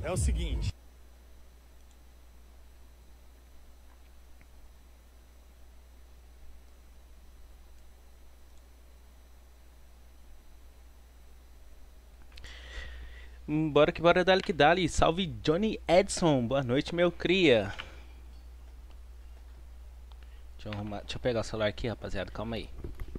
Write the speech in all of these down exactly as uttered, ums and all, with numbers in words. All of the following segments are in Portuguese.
é o seguinte. Hum, Bora que bora, dali que dali. Salve Johnny Edson. Boa noite, meu cria. Deixa eu, arrumar, deixa eu pegar o celular aqui, rapaziada. Calma aí.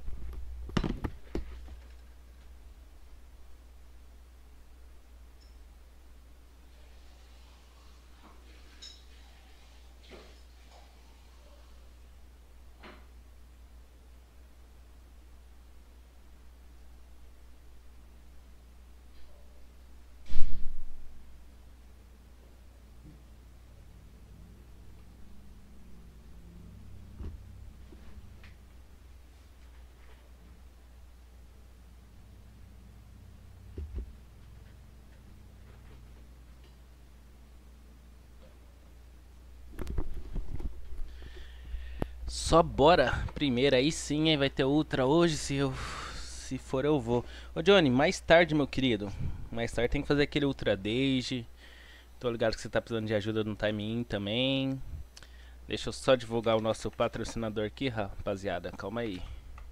Só bora. Primeiro aí sim, hein? Vai ter ultra hoje. Se eu. Se for, eu vou. Ô Johnny, mais tarde, meu querido. Mais tarde tem que fazer aquele ultra Dage. Tô ligado que você tá precisando de ajuda no time in também. Deixa eu só divulgar o nosso patrocinador aqui, rapaziada. Calma aí.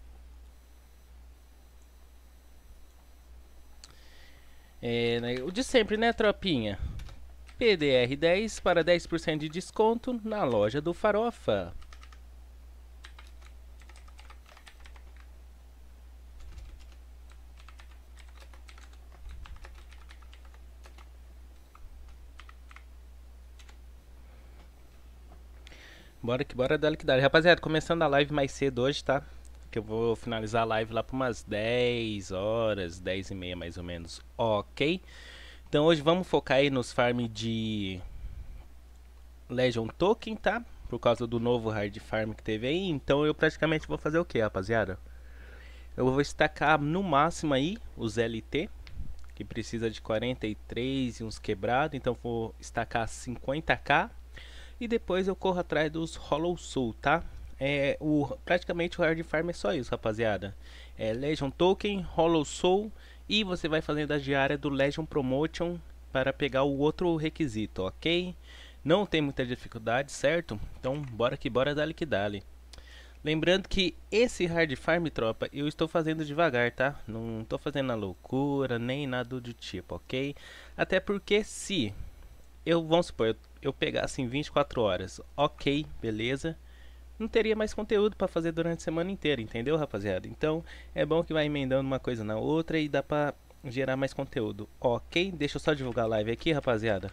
É, né, o de sempre, né, tropinha? P D R dez para dez por cento de desconto na loja do Farofa. Bora que bora, dale que dale. Rapaziada, começando a live mais cedo hoje, tá? Que eu vou finalizar a live lá por umas dez horas, dez e meia mais ou menos. Ok? Então hoje vamos focar aí nos farm de Legion Token, tá? Por causa do novo hard farm que teve aí. Então eu praticamente vou fazer o que, rapaziada? Eu vou estacar no máximo aí os L T, que precisa de quarenta e três e uns quebrados. Então vou estacar cinquenta k. E depois eu corro atrás dos Hollow Soul, tá? É, o, praticamente o hard farm é só isso, rapaziada. É Legion Token, Hollow Soul e você vai fazendo a diária do Legion Promotion para pegar o outro requisito, ok? Não tem muita dificuldade, certo? Então bora que bora, dale que dale. Lembrando que esse hard farm, tropa, eu estou fazendo devagar, tá? Não estou fazendo na loucura, nem nada do tipo, ok? Até porque se eu, vamos supor, eu, eu pegasse em vinte e quatro horas, ok, beleza. Não teria mais conteúdo para fazer durante a semana inteira, entendeu, rapaziada? Então é bom que vai emendando uma coisa na outra e dá pra gerar mais conteúdo, ok? Deixa eu só divulgar a live aqui, rapaziada.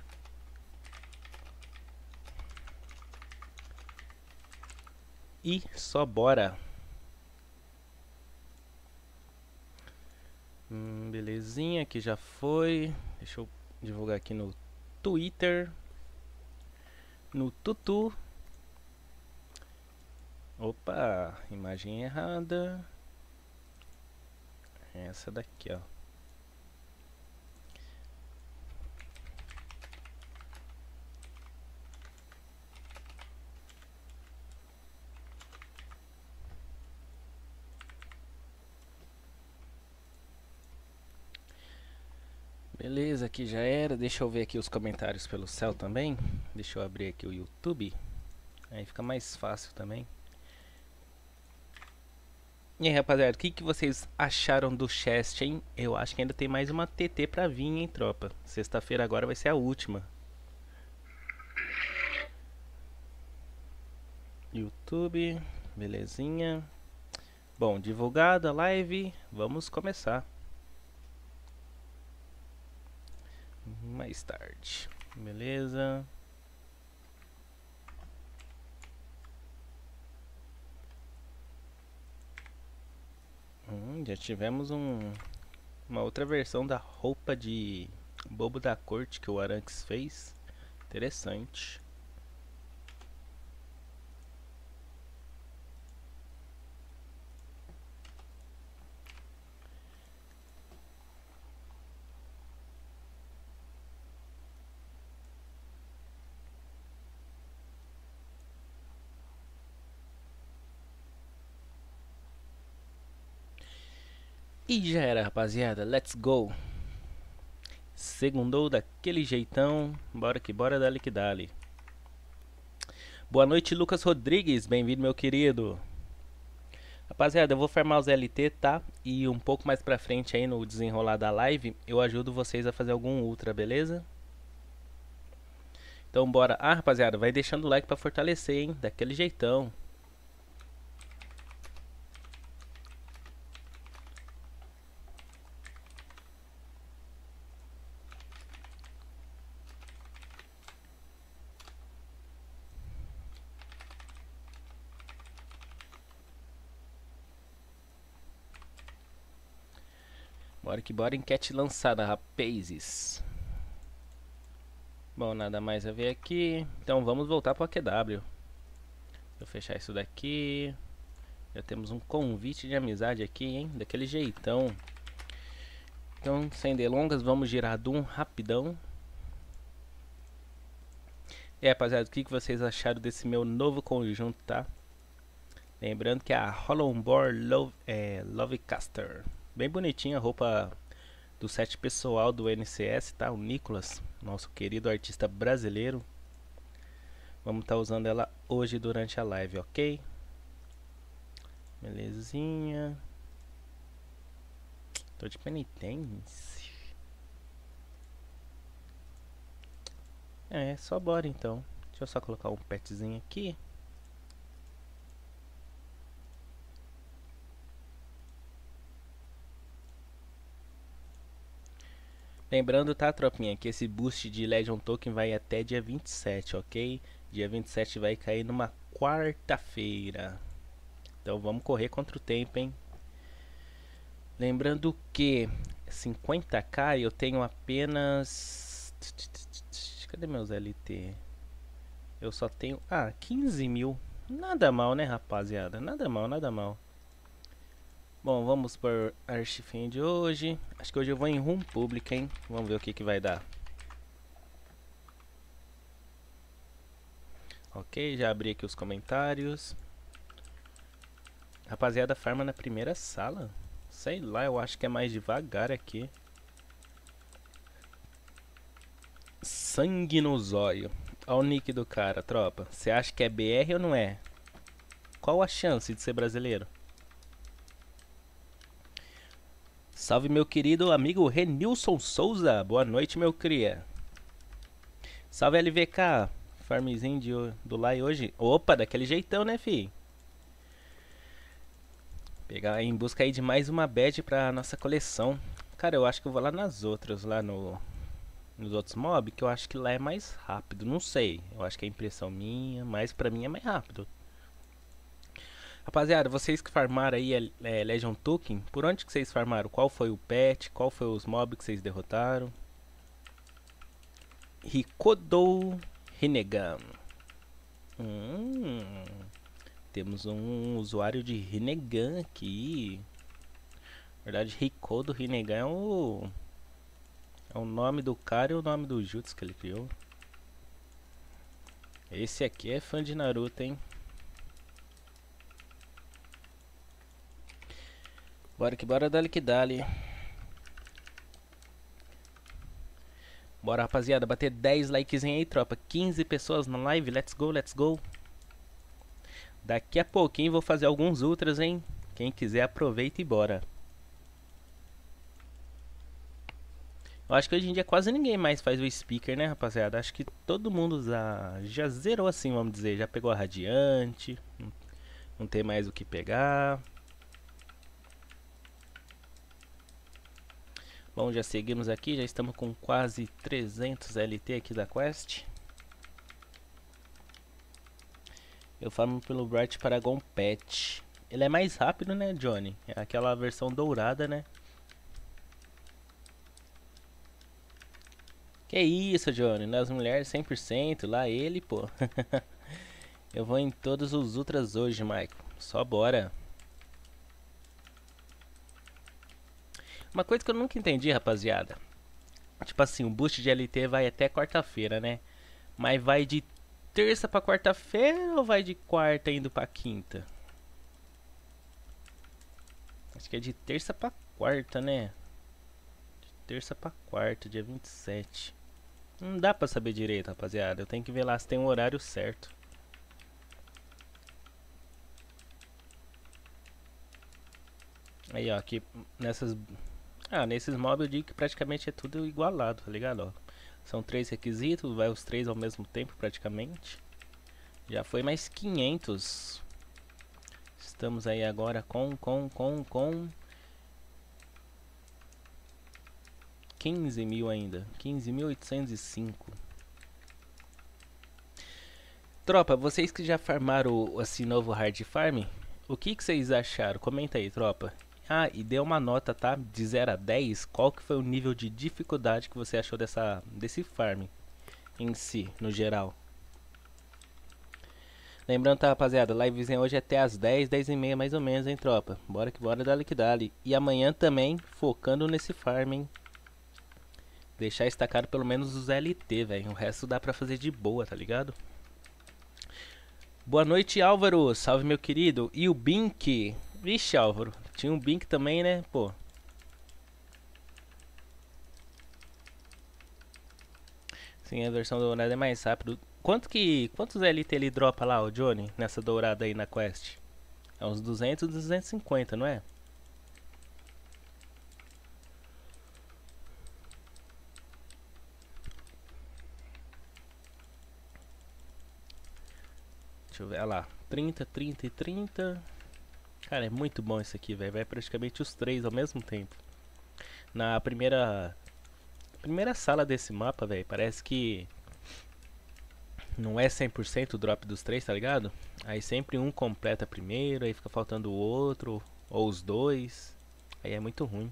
E só bora. Hum, belezinha, aqui já foi. Deixa eu divulgar aqui no Twitter, no Tutu. Opa, imagem errada. Essa daqui, ó. Beleza, aqui já era. Deixa eu ver aqui os comentários pelo céu também. Deixa eu abrir aqui o YouTube. Aí fica mais fácil também. E aí, rapaziada, o que, que vocês acharam do chest, hein? Eu acho que ainda tem mais uma T T pra vir, hein, tropa? Sexta-feira agora vai ser a última. YouTube, belezinha. Bom, divulgada a live, vamos começar. Mais tarde, beleza. Hum, já tivemos um, uma outra versão da roupa de bobo da corte que o Aranx fez. Interessante. E já era, rapaziada. Let's go. Segundou daquele jeitão. Bora que bora, dali que dali. Boa noite, Lucas Rodrigues. Bem-vindo, meu querido. Rapaziada, eu vou farmar os L T, tá? E um pouco mais pra frente aí no desenrolar da live, eu ajudo vocês a fazer algum ultra, beleza? Então bora. Ah, rapaziada, vai deixando o like pra fortalecer, hein? Daquele jeitão. Bora que bora, enquete lançada, rapazes. Bom, nada mais a ver aqui. Então vamos voltar para o A Q W. Vou fechar isso daqui. Já temos um convite de amizade aqui, hein? Daquele jeitão. Então, sem delongas, vamos girar Doom rapidão. E aí, rapaziada, o que vocês acharam desse meu novo conjunto, tá? Lembrando que é a Hollowborn Love, é, Lovecaster. Bem bonitinha a roupa do set pessoal do N C S, tá? O Nicolas, nosso querido artista brasileiro. Vamos estar tá usando ela hoje durante a live, ok? Belezinha. Tô de penitência. É, só bora então. Deixa eu só colocar um petzinho aqui. Lembrando, tá, tropinha, que esse boost de Legion Token vai até dia vinte e sete, ok? Dia vinte e sete vai cair numa quarta-feira. Então vamos correr contra o tempo, hein? Lembrando que cinquenta k eu tenho apenas... Cadê meus L T? Eu só tenho... Ah, quinze mil. Nada mal, né, rapaziada? Nada mal, nada mal. Bom, vamos por Archifim de hoje. Acho que hoje eu vou em Room Pública, hein? Vamos ver o que que vai dar. Ok, já abri aqui os comentários. Rapaziada, farma na primeira sala. Sei lá, eu acho que é mais devagar aqui. Sangue no zóio. Olha o nick do cara, tropa. Você acha que é B R ou não é? Qual a chance de ser brasileiro? Salve, meu querido amigo Renilson Souza. Boa noite, meu cria. Salve, L V K. Farmzinho de, do Lai hoje. Opa, daquele jeitão, né, fi? Pegar em busca aí de mais uma badge pra nossa coleção. Cara, eu acho que eu vou lá nas outras, lá no... Nos outros mobs, que eu acho que lá é mais rápido. Não sei, eu acho que é impressão minha, mas pra mim é mais rápido. Rapaziada, vocês que farmaram aí é, Legion Token, por onde que vocês farmaram? Qual foi o pet? Qual foi os mobs que vocês derrotaram? Rikodou Rinnegan. Hum, temos um usuário de Rinnegan aqui. Na verdade, Rikodou Rinnegan é o... É o nome do cara e o nome do jutsu que ele criou. Esse aqui é fã de Naruto, hein? Bora que bora, dali que dali. Bora, rapaziada, bater dez likes aí, tropa. quinze pessoas na live, let's go, let's go. Daqui a pouquinho vou fazer alguns ultras, hein? Quem quiser aproveita e bora. Eu acho que hoje em dia quase ninguém mais faz o speaker, né, rapaziada? Acho que todo mundo já, já zerou assim, vamos dizer. Já pegou a Radiante. Não tem mais o que pegar. Bom, já seguimos aqui, já estamos com quase trezentos L T aqui da quest. Eu falo pelo Bright Paragon Pet. Ele é mais rápido, né, Johnny? É aquela versão dourada, né? Que isso, Johnny? Nas mulheres cem por cento, lá ele, pô. Eu vou em todos os ultras hoje, Michael. Só bora. Uma coisa que eu nunca entendi, rapaziada. Tipo assim, o boost de L T vai até quarta-feira, né? Mas vai de terça pra quarta-feira ou vai de quarta indo pra quinta? Acho que é de terça pra quarta, né? terça pra quarta, dia vinte e sete. Não dá pra saber direito, rapaziada. Eu tenho que ver lá se tem um horário certo. Aí, ó, aqui nessas... Ah, nesses mobs eu digo que praticamente é tudo igualado, tá ligado? Ó, são três requisitos, vai os três ao mesmo tempo praticamente. Já foi mais quinhentos. Estamos aí agora com, com, com, com... quinze mil ainda. quinze mil oitocentos e cinco. Tropa, vocês que já farmaram esse novo Hard Farm, o que, que vocês acharam? Comenta aí, tropa. Ah, e dê uma nota, tá? De zero a dez, qual que foi o nível de dificuldade que você achou dessa, desse farm em si, no geral? Lembrando, tá, rapaziada, livezinha hoje é até as dez, dez e meia mais ou menos, hein, tropa? Bora que bora, dale que dale. E amanhã também, focando nesse farm, hein? Deixar estacado pelo menos os L T, velho. O resto dá pra fazer de boa, tá ligado? Boa noite, Álvaro. Salve, meu querido. E o Bink? Vixe, Álvaro. Tinha um Bink também, né? Pô. Sim, a versão dourada é mais rápido. Quanto que... Quantos L T ele dropa lá, o Johnny? Nessa dourada aí na quest? É uns duzentos, duzentos e cinquenta, não é? Deixa eu ver, olha lá. trinta, trinta e trinta. Cara, é muito bom esse aqui, velho. Vai praticamente os três ao mesmo tempo. Na primeira... Primeira sala desse mapa, velho, parece que... Não é cem por cento o drop dos três, tá ligado? Aí sempre um completa primeiro, aí fica faltando o outro. Ou os dois. Aí é muito ruim.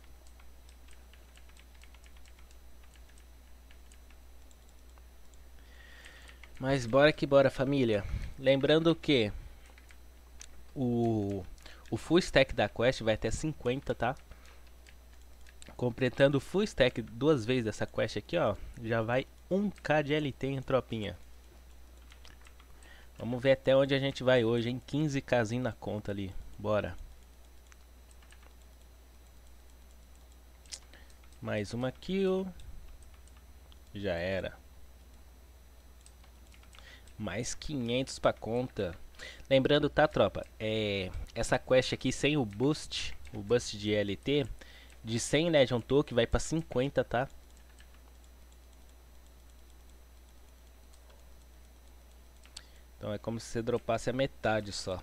Mas bora que bora, família. Lembrando que... O... O full stack da quest vai até cinquenta, tá? Completando o full stack duas vezes dessa quest aqui, ó, já vai um K de L T em tropinha. Vamos ver até onde a gente vai hoje, hein? quinze K na conta ali. Bora. Mais uma kill. Já era. Mais quinhentos pra conta. Lembrando, tá, tropa? É, essa quest aqui sem o boost, o boost de L T, de cem Legion Token vai pra cinquenta, tá? Então é como se você dropasse a metade só.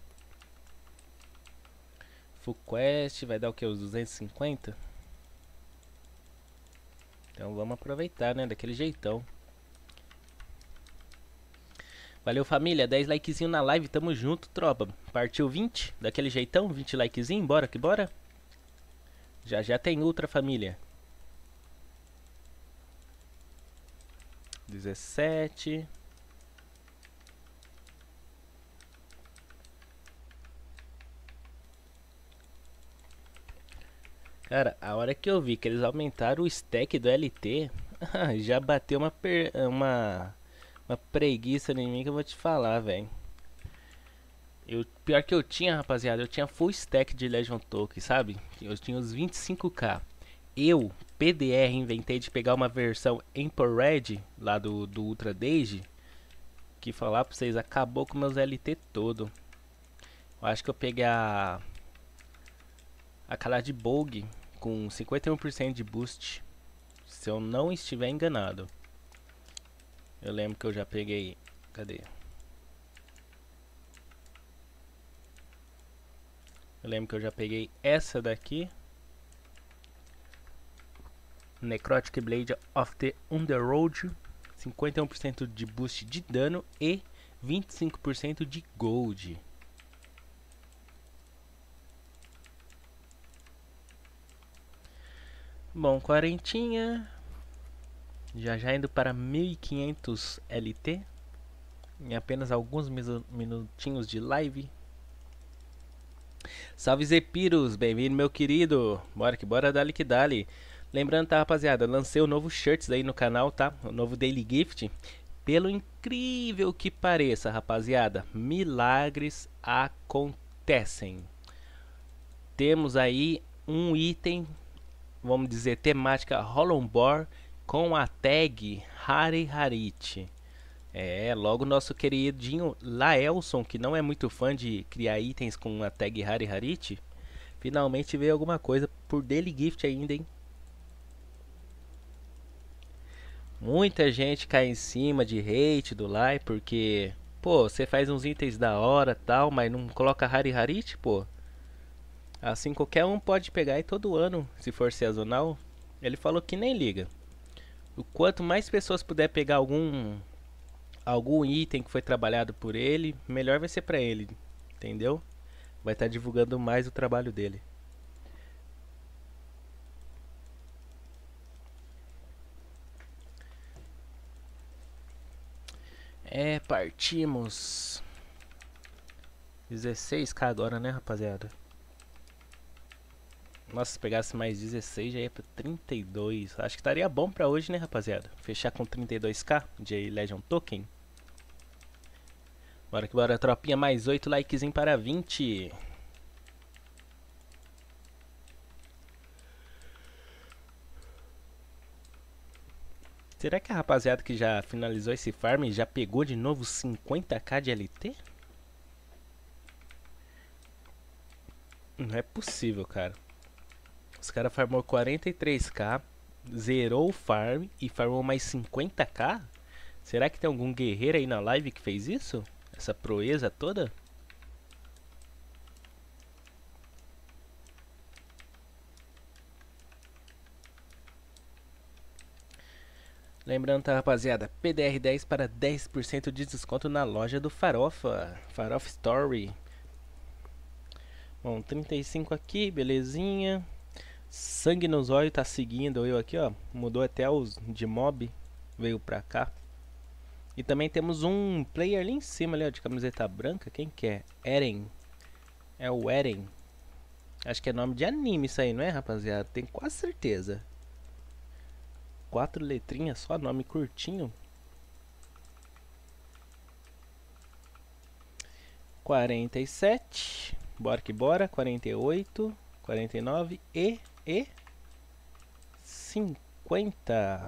Full quest vai dar o que? Os duzentos e cinquenta? Então vamos aproveitar, né? Daquele jeitão. Valeu, família. dez likezinho na live. Tamo junto, tropa. Partiu vinte? Daquele jeitão? vinte likezinho? Bora que bora. Já já tem outra, família. dezessete. Cara, a hora que eu vi que eles aumentaram o stack do L T, já bateu uma, per... uma... uma preguiça em mim que eu vou te falar, velho. Eu, pior que eu tinha, rapaziada, eu tinha full stack de Legion Token, sabe? Eu tinha os vinte e cinco K. Eu, P D R, inventei de pegar uma versão Emperor Red, lá do, do Ultra Dage, que falar pra vocês, acabou com meus L T todo. Eu acho que eu peguei a... aquela de Bogue, com cinquenta e um por cento de boost, se eu não estiver enganado. Eu lembro que eu já peguei... Cadê? Eu lembro que eu já peguei essa daqui. Necrotic Blade of the Underworld. cinquenta e um por cento de boost de dano e vinte e cinco por cento de gold. Bom, quarentinha. Já já indo para mil e quinhentos L T. Em apenas alguns minutinhos de live. Salve Zepiros, bem-vindo meu querido. Bora que bora, dali que dali. Lembrando, tá, rapaziada, lancei o novo shirts aí no canal, tá? O novo Daily Gift. Pelo incrível que pareça, rapaziada, milagres acontecem. Temos aí um item vamos dizer, temática Hollow com a tag Hari Harit. É, logo nosso queridinho Laelson, que não é muito fã de criar itens com a tag Hari Harit, finalmente veio alguma coisa por Daily Gift ainda, hein? Muita gente cai em cima de hate do Lai porque, pô, você faz uns itens da hora tal, mas não coloca Hari Harit, pô. Assim qualquer um pode pegar e todo ano, se for sazonal, ele falou que nem liga. O quanto mais pessoas puder pegar algum algum item que foi trabalhado por ele, melhor vai ser pra ele, entendeu? Vai estar divulgando mais o trabalho dele. É, partimos. dezesseis k agora, né, rapaziada? Nossa, se pegasse mais dezesseis já ia pra trinta e dois. Acho que estaria bom pra hoje, né, rapaziada? Fechar com trinta e dois k de Legion Token. Bora que bora, tropinha. Mais oito likes para vinte. Será que a rapaziada que já finalizou esse farm já pegou de novo cinquenta k de L T? Não é possível, cara. Os caras farmou quarenta e três k, zerou o farm e farmou mais cinquenta k? Será que tem algum guerreiro aí na live que fez isso? Essa proeza toda? Lembrando, tá, rapaziada, P D R dez para dez por cento de desconto na loja do Farofa, Farofa Story. Bom, trinta e cinco aqui, belezinha. Sangue nos olhos tá seguindo eu aqui, ó. Mudou até os de mob, veio pra cá. E também temos um player ali em cima, ali, ó, de camiseta branca. Quem que é? Eren. É o Eren. Acho que é nome de anime isso aí, não é, rapaziada? Tenho quase certeza. Quatro letrinhas só, nome curtinho. quarenta e sete. Bora que bora. quarenta e oito. quarenta e nove. E... E... cinquenta.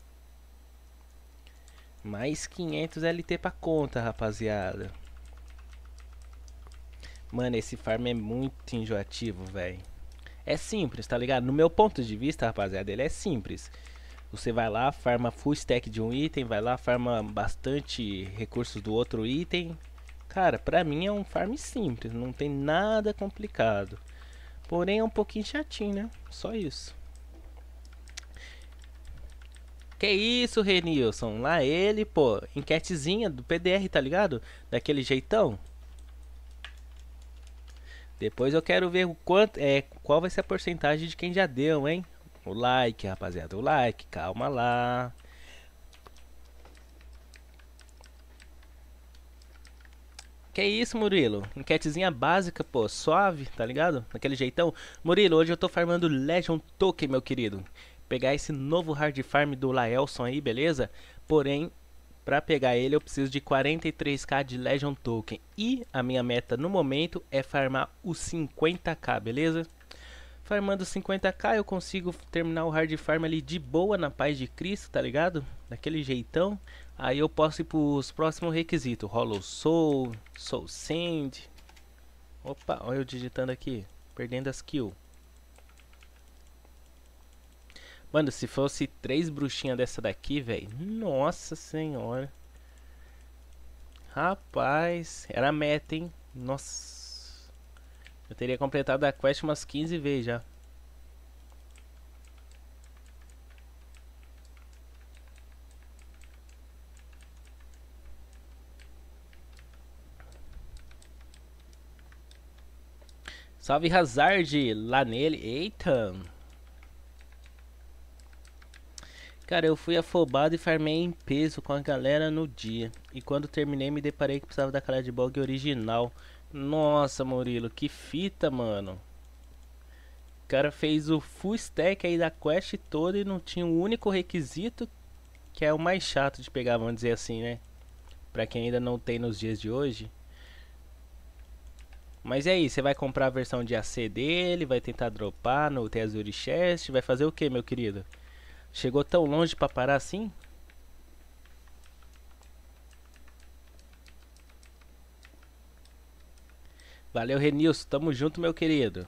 Mais quinhentos L T pra conta, rapaziada. Mano, esse farm é muito enjoativo, velho. É simples, tá ligado? No meu ponto de vista, rapaziada, ele é simples. Você vai lá, farma full stack de um item, vai lá, farma bastante recursos do outro item. Cara, pra mim é um farm simples, não tem nada complicado. Porém é um pouquinho chatinho, né? Só isso. Que isso, Renilson? Lá ele, pô, enquetezinha do P D R, tá ligado? Daquele jeitão. Depois eu quero ver o quanto, é, qual vai ser a porcentagem de quem já deu, hein? O like, rapaziada, o like, calma lá. Que isso, Murilo? Enquetezinha básica, pô, suave, tá ligado? Daquele jeitão. Murilo, hoje eu tô farmando Legion Token, meu querido. Pegar esse novo hard farm do Laelson aí, beleza? Porém, pra pegar ele eu preciso de quarenta e três k de Legion Token. E a minha meta no momento é farmar os cinquenta k, beleza? Farmando cinquenta k eu consigo terminar o hard farm ali de boa, na paz de Cristo, tá ligado? Daquele jeitão. Aí eu posso ir pros próximos requisitos. Hollow Soul, Soul Sand. Opa, olha eu digitando aqui. Perdendo as kills. Mano, se fosse três bruxinhas dessa daqui, velho. Nossa senhora. Rapaz, era meta, hein? Nossa. Eu teria completado a quest umas quinze vezes já. Salve Hazard, lá nele. Eita. Cara, eu fui afobado e farmei em peso com a galera no dia. E quando terminei me deparei que precisava da cara de bog original. Nossa, Murilo, que fita, mano. O cara fez o full stack aí da quest toda e não tinha um único requisito, que é o mais chato de pegar, vamos dizer assim, né? Pra quem ainda não tem nos dias de hoje. Mas e aí, você vai comprar a versão de A C dele, vai tentar dropar no Treasury Chest, vai fazer o que, meu querido? Chegou tão longe pra parar assim? Valeu, Renilson, tamo junto, meu querido.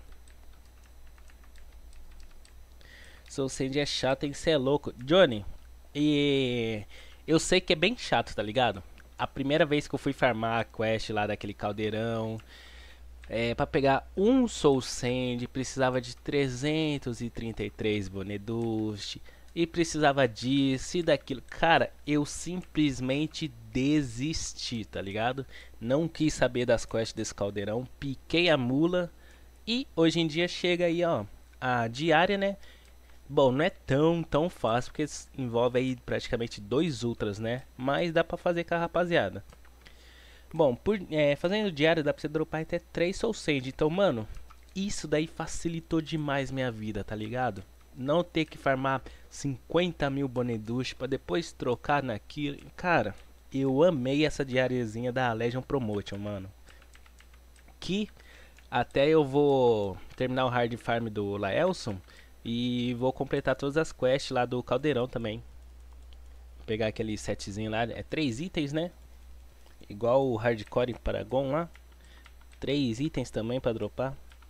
Soul Sand é chato, hein? Cê é louco. Johnny, e eu sei que é bem chato, tá ligado? A primeira vez que eu fui farmar a quest lá daquele caldeirão, é, pra pegar um Soul Sand, precisava de trezentos e trinta e três Bonedust, e precisava disso e daquilo. Cara, eu simplesmente desisti, tá ligado? Não quis saber das quests desse caldeirão, piquei a mula, e hoje em dia chega aí, ó, a diária, né? Bom, não é tão, tão fácil, porque envolve aí praticamente dois ultras, né? Mas dá pra fazer com a rapaziada. Bom, por, é, fazendo diário dá pra você dropar até três Soul Sand. Então, mano, isso daí facilitou demais minha vida, tá ligado? Não ter que farmar cinquenta mil Bonedush pra depois trocar naquilo. Cara, eu amei essa diariazinha da Legion Promotion, mano. Que até eu vou terminar o hard farm do Laelson e vou completar todas as quests lá do Caldeirão também. Vou pegar aquele setzinho lá, é três itens, né? Igual o Hardcore Paragon lá. Três itens também pra dropar.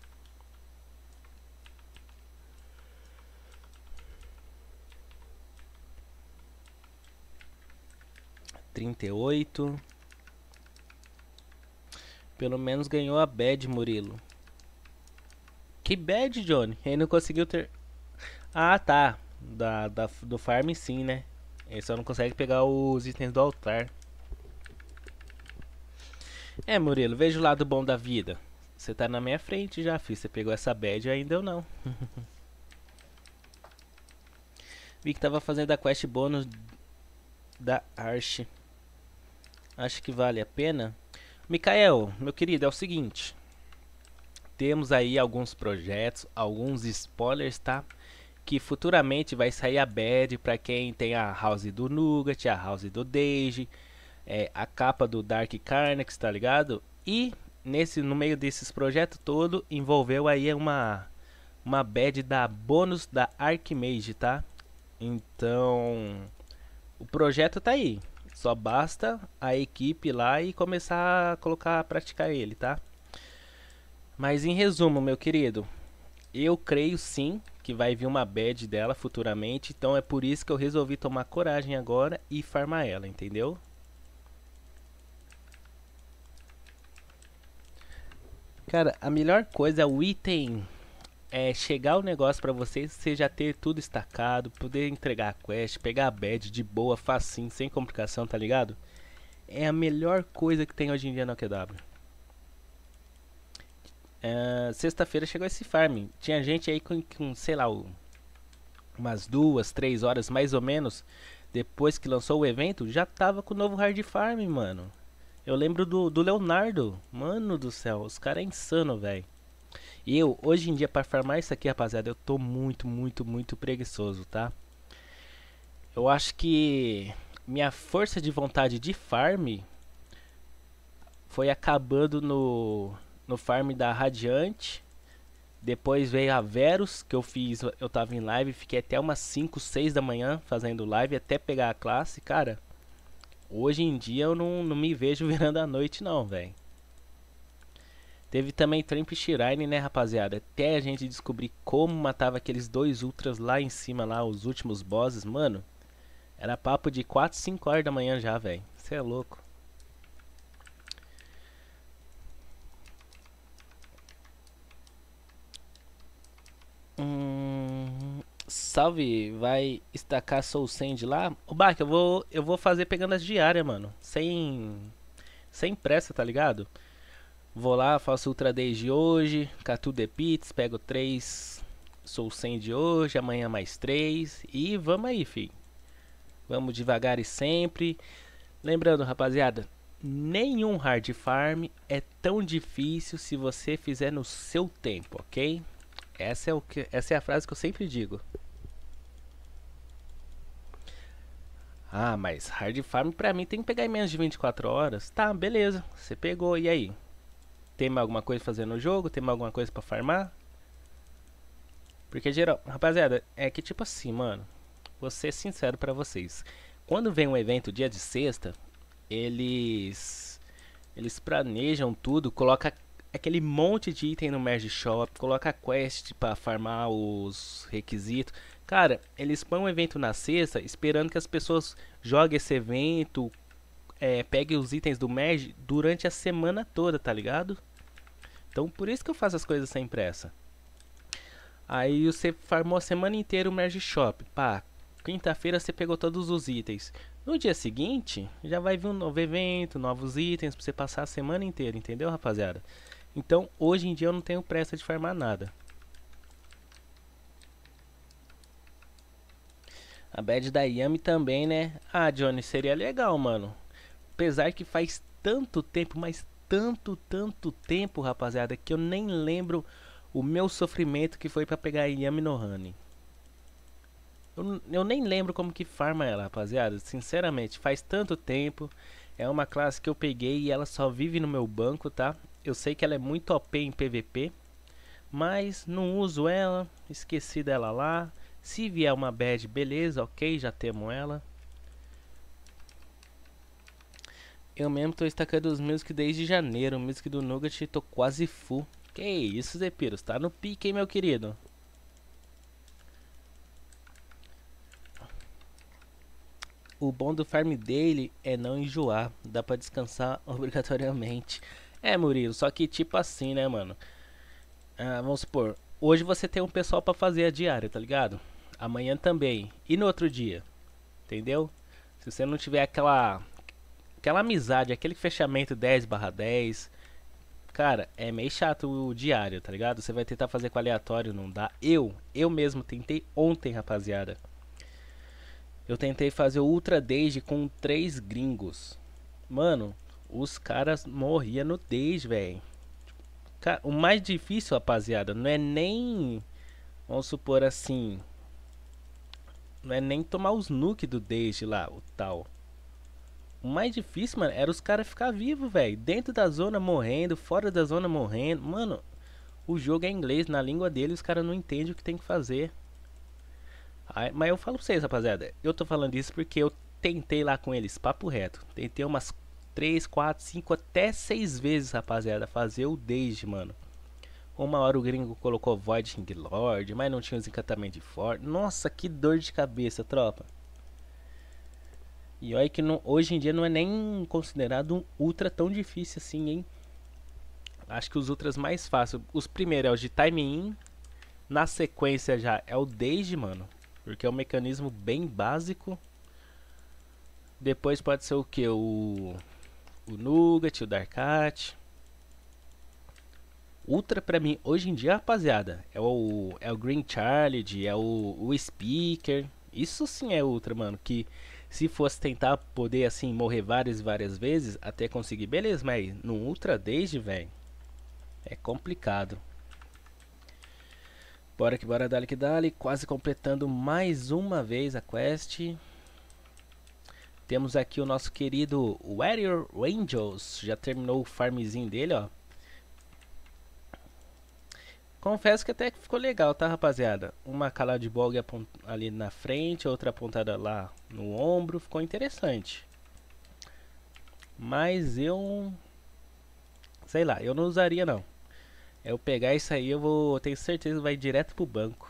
trinta e oito. Pelo menos ganhou a bad, Murilo. Que bad, Johnny? Ele não conseguiu ter... Ah, tá. Da, da, do farm sim, né? Ele só não consegue pegar os itens do altar. É, Murilo, veja o lado bom da vida. Você tá na minha frente já, filho. Você pegou essa bad e ainda eu não. Vi que tava fazendo a quest bônus da Arch. Acho que vale a pena. Mikael, meu querido, é o seguinte. Temos aí alguns projetos, alguns spoilers, tá? Que futuramente vai sair a bad pra quem tem a house do Nougat, a house do Deji, é, a capa do Dark Carnax, tá ligado? E nesse, no meio desses projetos todo, envolveu aí uma, uma bad da bônus da Archmage, tá? Então, o projeto tá aí. Só basta a equipe lá e começar a colocar, a praticar ele, tá? Mas em resumo, meu querido, eu creio sim que vai vir uma bad dela futuramente. Então é por isso que eu resolvi tomar coragem agora e farmar ela, entendeu? Cara, a melhor coisa é o item, é chegar o negócio pra você, você já ter tudo estacado, poder entregar a quest, pegar a badge de boa, facinho, sem complicação, tá ligado? É a melhor coisa que tem hoje em dia no Q W. É, sexta-feira chegou esse farm. Tinha gente aí com, com sei lá, o- umas duas, três horas mais ou menos, depois que lançou o evento, já tava com o novo hard farm, mano. Eu lembro do, do Leonardo. Mano do céu, os caras é insano, velho. E eu, hoje em dia, pra farmar isso aqui, rapaziada, eu tô muito, muito, muito preguiçoso, tá? Eu acho que minha força de vontade de farm foi acabando no, no farm da Radiante. Depois veio a Verus, que eu fiz, eu tava em live, fiquei até umas cinco, seis da manhã fazendo live até pegar a classe. Cara, hoje em dia eu não, não me vejo virando a noite não, velho. Teve também Tramp Shrine, né, rapaziada? Até a gente descobrir como matava aqueles dois ultras lá em cima, lá, os últimos bosses, mano. Era papo de quatro, cinco horas da manhã já, velho. Você é louco. Hum, salve, vai estacar Soul Sand lá? Ô, Bak, eu vou, eu vou fazer pegando as diárias, mano. Sem, sem pressa, tá ligado? Vou lá, faço Ultra Days de hoje, Catu The Pits, pego três Soul Sand de hoje, amanhã mais três e vamos aí, fi. Vamos devagar e sempre. Lembrando, rapaziada, nenhum hard farm é tão difícil se você fizer no seu tempo, ok? Essa é, o que, essa é a frase que eu sempre digo. Ah, mas hard farm pra mim tem que pegar em menos de vinte e quatro horas. Tá, beleza, você pegou, e aí? Tem mais alguma coisa pra fazer no jogo? Tem mais alguma coisa pra farmar? Porque geral, rapaziada, é que tipo assim, mano, vou ser sincero pra vocês. Quando vem um evento dia de sexta, eles eles planejam tudo, coloca aquele monte de item no Merge Shop, coloca quest pra farmar os requisitos. Cara, eles põem um evento na sexta esperando que as pessoas joguem esse evento, é, peguem os itens do Merge durante a semana toda, tá ligado? Então por isso que eu faço as coisas sem pressa. Aí você farmou a semana inteira o Merge Shop. Pá, quinta-feira você pegou todos os itens. No dia seguinte, já vai vir um novo evento, novos itens pra você passar a semana inteira, entendeu, rapaziada? Então, hoje em dia eu não tenho pressa de farmar nada. A badge da Yami também, né? Ah, Johnny, seria legal, mano. Apesar que faz tanto tempo, mas tanto, tanto tempo, rapaziada, que eu nem lembro o meu sofrimento que foi pra pegar a Yami no Honey. Eu, eu nem lembro como que farma ela, rapaziada. Sinceramente, faz tanto tempo. É uma classe que eu peguei e ela só vive no meu banco, tá? Eu sei que ela é muito O P em P V P, mas não uso ela. Esqueci dela lá. Se vier uma bad, beleza, ok, já temos ela. Eu mesmo tô estacando os music desde janeiro. O music do Nugget tô quase full. Que isso, Zepiros, tá no pique, hein, meu querido? O bom do farm dele é não enjoar. Dá pra descansar obrigatoriamente. É, Murilo, só que tipo assim, né, mano? Ah, vamos supor, hoje você tem um pessoal pra fazer a diária, tá ligado? Amanhã também. E no outro dia? Entendeu? Se você não tiver aquela aquela amizade, aquele fechamento dez barra dez, cara, é meio chato o diário, tá ligado? Você vai tentar fazer com aleatório, não dá. Eu, eu mesmo tentei ontem, rapaziada. Eu tentei fazer o Ultra Days com três gringos. Mano, os caras morriam no Days, velho. O mais difícil, rapaziada, não é nem... Vamos supor assim... Não é nem tomar os nuke do Days lá, o tal. O mais difícil, mano, era os caras ficar vivos, velho. Dentro da zona morrendo, fora da zona morrendo. Mano, o jogo é inglês, na língua dele os caras não entendem o que tem que fazer. Aí, mas eu falo pra vocês, rapaziada, eu tô falando isso porque eu tentei lá com eles, papo reto. Tentei umas três, quatro, cinco, até seis vezes, rapaziada, fazer o Daisy, mano. Uma hora o gringo colocou Void King Lord, mas não tinha os encantamentos de forte. Nossa, que dor de cabeça, tropa. E olha que não, hoje em dia não é nem considerado um ultra tão difícil assim, hein. Acho que os ultras mais fáceis, os primeiros é o de Time In. Na sequência já é o Daisy, mano. Porque é um mecanismo bem básico. Depois pode ser o que? O, o Nugget, o Darkat. Ultra pra mim, hoje em dia, rapaziada, é o, é o Green Charlie, é o, o Speaker. Isso sim é Ultra, mano. Que se fosse tentar poder, assim, morrer várias e várias vezes, até conseguir, beleza. Mas no Ultra desde, velho, é complicado. Bora que bora, dali que dali. Quase completando mais uma vez a quest. Temos aqui o nosso querido Warrior Angels. Já terminou o farmzinho dele, ó. Confesso que até que ficou legal, tá, rapaziada? Uma cala de bog ali na frente, outra apontada lá no ombro. Ficou interessante. Mas eu... sei lá, eu não usaria não. Eu pegar isso aí, eu vou... tenho certeza que vai direto pro banco.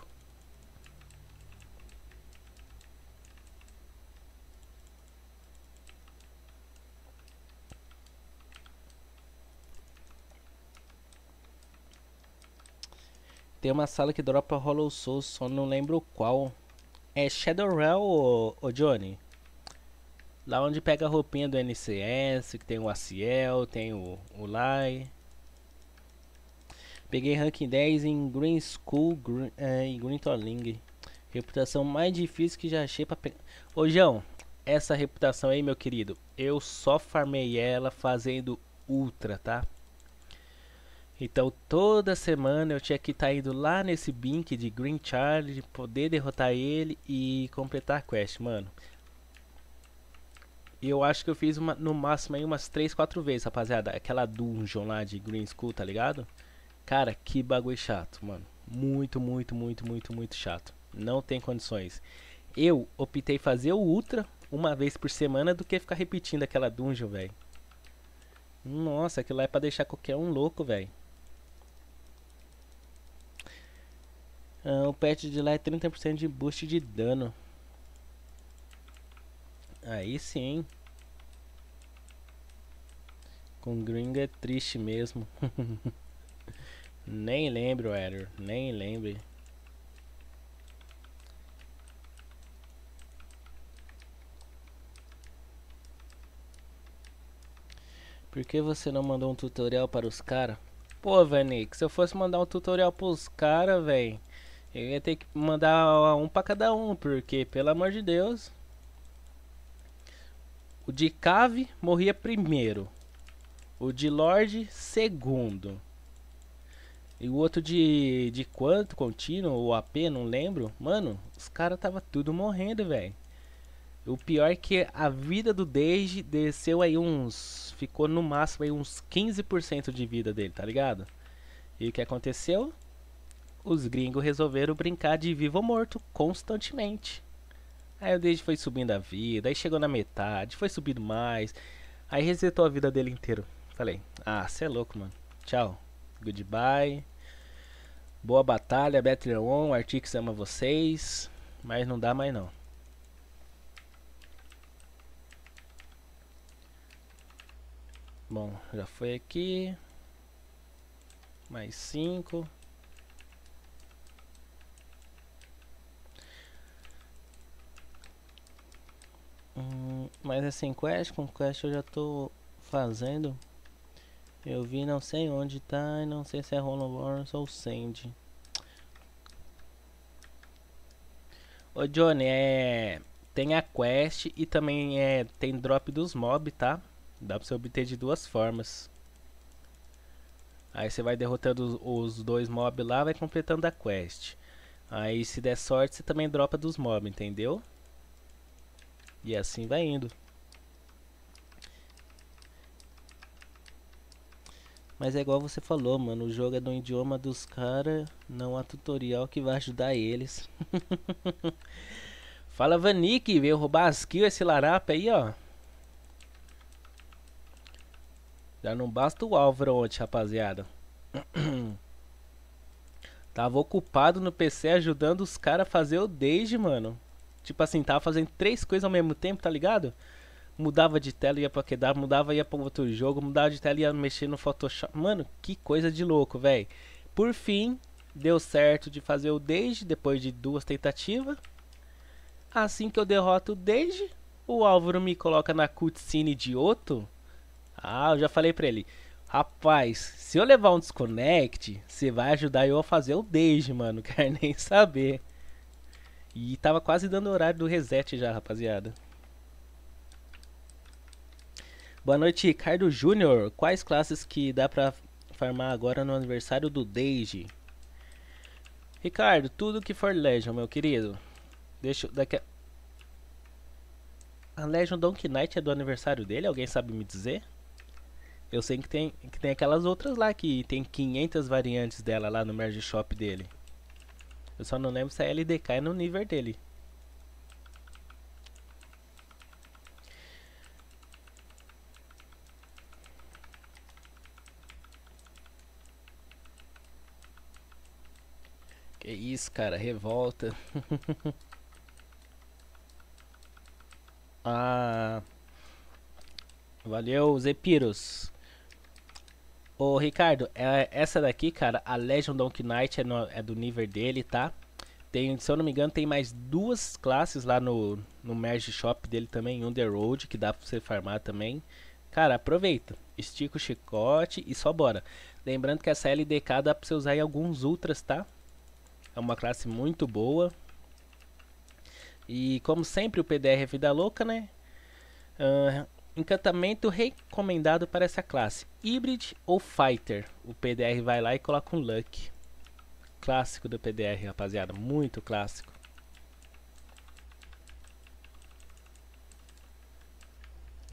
Tem uma sala que dropa Hollow Souls, só não lembro qual. É Shadowrell, ô, ô Johnny? Lá onde pega a roupinha do N C S, que tem o Aciel, tem o, o Lai. Peguei ranking dez em Green School Green, é, em Green Toling. Reputação mais difícil que já achei pra pegar. Ô João, essa reputação aí, meu querido, eu só farmei ela fazendo ultra, tá? Então toda semana eu tinha que estar tá indo lá nesse Bink de Green Charlie, poder derrotar ele e completar a quest, mano. E eu acho que eu fiz uma, no máximo aí umas três, quatro vezes, rapaziada. Aquela dungeon lá de Green School, tá ligado? Cara, que bagulho chato, mano. Muito, muito, muito, muito, muito chato. Não tem condições. Eu optei fazer o Ultra uma vez por semana do que ficar repetindo aquela dungeon, velho. Nossa, aquilo lá é pra deixar qualquer um louco, velho. Ah, o patch de lá é trinta por cento de boost de dano. Aí sim. Com gringo é triste mesmo. Nem lembro, Edward. Nem lembro. Por que você não mandou um tutorial para os caras? Pô, Vanik, se eu fosse mandar um tutorial pros caras, velho, eu ia ter que mandar um pra cada um, porque, pelo amor de Deus, o de Cave morria primeiro, o de Lorde segundo, e o outro de, de quanto contínuo, ou A P, não lembro. Mano, os caras tava tudo morrendo, velho. O pior é que a vida do Deiji desceu aí uns... Ficou no máximo aí uns quinze por cento de vida dele, tá ligado? E o que aconteceu? Os gringos resolveram brincar de vivo ou morto constantemente. Aí o Deiji foi subindo a vida, aí chegou na metade, foi subindo mais. Aí resetou a vida dele inteiro. Falei, ah, cê é louco, mano. Tchau. Goodbye. Boa batalha, Battle On, Artix ama vocês. Mas não dá mais não. Bom, já foi aqui. Mais cinco. Hum, mas é sem quest? Com quest eu já tô fazendo. Eu vi não sei onde tá e não sei se é Hollow Wars ou Sand. Ô Johnny, é... tem a quest e também é... tem drop dos mobs, tá? Dá pra você obter de duas formas. Aí você vai derrotando os, os dois mobs lá, vai completando a quest. Aí se der sorte, você também dropa dos mobs, entendeu? E assim vai indo. Mas é igual você falou, mano, o jogo é do idioma dos caras, não há tutorial que vai ajudar eles. Fala Vanik, veio roubar as kills esse larapa aí, ó. Já não basta o Álvaro ontem, rapaziada. Tava ocupado no P C ajudando os caras a fazer o Deiji, mano. Tipo assim, tava fazendo três coisas ao mesmo tempo, tá ligado? Mudava de tela, ia pra quedar, mudava, ia pra outro jogo, mudava de tela, ia mexer no Photoshop. Mano, que coisa de louco, velho. Por fim, deu certo de fazer o Deiji, depois de duas tentativas. Assim que eu derroto o Deiji, o Álvaro me coloca na cutscene de outro. Ah, eu já falei pra ele. Rapaz, se eu levar um desconect, você vai ajudar eu a fazer o Deiji, mano. Quero nem saber. E tava quase dando o horário do reset já, rapaziada. Boa noite, Ricardo Júnior. Quais classes que dá pra farmar agora no aniversário do Deiji? Ricardo, tudo que for Legion, meu querido. Deixa eu... Daqui a... a Legion Donkey Knight é do aniversário dele? Alguém sabe me dizer? Eu sei que tem, que tem aquelas outras lá que tem quinhentas variantes dela lá no Merge Shop dele. Eu só não lembro se a L D K é no nível dele. Que isso, cara, revolta. Ah, valeu, Zepiros. Ô, Ricardo, é, essa daqui, cara, a Legion Donkey Knight é, no, é do nível dele, tá? Tem, se eu não me engano, tem mais duas classes lá no, no Merge Shop dele também, Underworld, que dá pra você farmar também. Cara, aproveita, estica o chicote e só bora. Lembrando que essa L D K dá pra você usar em alguns ultras, tá? É uma classe muito boa. E como sempre o P D R é vida louca, né? Uh, encantamento recomendado para essa classe: Hybrid ou Fighter. O P D R vai lá e coloca um Luck. Clássico do P D R, rapaziada, muito clássico.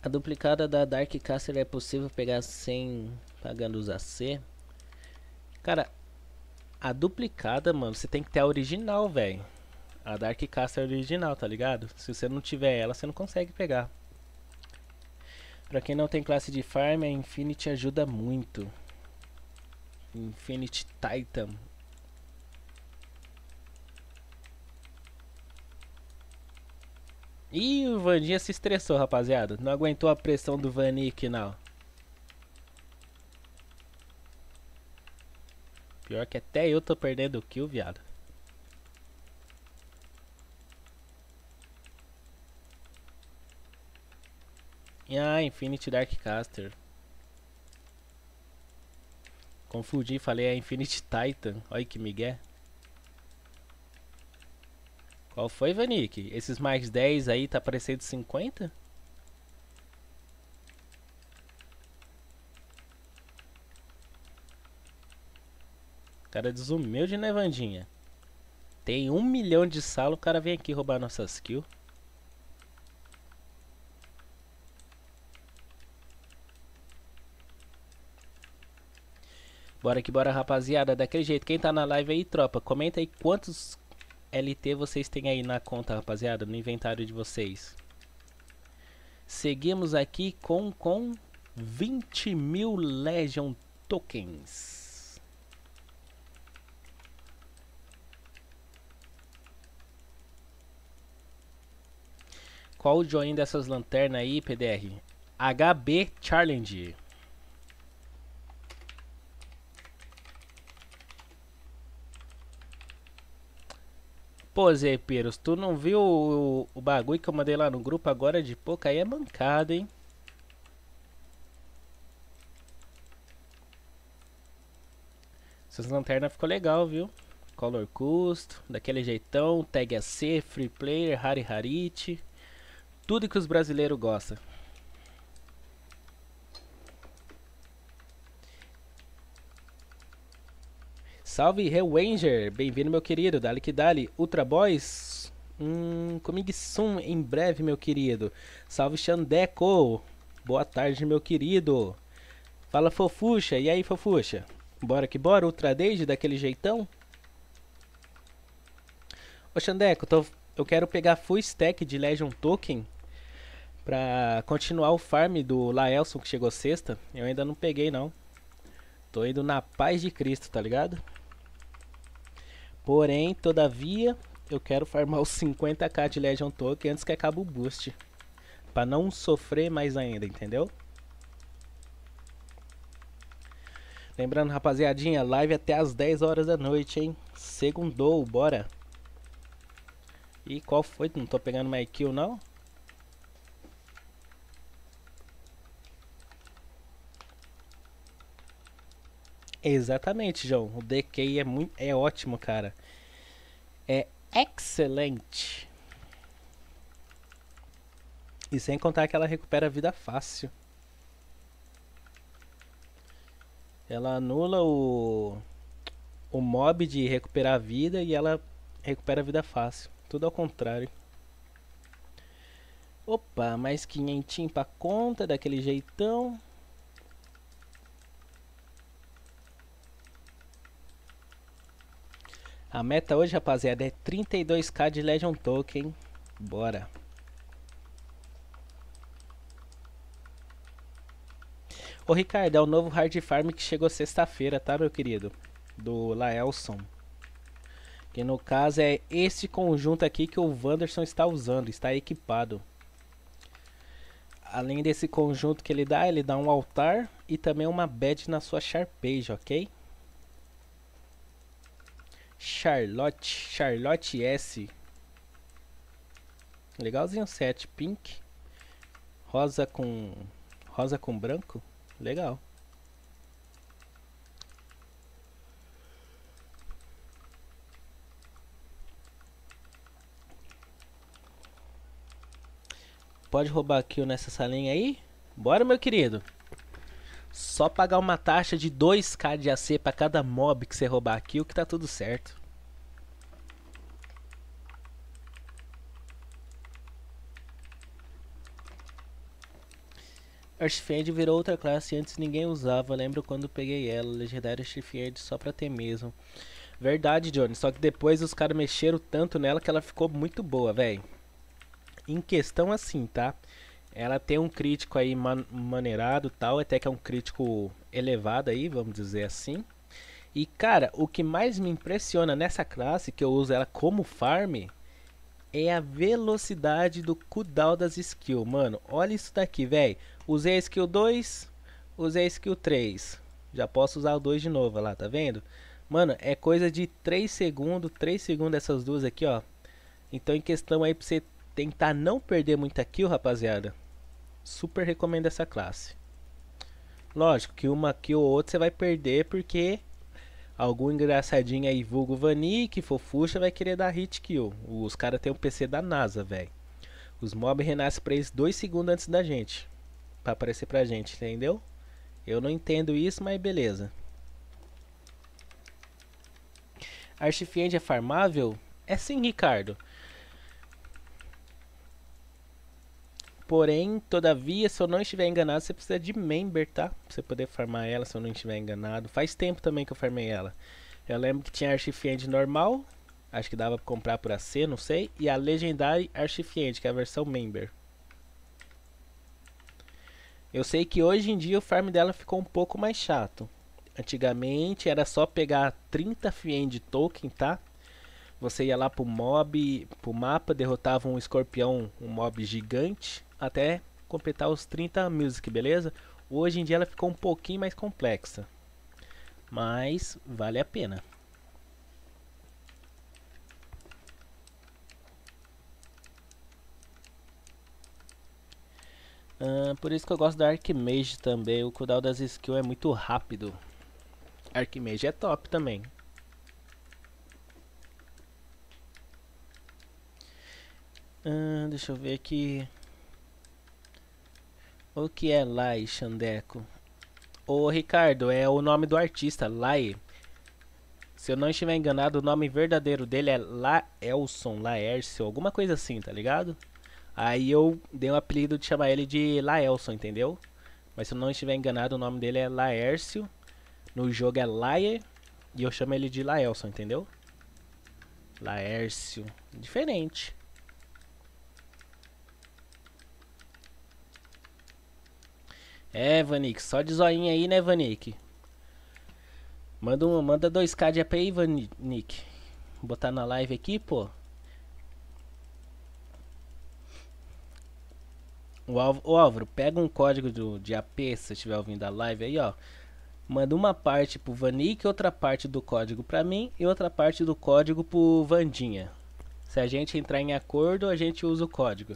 A duplicada da Dark Caster é possível pegar sem pagando os A C? Cara, a duplicada, mano, você tem que ter a original, velho. A Dark Caster original, tá ligado? Se você não tiver ela, você não consegue pegar. Pra quem não tem classe de farm, a Infinity ajuda muito. Infinity Titan. Ih, o Vandinha se estressou, rapaziada. Não aguentou a pressão do Vanik, não. Pior que até eu tô perdendo o kill, viado. Ah, Infinity Darkcaster. Confundi, falei a Infinity Titan. Olha que migué. Qual foi, Vanik? Esses mais dez aí tá parecendo cinquenta? O cara desumilde, né, Vandinha? Tem um milhão de sala, o cara vem aqui roubar nossas kills. Bora que bora, rapaziada. Daquele jeito, quem tá na live aí, tropa, comenta aí quantos L T vocês têm aí na conta, rapaziada, no inventário de vocês. Seguimos aqui com, com vinte mil Legion Tokens. Qual o join dessas lanternas aí, P D R? H B Challenge. Pô, Zé Piros, tu não viu o, o bagulho que eu mandei lá no grupo agora de pouco? Aí é mancada, hein? Essas lanternas ficou legal, viu? Color custo, daquele jeitão, tag A C, free player, Hari Harit. Tudo que os brasileiros gostam. Salve, Rewanger! Bem-vindo, meu querido. Dali que dali. Ultra Boys. Hum, comigo sum em breve, meu querido. Salve, Xandeco. Boa tarde, meu querido. Fala, Fofuxa. E aí, Fofuxa? Bora que bora. Ultra Deide, daquele jeitão? Ô, Xandeco, tô, eu quero pegar full stack de Legion Token pra continuar o farm do Laelson que chegou sexta. Eu ainda não peguei, não. Tô indo na paz de Cristo, tá ligado? Porém, todavia, eu quero farmar os cinquenta k de Legion Token antes que acabe o boost. Pra não sofrer mais ainda, entendeu? Lembrando, rapaziadinha, live até as dez horas da noite, hein? Segundou, bora! E qual foi? Não tô pegando mais kill, não? Exatamente, João. O D K é, muito, é ótimo, cara. É excelente. E sem contar que ela recupera a vida fácil. Ela anula o, o mob de recuperar a vida e ela recupera a vida fácil. Tudo ao contrário. Opa, mais quinhentinho pra conta, daquele jeitão. A meta hoje, rapaziada, é trinta e dois k de Legion Token. Bora. Ô Ricardo, é o novo Hard Farm que chegou sexta-feira, tá, meu querido? Do Laelson. Que no caso é esse conjunto aqui que o Wanderson está usando, está equipado. Além desse conjunto que ele dá, ele dá um altar e também uma badge na sua Sharpage, ok? Charlotte, Charlotte S. Legalzinho o set, pink. Rosa com rosa com branco, legal. Pode roubar kill nessa salinha aí? Bora, meu querido. Só pagar uma taxa de dois k de A C pra cada mob que você roubar kill que tá tudo certo. Archfiend virou outra classe, antes ninguém usava. Lembro quando peguei ela, legendária Archfiend só pra ter mesmo. Verdade, Johnny, só que depois os caras mexeram tanto nela que ela ficou muito boa, velho. Em questão assim, tá? Ela tem um crítico aí man maneirado tal, até que é um crítico elevado aí, vamos dizer assim. E cara, o que mais me impressiona nessa classe, que eu uso ela como farm, é a velocidade do cooldown das skills, mano. Olha isso daqui, velho. Usei a skill dois, usei a skill três. Já posso usar o dois de novo lá, tá vendo? Mano, é coisa de três segundos, três segundos essas duas aqui, ó. Então em questão aí pra você tentar não perder muita kill, rapaziada, super recomendo essa classe. Lógico que uma kill ou outra você vai perder porque algum engraçadinho aí, vulgo Vanik, fofucha, vai querer dar hit kill. Os caras tem um P C da NASA, velho. Os mobs renascem pra eles dois segundos antes da gente. Pra aparecer pra gente, entendeu? Eu não entendo isso, mas beleza. Archfiend é farmável? É sim, Ricardo. Porém, todavia, se eu não estiver enganado, você precisa de member, tá? Pra você poder farmar ela, se eu não estiver enganado. Faz tempo também que eu farmei ela. Eu lembro que tinha Archfiend normal, acho que dava pra comprar por A C, não sei. E a Legendary Archfiend, que é a versão member. Eu sei que hoje em dia o farm dela ficou um pouco mais chato. Antigamente era só pegar trinta Fiend token, tá? Você ia lá pro mob, pro mapa, derrotava um escorpião, um mob gigante, até completar os trinta music, beleza? Hoje em dia ela ficou um pouquinho mais complexa, mas vale a pena. Ah, por isso que eu gosto da Archmage também, o cooldown das skills é muito rápido. Archmage é top também. Ah, deixa eu ver aqui. O que é Lai, Xandeco? Ô Ricardo, é o nome do artista, Lai. Se eu não estiver enganado, o nome verdadeiro dele é Laelson, Laércio, alguma coisa assim, tá ligado? Aí eu dei o apelido de chamar ele de Laelson, entendeu? Mas se eu não estiver enganado, o nome dele é Laércio. No jogo é Laer e eu chamo ele de Laelson, entendeu? Laércio. Diferente. É, Vanik, só de zoinha aí, né, Vanik? Manda, um, manda dois k de A P aí, Vanik. Vou botar na live aqui, pô. O Álvaro, o Álvaro, pega um código do, de A P, se você estiver ouvindo a live aí, ó. Manda uma parte pro Vanik, outra parte do código pra mim e outra parte do código pro Vandinha. Se a gente entrar em acordo, a gente usa o código.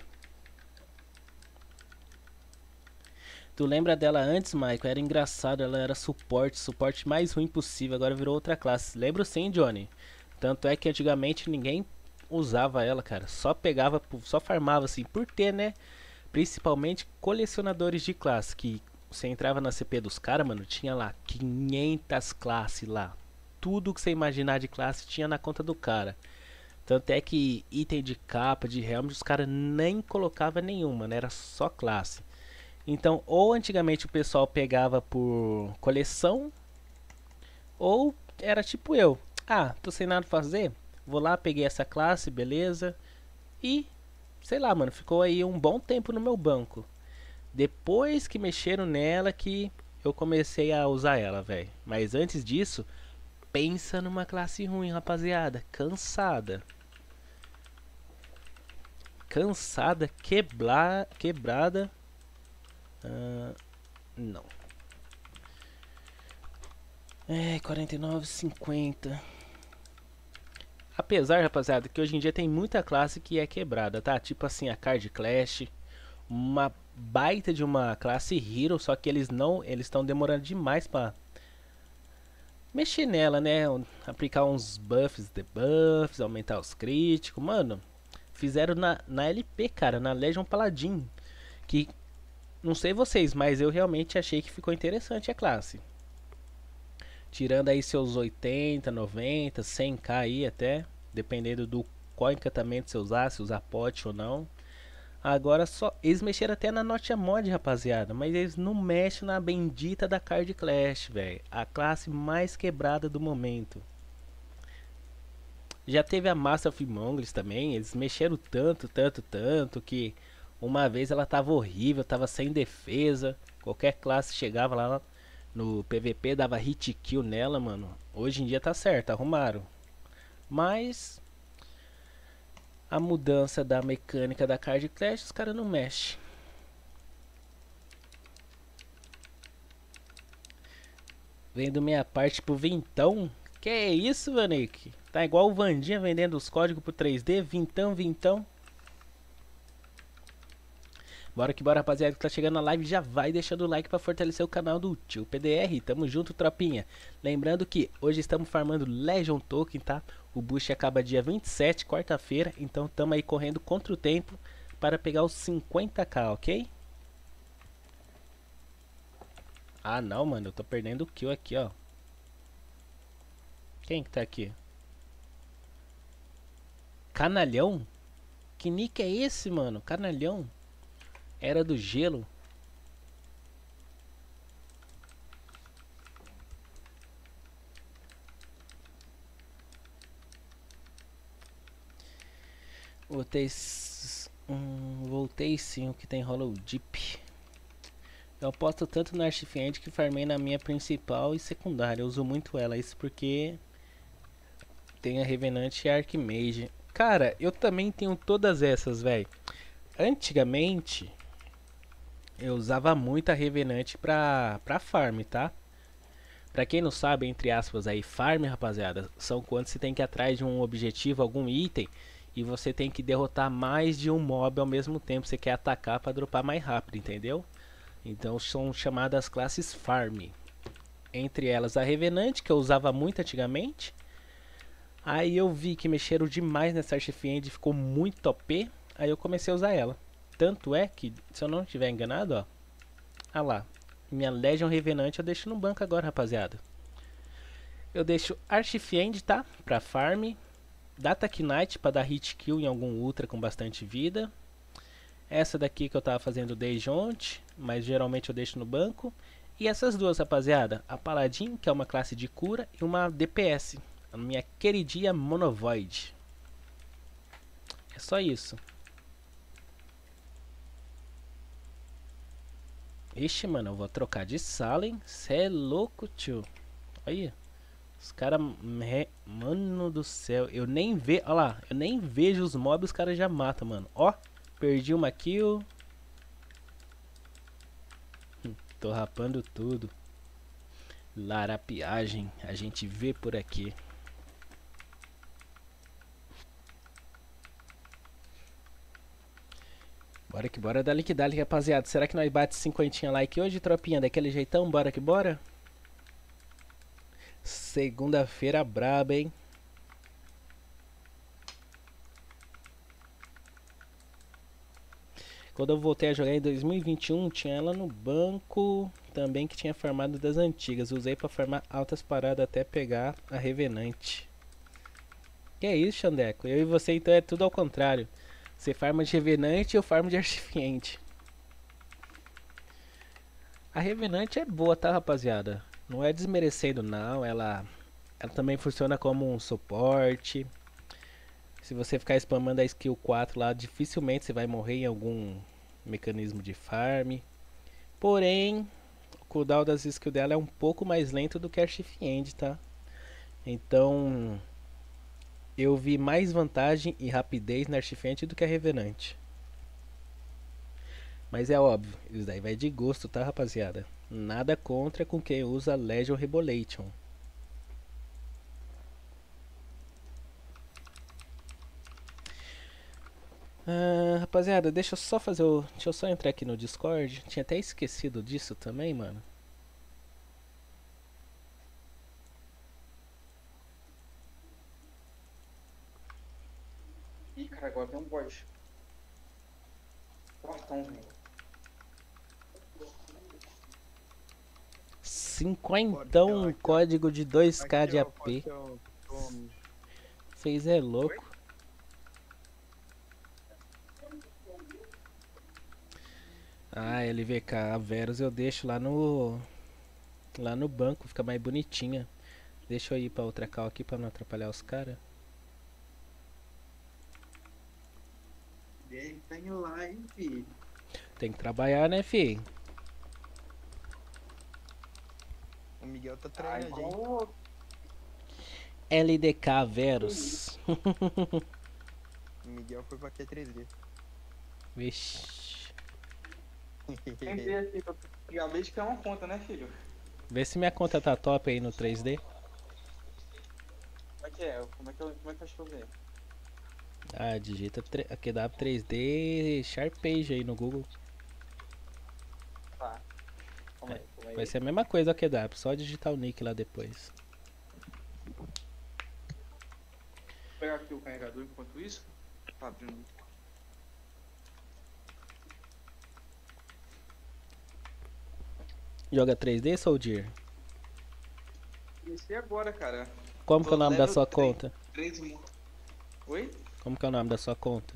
Tu lembra dela antes, Michael? Era engraçado, ela era suporte, suporte mais ruim possível, agora virou outra classe. Lembro sim, Johnny. Tanto é que antigamente ninguém usava ela, cara. Só pegava, só farmava assim, por ter, né? Principalmente colecionadores de classe, que você entrava na C P dos caras, mano, tinha lá quinhentas classes lá. Tudo que você imaginar de classe tinha na conta do cara. Tanto é que item de capa, de helm, os caras nem colocava nenhuma, né? Era só classe. Então, ou antigamente o pessoal pegava por coleção, ou era tipo eu. Ah, tô sem nada pra fazer, vou lá, peguei essa classe, beleza. E, sei lá, mano, ficou aí um bom tempo no meu banco. Depois que mexeram nela que eu comecei a usar ela, velho. Mas antes disso, pensa numa classe ruim, rapaziada. Cansada. Cansada, quebra, quebrada. Uh, não. É, quarenta e nove, cinquenta. Apesar, rapaziada, que hoje em dia tem muita classe que é quebrada, tá? Tipo assim, a Card Clash. Uma baita de uma classe Hero, só que eles não, eles estão demorando demais pra mexer nela, né? Aplicar uns buffs, debuffs, aumentar os críticos. Mano, fizeram na, na L P, cara, na Legion Paladin. Que, não sei vocês, mas eu realmente achei que ficou interessante a classe. Tirando aí seus oitenta, noventa, cem k aí até. Dependendo do qual encantamento você usar, se usar pote ou não. Agora só. Eles mexeram até na Notia Mod, rapaziada. Mas eles não mexem na bendita da Card Clash, velho. A classe mais quebrada do momento. Já teve a Master of Mongols também. Eles mexeram tanto, tanto, tanto que uma vez ela tava horrível, tava sem defesa. Qualquer classe chegava lá no P V P, dava hit kill nela, mano. Hoje em dia tá certo, arrumaram. Mas a mudança da mecânica da Card Clash, os caras não mexem. Vendo minha parte pro vintão. Que é isso, Vanek? Tá igual o Vandinha vendendo os códigos pro três D. Vintão, vintão. Bora que bora, rapaziada, que tá chegando na live, já vai deixando o like pra fortalecer o canal do Tio P D R. Tamo junto, tropinha. Lembrando que hoje estamos farmando Legion Token, tá? O boost acaba dia vinte e sete, quarta-feira. Então tamo aí correndo contra o tempo para pegar os cinquenta k, ok? Ah, não, mano, eu tô perdendo o kill aqui, ó. Quem que tá aqui? Canalhão? Que nick é esse, mano? Canalhão? Era do gelo. Voltei. Hum, voltei sim, o que tem Hollow Deep. Eu aposto tanto na Archfiend que farmei na minha principal e secundária. Eu uso muito ela, isso porque tem a Revenant e a Archmage. Cara, eu também tenho todas essas, velho. Antigamente eu usava muito a Revenant pra, pra farm, tá? Pra quem não sabe, entre aspas aí, farm, rapaziada, são quando você tem que ir atrás de um objetivo, algum item, e você tem que derrotar mais de um mob ao mesmo tempo. Você quer atacar pra dropar mais rápido, entendeu? Então são chamadas classes farm. Entre elas a Revenant, que eu usava muito antigamente. Aí eu vi que mexeram demais nessa Archfiend, ficou muito O P. Aí eu comecei a usar ela. Tanto é que, se eu não estiver enganado, ó. Ah lá. Minha Legion Revenant eu deixo no banco agora, rapaziada. Eu deixo Archfiend, tá? Pra farm. Data Knight pra dar hit kill em algum ultra com bastante vida. Essa daqui que eu tava fazendo desde ontem, mas geralmente eu deixo no banco. E essas duas, rapaziada. A Paladin, que é uma classe de cura, e uma D P S. A minha queridinha Monovoid. É só isso. Ixi, mano, eu vou trocar de sala, hein? Cê é louco, tio. Olha. Os caras... Mano do céu. Eu nem vejo... Olha lá. Eu nem vejo os mobs, os caras já matam, mano. Ó. Perdi uma kill. Hum, tô rapando tudo. Larapiagem. A gente vê por aqui. Bora que bora, dali que dali, rapaziada. Será que nós bate cinquentinha like hoje, tropinha? Daquele jeitão? Bora que bora? Segunda-feira braba, hein? Quando eu voltei a jogar em dois mil e vinte e um, tinha ela no banco também, que tinha farmado das antigas. Usei pra farmar altas paradas até pegar a Revenante. Que é isso, Xandeco? Eu e você então é tudo ao contrário. Você farma de Revenante e eu farmo de Archfiend. A Revenante é boa, tá, rapaziada? Não é desmerecendo, não. Ela, ela também funciona como um suporte. Se você ficar spamando a skill quatro lá, dificilmente você vai morrer em algum mecanismo de farm. Porém, o cooldown das skills dela é um pouco mais lento do que a Archfiend, tá? Então, eu vi mais vantagem e rapidez na Archfiend do que a Revenant. Mas é óbvio, isso daí vai de gosto, tá, rapaziada? Nada contra com quem usa Legion Rebolation. Ah, rapaziada, deixa eu só fazer o... Deixa eu só entrar aqui no Discord. Tinha até esquecido disso também, mano. Ih, cara, agora tem um bot. Portão, velho. Cinquentão, um código de dois K Aqui, de ó, A P. aqui, ó, tome. Vocês é louco. Ah, L V K, a Verus eu deixo lá no. Lá no banco, fica mais bonitinha. Deixa eu ir pra outra cal aqui pra não atrapalhar os caras. Bem, tenho lá, hein, filho. Tem que trabalhar, né, fi? O Miguel tá Ai, treinando, hein? como L D K que isso? Verus. O Miguel foi pra Q três D. Vixe. Entender aqui, pra acabei de criar uma conta, né, filho? Vê se minha conta tá top aí no três D. Como é que é? Como é que eu, como é que faz pra eu ver? Ah, digita tre- Q W três D Sharpage aí no Google. Tá, calma aí, calma Vai aí. ser a mesma coisa o Q W, só digitar o nick lá depois. Vou pegar aqui o carregador enquanto isso. Tá abrindo. Joga três D, Soldier? Comecei agora, cara. Como que é Tô o nome da level sua três conta? três mo- Oi? Como que é o nome da sua conta?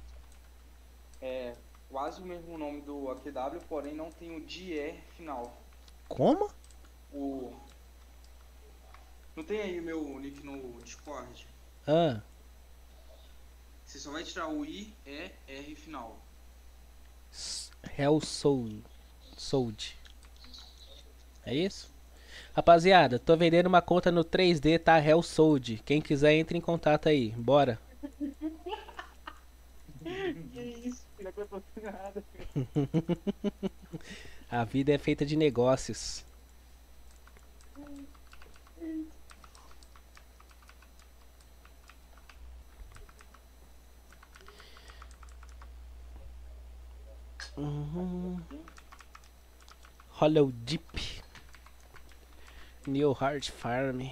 É quase o mesmo nome do A Q W, porém não tem o D E final. Como? O... Não tem aí o meu nick no Discord? Ah, Você só vai tirar o I, E, R final. S- Hell Soul. Sold. É isso? Rapaziada, tô vendendo uma conta no três D, tá? Hell Sold. Quem quiser, entre em contato aí. Bora. Que isso, filho, não aconteceu nada. A vida é feita de negócios. Uhum. Hollow Deep. New Heart Farm.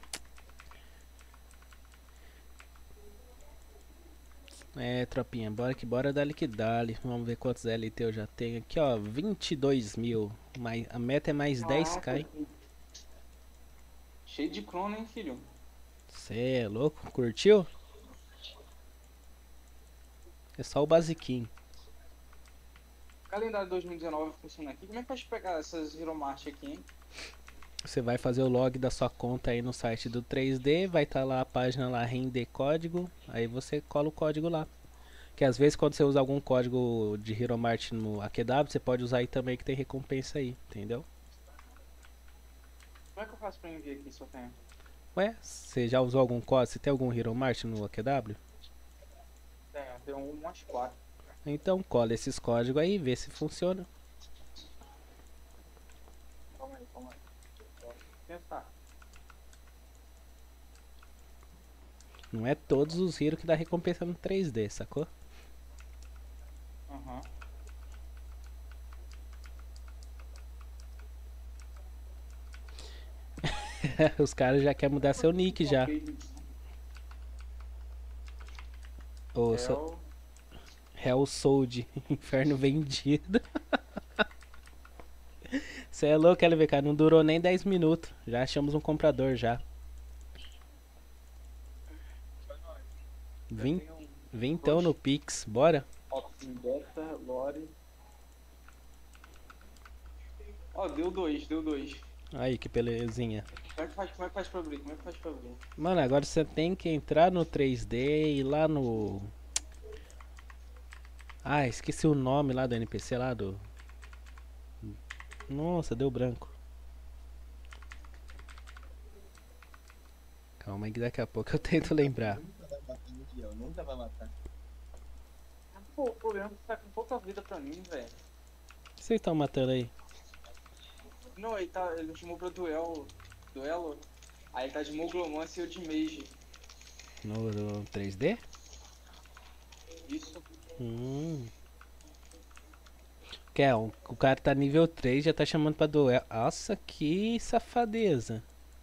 É, tropinha, bora que bora, dali que dali. Vamos ver quantos L T eu já tenho aqui, ó. vinte e dois mil. Mais, a meta é mais dez k, hein? Cheio de crono, hein, filho? Cê é louco? Curtiu? É só o basiquinho. O calendário dois mil e dezenove funciona aqui. Como é que faz pra pegar essas Hero Mart aqui, hein? Você vai fazer o log da sua conta aí no site do três D, vai estar lá a página lá, render código, aí você cola o código lá. Que às vezes quando você usa algum código de Hero Mart no A Q W, você pode usar aí também que tem recompensa aí, entendeu? Como é que eu faço pra enviar aqui se eu tenho? Ué, você já usou algum código? Você tem algum Hero Mart no A Q W? Tenho, tenho um mais quatro. Então cola esses códigos aí, vê se funciona. Calma aí, calma aí. Vou tentar. Não é todos os Hero que dá recompensa no três D, sacou? Aham. Os caras já querem mudar seu nick já. Ô, so, Hell. Hell Sold, inferno vendido. Você é louco, L V K, não durou nem dez minutos. Já achamos um comprador já. Vim, Tem um vintão no Pix, bora? Opt-in Beta, Lore. Ó, deu dois, deu dois. Aí, que belezinha. Como é que faz, como é que faz pra abrir? Como é que faz pra abrir? Mano, agora você tem que entrar no três D e lá no... Ah, esqueci o nome lá do N P C lá do... Nossa, deu branco. Calma aí que daqui a pouco eu tento lembrar. Nunca vai matar o Miguel, nunca vai matar. Pô, o problema é que tá com pouca vida pra mim, velho. O que vocês estão matando aí? Não, ele tá. Ele me chamou pra duelo. Duelo. Aí ele tá de Moglomance e eu de Mage. No, no três D? Isso. Hum. Que é, o, o cara tá nível três, já tá chamando pra duelo. Nossa, que safadeza.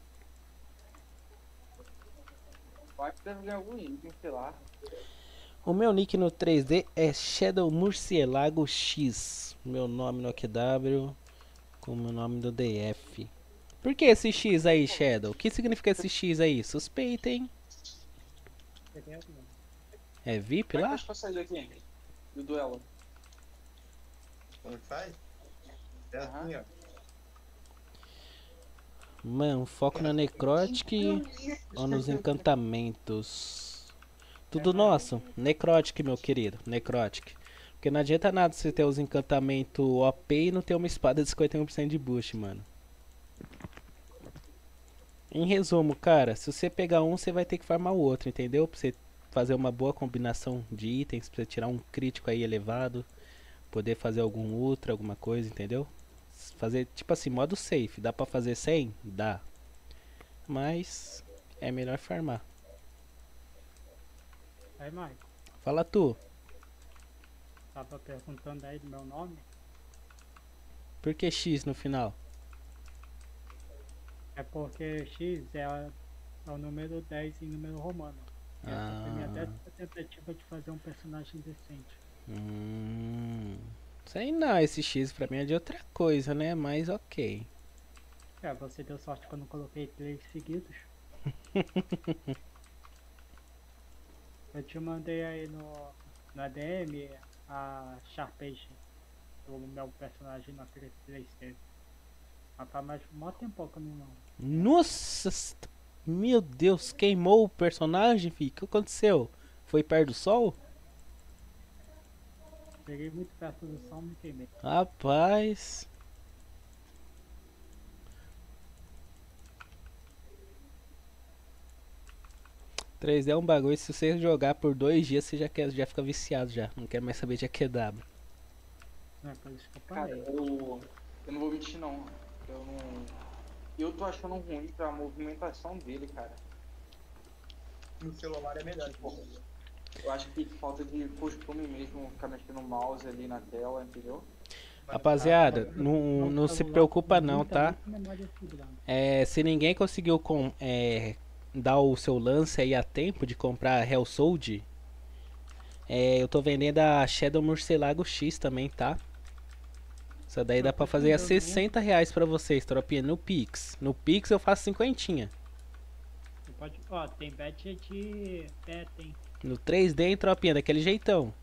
Vai que deve ganhar algum item, sei lá. O meu nick no três D é Shadow Murcielago X. Meu nome no Q W com o meu nome do D F. Por que esse X aí, Shadow? O que significa esse X aí? Suspeita, hein? É V I P Como é que lá? faz pra sair daqui? Do duelo. Como que faz? É Aham. assim, ó. Mano, foco na Necrotic ou nos encantamentos? Tudo nosso. Necrotic, meu querido. Necrotic. Porque não adianta nada você ter os encantamentos O P e não ter uma espada de cinquenta e um por cento de boost, mano. Em resumo, cara, se você pegar um, você vai ter que farmar o outro, entendeu? Pra você fazer uma boa combinação de itens, pra você tirar um crítico aí elevado, poder fazer algum ultra, alguma coisa, entendeu? Fazer, tipo assim, modo safe. Dá pra fazer cem? Dá. Mas é melhor farmar. Aí, Mike, Fala tu, tava perguntando aí do meu nome. por que X no final? É porque X é, a- é o número dez em número romano. E essa foi minha Ah, décima tentativa de fazer um personagem decente. hum, sei não, esse X pra mim é de outra coisa, né? Mas ok. É, você deu sorte que eu não coloquei três seguidos. Eu te mandei aí no, no A D M a Sharpage do meu personagem na três D. Mas faz mais mó tempo que eu não. Nossa, s- meu Deus, queimou o personagem, fi. O que aconteceu? Foi perto do sol? Cheguei muito perto do sol e me queimei. Rapaz. três D é um bagulho, se você jogar por dois dias, você já, quer, já fica viciado já. Não quer mais saber de A Q W. Não é por isso que eu Cara, parei. eu, eu não vou mentir não. Eu não. Eu tô achando ruim pra movimentação dele, cara. No celular é melhor. Tipo, eu acho que falta de costume mesmo ficar mexendo o mouse ali na tela, entendeu? Rapaziada, não, não se preocupa não, tá? Muita memória fibra. É, se ninguém conseguiu com, é, dar o seu lance aí a tempo de comprar Hellsold, é, eu tô vendendo a Shadow Murcielago X também, tá? Essa daí dá pra fazer a sessenta reais pra vocês, tropinha, no Pix. No Pix eu faço cinquentinha. Você pode. Ó, tem bet de pet, hein? No três D, hein, tropinha, daquele jeitão.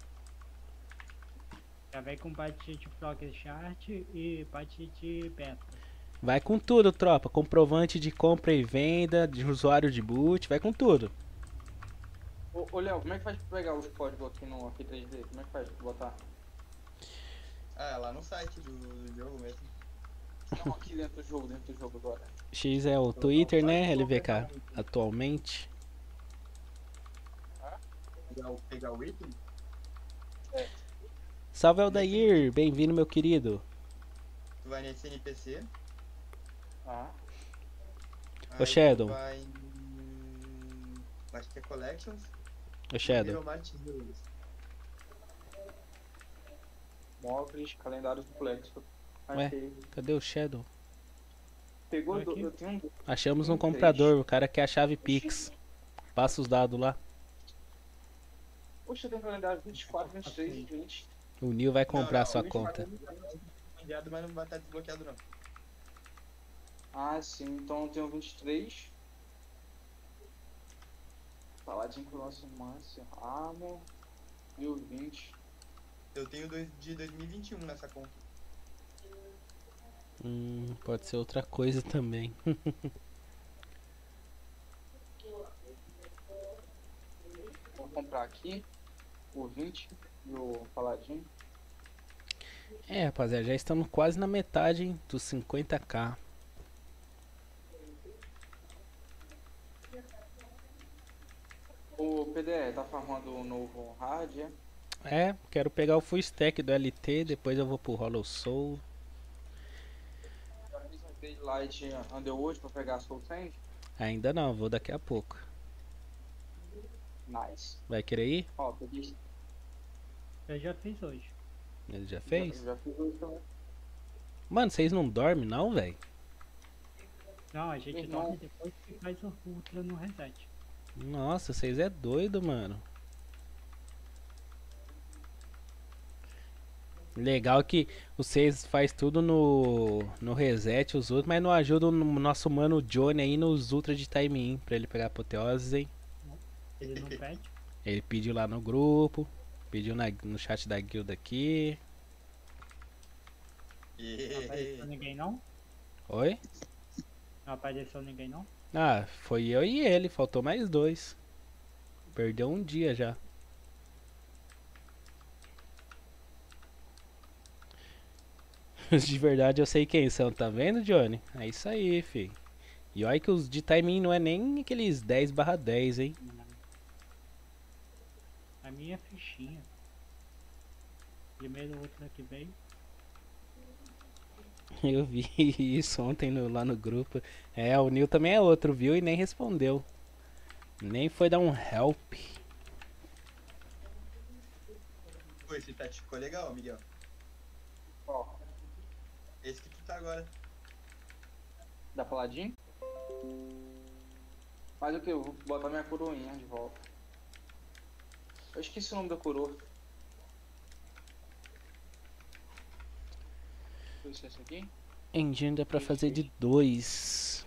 Já vem com bet de Frog Chart e bet de beta. Vai com tudo, tropa. Comprovante de compra e venda, de usuário de boot, vai com tudo. Ô, ô Léo, como é que faz pra pegar os códigos aqui no aqui três D? Como é que faz pra botar? Ah, é lá no site do, do jogo mesmo. Não, aqui dentro do jogo, dentro do jogo agora. X é o Twitter, né, L V K, atualmente. Pegar o, pegar o item? Salve Aldair, bem-vindo, meu querido. Tu vai nesse N P C. Ah, Ô, aí Shadow. tu vai em... Acho que é Collections. Ô Shadow, Hero Mart Heroes. móveis, calendário complexo. Ué? Achei. cadê o Shadow? Pegou, Aqui. do, eu tenho um. Achamos um Tem três. comprador, o cara quer a chave Pix. Passa os dados lá. Poxa, eu tenho calendário vinte e quatro, vinte e três e vinte. O Nil vai comprar Não, não, sua o conta. Enviado, mas não vai estar desbloqueado não. Ah, sim, então eu tenho vinte e três. Paladin com nosso Márcio, Armor, mil e vinte. Eu tenho dois, de dois mil e vinte e um nessa conta. Hum, pode ser outra coisa também. Vou comprar aqui o vinte e o Paladin. É, rapaziada, já estamos quase na metade, hein, dos cinquenta k. O P D E tá farmando o novo hard, é? É, quero pegar o full stack do L T, depois eu vou pro Hollow Soul. Já fiz um Daylight Underworld pra pegar a Soul Sand. Ainda não, vou daqui a pouco. Nice. Vai querer ir? Ó, peguei. Eu já fiz hoje. Ele já fez? Já, já fiz isso também. Mano, vocês não dormem não, velho? Não, a gente Meu irmão. dorme depois que faz o ultra no reset. Nossa, vocês é doido, mano. Legal que vocês faz tudo no, no reset, os outros, mas não ajudam o nosso mano Johnny aí nos ultra de time in pra ele pegar apoteoses, hein? Ele não pede. Ele pediu lá no grupo, pediu na- no chat da guilda aqui. Não apareceu ninguém não? Oi? Não apareceu ninguém não? Ah, foi eu e ele, faltou mais dois. Perdeu um dia já. Os de verdade eu sei quem são, tá vendo, Johnny? É isso aí, fi. E olha que os de timing não é nem aqueles dez barra dez, hein? Não. A minha fichinha. Primeiro outra que veio. Eu vi isso ontem no- lá no grupo. É, o Nil também é outro, viu? E nem respondeu. Nem foi dar um help. Pô, esse pet ficou legal, Miguel. Ó, Esse que tu tá agora. da Paladin. Mas o que? Eu vou botar minha coroinha de volta. Eu esqueci o nome da coroa. Foi isso esse aqui? Engine dá pra fazer de dois.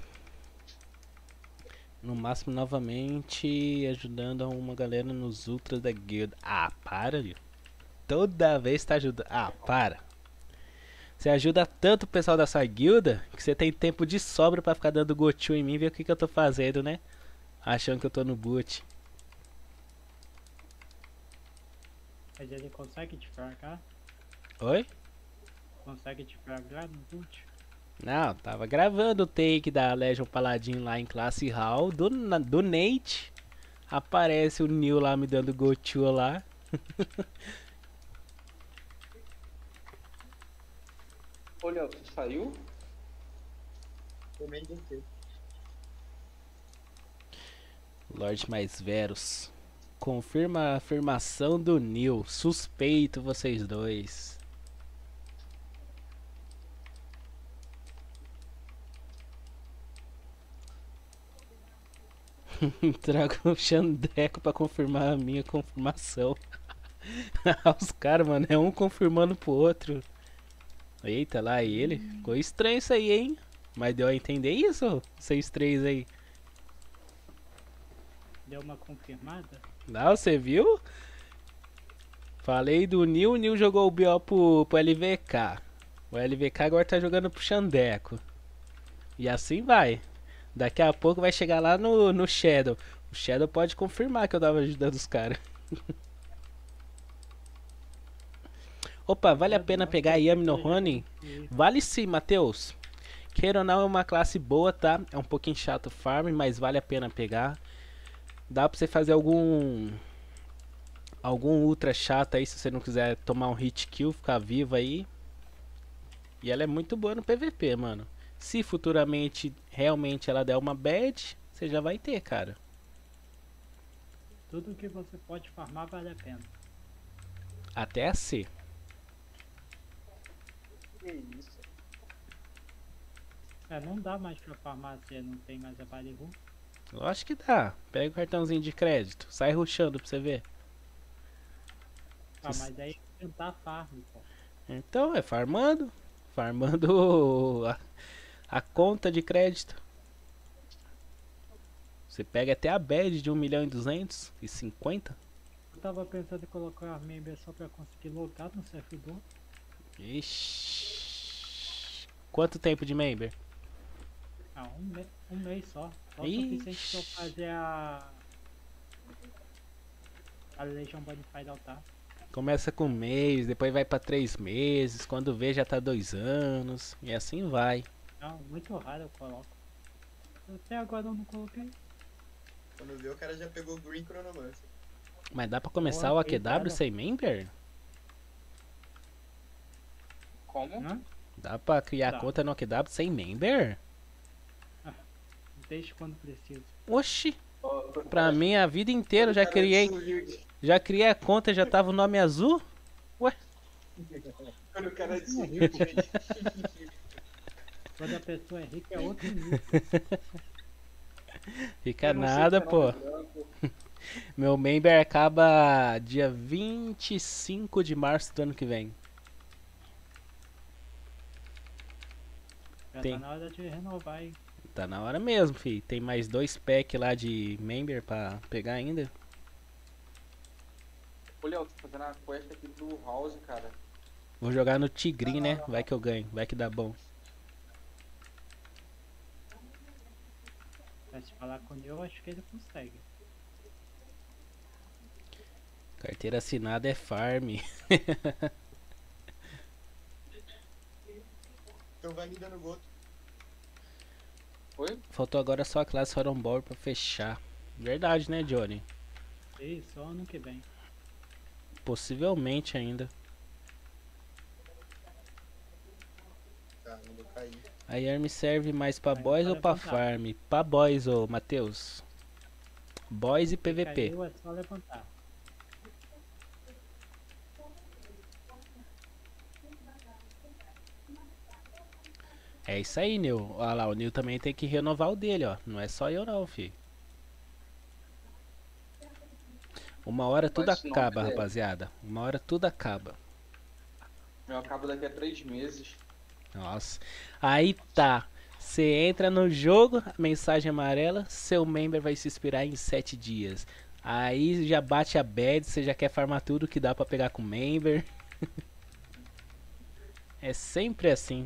No máximo, novamente, ajudando uma galera nos ultras da guilda. Ah, para, viu? Toda vez tá ajudando. Ah, para. Você ajuda tanto o pessoal dessa guilda que você tem tempo de sobra pra ficar dando gotiu em mim e ver o que, que eu tô fazendo, né? Achando que eu tô no boot. Mas ele consegue te fragar? Oi? Consegue te fragar no boot? Não, tava gravando o take da Legion Paladin lá em classe Hall do, na- do Nate. Aparece o Neil lá me dando gotiu lá. Olha, tu saiu? Também de ter. Lorde Mais Veros. Confirma a afirmação do Neil. Suspeito vocês dois. Trago o Xandeco pra confirmar a minha confirmação. Os caras, mano, é um confirmando pro outro. Eita, lá e ele. Ficou estranho isso aí, hein? Mas deu a entender isso? Vocês três aí. Deu uma confirmada? Não, você viu? Falei do Nil, o Nil jogou o B O pro, pro L V K. O L V K agora tá jogando pro Xandeco. E assim vai. Daqui a pouco vai chegar lá no, no Shadow. O Shadow pode confirmar que eu tava ajudando os caras. Opa, vale a pena pegar a Yami no Ronin? Vale sim, Matheus. Queira ou não, é uma classe boa, tá? É um pouquinho chato o farm, mas vale a pena pegar. Dá pra você fazer algum... Algum ultra chato aí, se você não quiser tomar um hit kill, ficar vivo aí. E ela é muito boa no P V P, mano. Se futuramente, realmente, ela der uma bad, você já vai ter, cara. Tudo que você pode farmar vale a pena. Até a C. Que isso? É, não dá mais pra farmar se não tem mais a Barihu. Lógico que dá. Pega o cartãozinho de crédito. Sai rushando pra você ver. Ah, mas aí tentar farm, pô. Então, é farmando. Farmando a, a conta de crédito. Você pega até a bad de um milhão e duzentos e cinquenta. Eu tava pensando em colocar a member só pra conseguir logar no servidor. Ixi. Quanto tempo de member? Ah, um, me um mês só. Só o Ixi. suficiente pra eu fazer a... A Legion Bonify da altar. Começa com um mês, depois vai pra três meses. Quando vê já tá dois anos. E assim vai. Não, muito raro eu coloco. Até agora eu não coloquei. Quando viu, o cara já pegou o Green Chronomancer. Mas dá pra começar Boa, o A Q W cuidado. sem member? Como? Hã? Dá pra criar Dá. conta no A Q W sem member? Desde quando preciso. Oxi, Ó, pra mim a vida inteira eu já o cara criei. desumilde. Já criei a conta, já tava o nome azul? Quando o cara é Não, desumilde. Quando a pessoa é rica é outro nível. Fica Eu não sei nada, se é pô. nome branco. Meu member acaba dia vinte e cinco de março do ano que vem. Já Tem. tá na hora de renovar, hein? Tá na hora mesmo, fi. Tem mais dois packs lá de member pra pegar ainda. Olha, eu tô fazendo a quest aqui do House, cara. Vou jogar no Tigrinho, né? Vai que eu ganho, vai que dá bom. Mas se falar com ele, eu acho que ele consegue. Carteira assinada é farm. Então vai me dando goto. Oi? Faltou agora só a classe Hornball pra fechar. Verdade, né, Johnny? E só ano que vem. Possivelmente ainda. Caramba, eu caí. A arma serve mais pra Aí boys só ou pra levantar. farm? Pra boys, ô Matheus. Boys e P V P. Caiu, é só levantar. É isso aí, Nil. Olha lá, o Nil também tem que renovar o dele, ó. Não é só eu não, fi. Uma hora tudo Mas se não acaba, quiser. rapaziada. Uma hora tudo acaba. Eu acabo daqui a três meses. Nossa. Aí tá. Você entra no jogo, mensagem amarela, seu member vai se expirar em sete dias. Aí já bate a bad, você já quer farmar tudo que dá pra pegar com member. É sempre assim.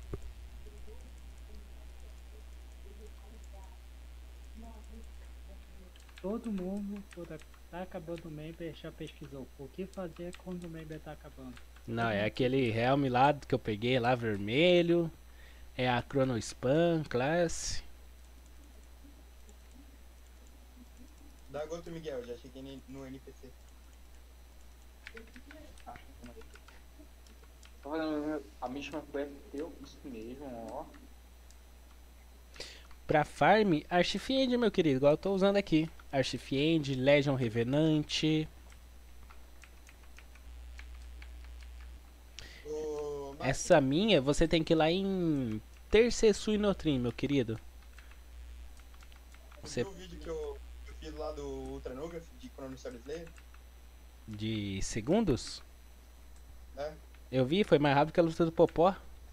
Todo mundo, quando tá acabando o member, já pesquisou o que fazer quando o member tá acabando. Não, é aquele Helm lá que eu peguei lá, vermelho. É a Chrono Spam Class. Dá goto, Miguel. Já cheguei ne- no N P C. Tô fazendo a mesma coisa que eu, isso mesmo, ó. Pra farm, Archifiend, meu querido, igual eu tô usando aqui. Archifiend, Legion Revenante. Ô, Marcos, Essa minha, você tem que ir lá em Tercesu e Notrim, meu querido. você Você viu o vídeo que eu, que eu fiz lá do Ultranograph de Chrono Sword Slayer? de segundos? Né? Eu vi, foi mais rápido que a luta do Popó.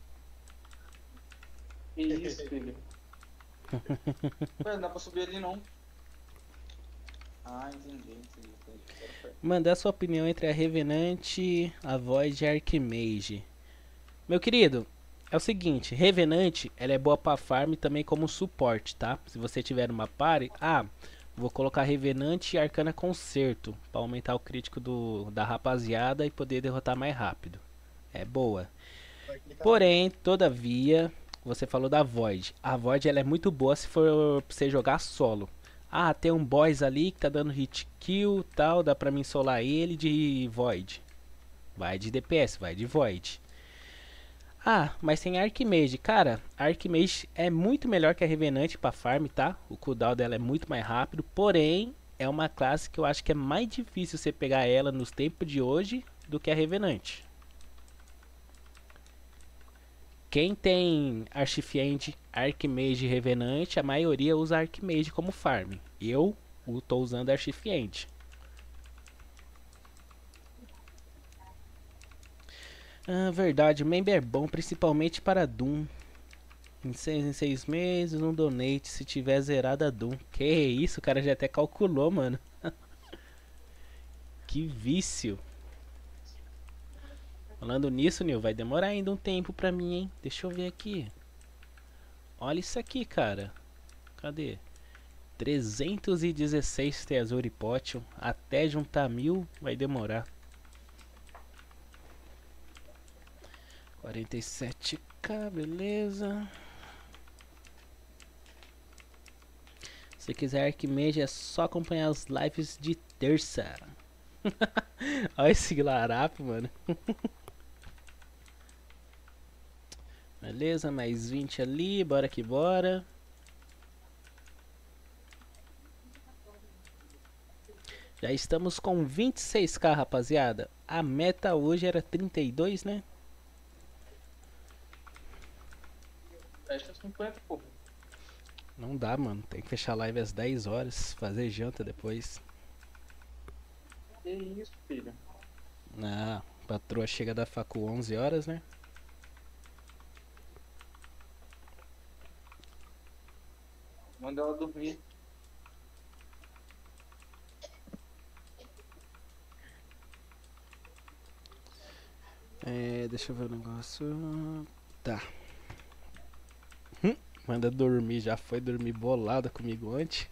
Que isso, filho? Ué, não dá pra subir ali não. Ah, entendi, entendi, entendi. Agora foi. Mandar sua opinião entre a Revenante, a Void e a Archmage. Meu querido, é o seguinte, Revenante, ela é boa pra farm também como suporte, tá? Se você tiver uma party, ah, vou colocar Revenante e Arcana Concerto pra aumentar o crítico do, da rapaziada e poder derrotar mais rápido. É boa. Vai clicar Porém, todavia, você falou da Void. A Void ela é muito boa se for pra você jogar solo. Ah, tem um boss ali que tá dando hit kill tal, dá pra mim solar ele de Void. Vai de D P S, vai de Void. Ah, mas tem a Archmage. Cara, a Archmage é muito melhor que a Revenante pra farm, tá? O cooldown dela é muito mais rápido. Porém, é uma classe que eu acho que é mais difícil você pegar ela nos tempos de hoje do que a Revenante. Quem tem Archifiend, Archmage e Revenante, a maioria usa Archmage como farm. Eu tô usando Archifiend. Ah, verdade, o member é bom, principalmente para Doom. Em seis em seis meses, um donate se tiver zerado a Doom. Que isso, o cara já até calculou, mano. Que vício. Falando nisso, Nil, vai demorar ainda um tempo pra mim, hein? Deixa eu ver aqui. Olha isso aqui, cara. Cadê? trezentos e dezesseis Teazuri Potion. Até juntar mil vai demorar. quarenta e sete k, beleza. Se quiser Archmage é só acompanhar as lives de terça. Olha esse larápio, mano. Beleza, mais vinte ali, bora que bora. Já estamos com vinte e seis k, rapaziada. A meta hoje era trinta e dois, né? Fecha cinquenta, pô. Não dá, mano. Tem que fechar a live às dez horas. Fazer janta depois. Que isso, filho? Ah, a patroa chega da facu onze horas, né? Manda ela dormir. É, É, deixa eu ver o negócio. Tá. Hum, manda dormir, já foi dormir bolada comigo ontem.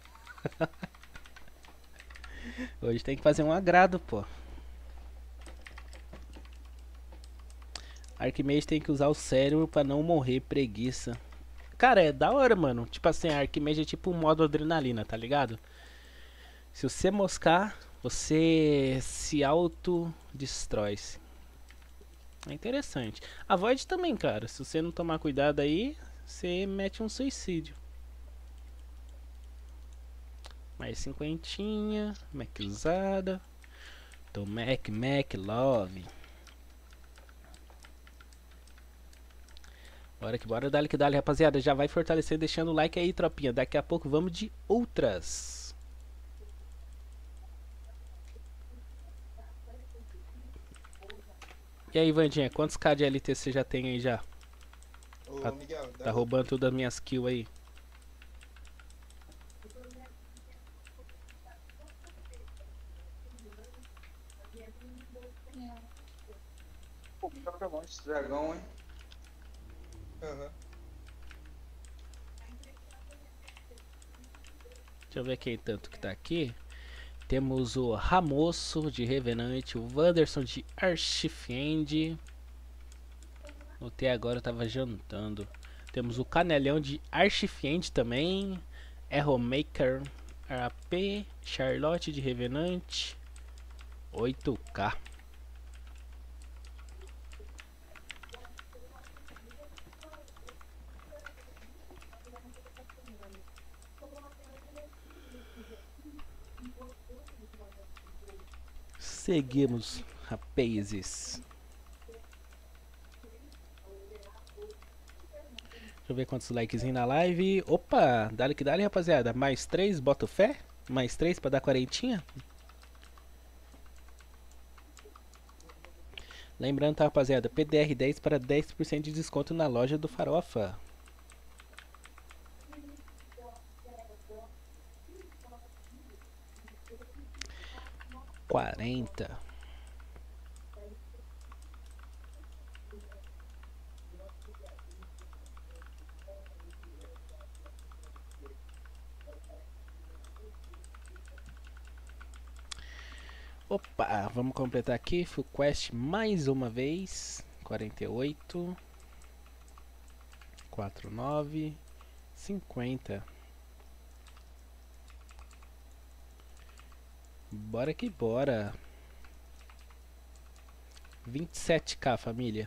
Hoje tem que fazer um agrado, pô. Arquimedes tem que usar o cérebro pra não morrer, preguiça. Cara, é da hora, mano. Tipo assim, a Arquimedes é tipo um modo adrenalina, tá ligado? Se você moscar, você se autodestrói. É interessante. A Void também, cara. Se você não tomar cuidado aí, você mete um suicídio. Mais cinquentinha. Mac usada. Então, Mac, Mac, Love. Bora que bora, dale que dale, rapaziada. Já vai fortalecer deixando o like aí, tropinha. Daqui a pouco vamos de outras. E aí, Vandinha, quantos K de L T você já tem aí já? Ô, Tá- Miguel, dá Tá roubando todas as minhas kills aí. Pô, joga longe esse dragão, hein? Aham. Deixa eu ver quem tanto que tá aqui. Temos o Ramosso de Revenante, o Wanderson de Archifiend. Até agora eu tava jantando. Temos o Canelhão de Archifiend também. Erromaker, A P, Charlotte de Revenante. oito K. Seguimos, rapazes. Deixa eu ver quantos likes na live. Opa, dale que dale, rapaziada. Mais três, bota fé. Mais três pra dar quarentinha. Lembrando, tá, rapaziada, P D R dez para dez por cento de desconto na loja do Farofa. quarenta. Opa, vamos completar aqui. Full Quest mais uma vez. quarenta e oito. quarenta e nove. cinquenta. Bora que bora. vinte e sete K, família.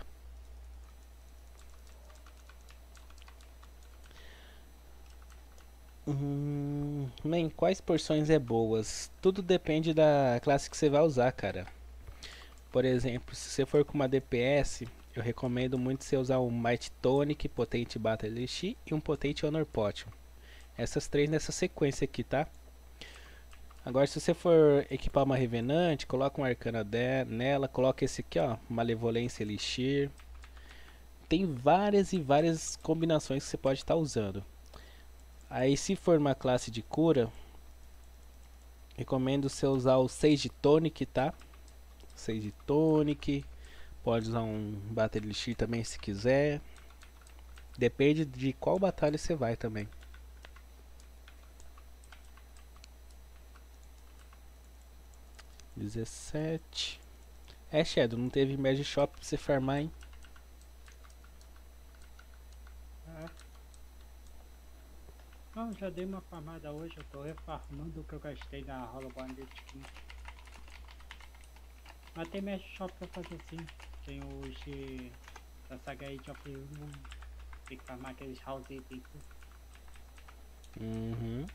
Hum, man, quais porções é boas? Tudo depende da classe que você vai usar, cara. Por exemplo, se você for com uma D P S, eu recomendo muito você usar um Might Tonic, Potente Battle Elixir e um Potente Honor Potion. Essas três nessa sequência aqui, tá? Agora, se você for equipar uma Revenante, coloca um Arcana de nela, coloca esse aqui, ó, Malevolência Elixir. Tem várias e várias combinações que você pode estar usando. Aí, se for uma classe de cura, recomendo você usar o Sage Tonic, tá? Sage Tonic. Pode usar um Battle Elixir também se quiser. Depende de qual batalha você vai também. dezessete. É, Shadow, não teve Magic Shop pra você farmar, hein? É. Não, já dei uma farmada hoje, eu tô refarmando o que eu gastei na Hollow Bandit. Mas tem Magic Shop pra fazer sim. Tem os de... da saga Age of Ruin. Tem que farmar aqueles house itens. Uhum.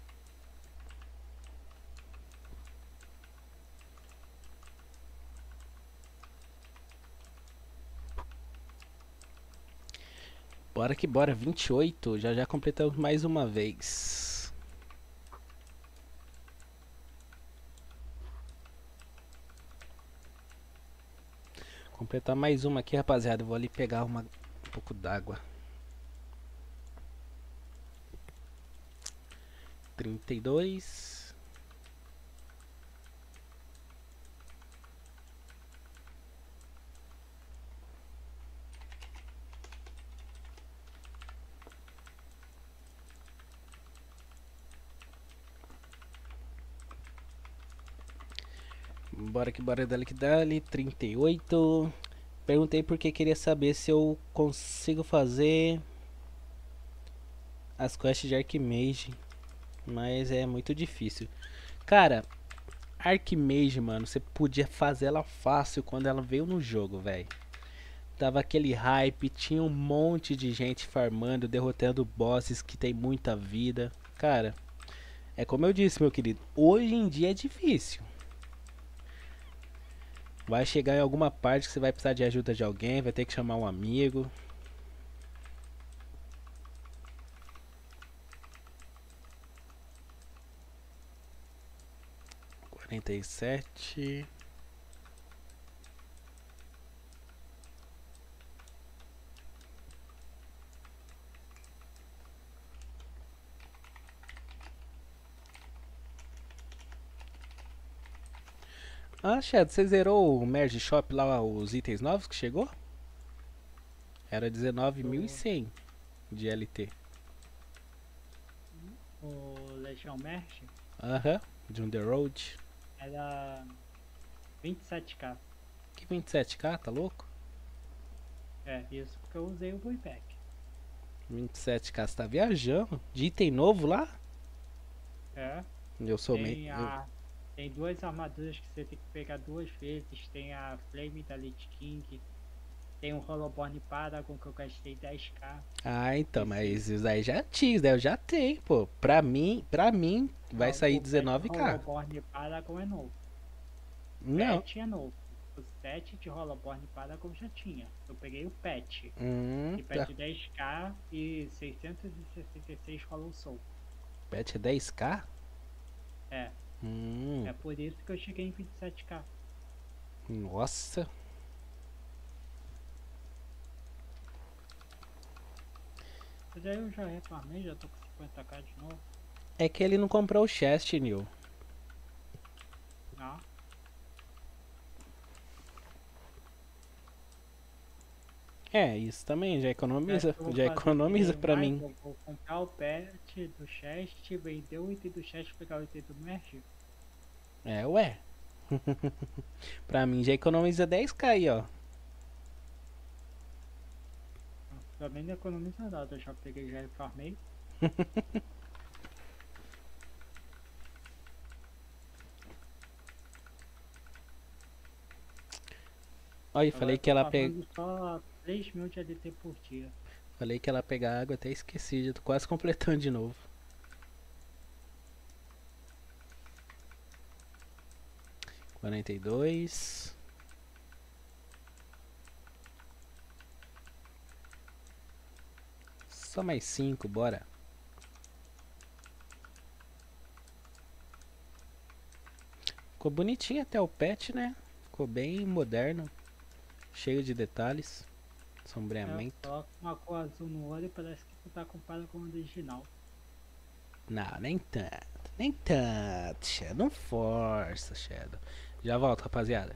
Bora que bora, vinte e oito, já já completamos mais uma vez. Completar mais uma aqui, rapaziada. Eu vou ali pegar uma, um pouco d'água. trinta e dois. Bora que bora, dali que dali. trinta e oito. Perguntei porque queria saber se eu consigo fazer as quests de Archmage. Mas é muito difícil. Cara, Archmage, mano, você podia fazer ela fácil quando ela veio no jogo, velho. Tava aquele hype, tinha um monte de gente farmando, derrotando bosses que tem muita vida. Cara, é como eu disse, meu querido, hoje em dia é difícil. Vai chegar em alguma parte que você vai precisar de ajuda de alguém, vai ter que chamar um amigo. quarenta e sete. Ah, Chad, você zerou o Merge Shop lá, os itens novos que chegou? Era dezenove mil e cem de L T. O Legião Merge Aham, de On The Road. era vinte e sete k. Que vinte e sete k, tá louco? É, isso porque eu usei o Buyback. vinte e sete k, você tá viajando? De item novo lá? É, Eu sou tem, meio. a, tem duas armaduras que você tem que pegar duas vezes. Tem a Flame da Lich King. Tem o Holoborn Paragon que eu gastei dez k. Ah, então, mas isso aí já tinha, isso daí eu já tenho, pô. Pra mim, pra mim, vai Não, sair o dezenove pet k. Holoborn Paragon é novo. Não. Pet é novo. O set de Holoborn Paragon já tinha. Eu peguei o pet. Hum, Que tá. pede dez k e seiscentos e sessenta e seis Hollow Soul. Pet é dez k? É, Hum, é por isso que eu cheguei em vinte e sete k. nossa. Mas aí eu já reclamei, já tô com cinquenta k de novo. É que ele não comprou o chest, Neil. Não. É, isso também já economiza, Eu vou já fazer economiza que pra mais, mim. Eu vou comprar o pet do chest, vender o item do chest, pegar o item do merge. É, ué. Pra mim já economiza dez k aí, ó. Também não economiza nada, eu já peguei, já farmei. Olha, Agora falei eu que tô ela pega. farmando só três mil de L T por dia. Falei que ela pega água, até esqueci, já tô quase completando de novo. quarenta e dois. Só mais cinco, bora. Ficou bonitinho até o pet, né? Ficou bem moderno. Cheio de detalhes. É, Sombreamento. coloca uma cor azul no olho e parece que tu tá comparado com o original. Não, nem tanto. Nem tanto, Shadow. Não força, Shadow. Já volto, rapaziada.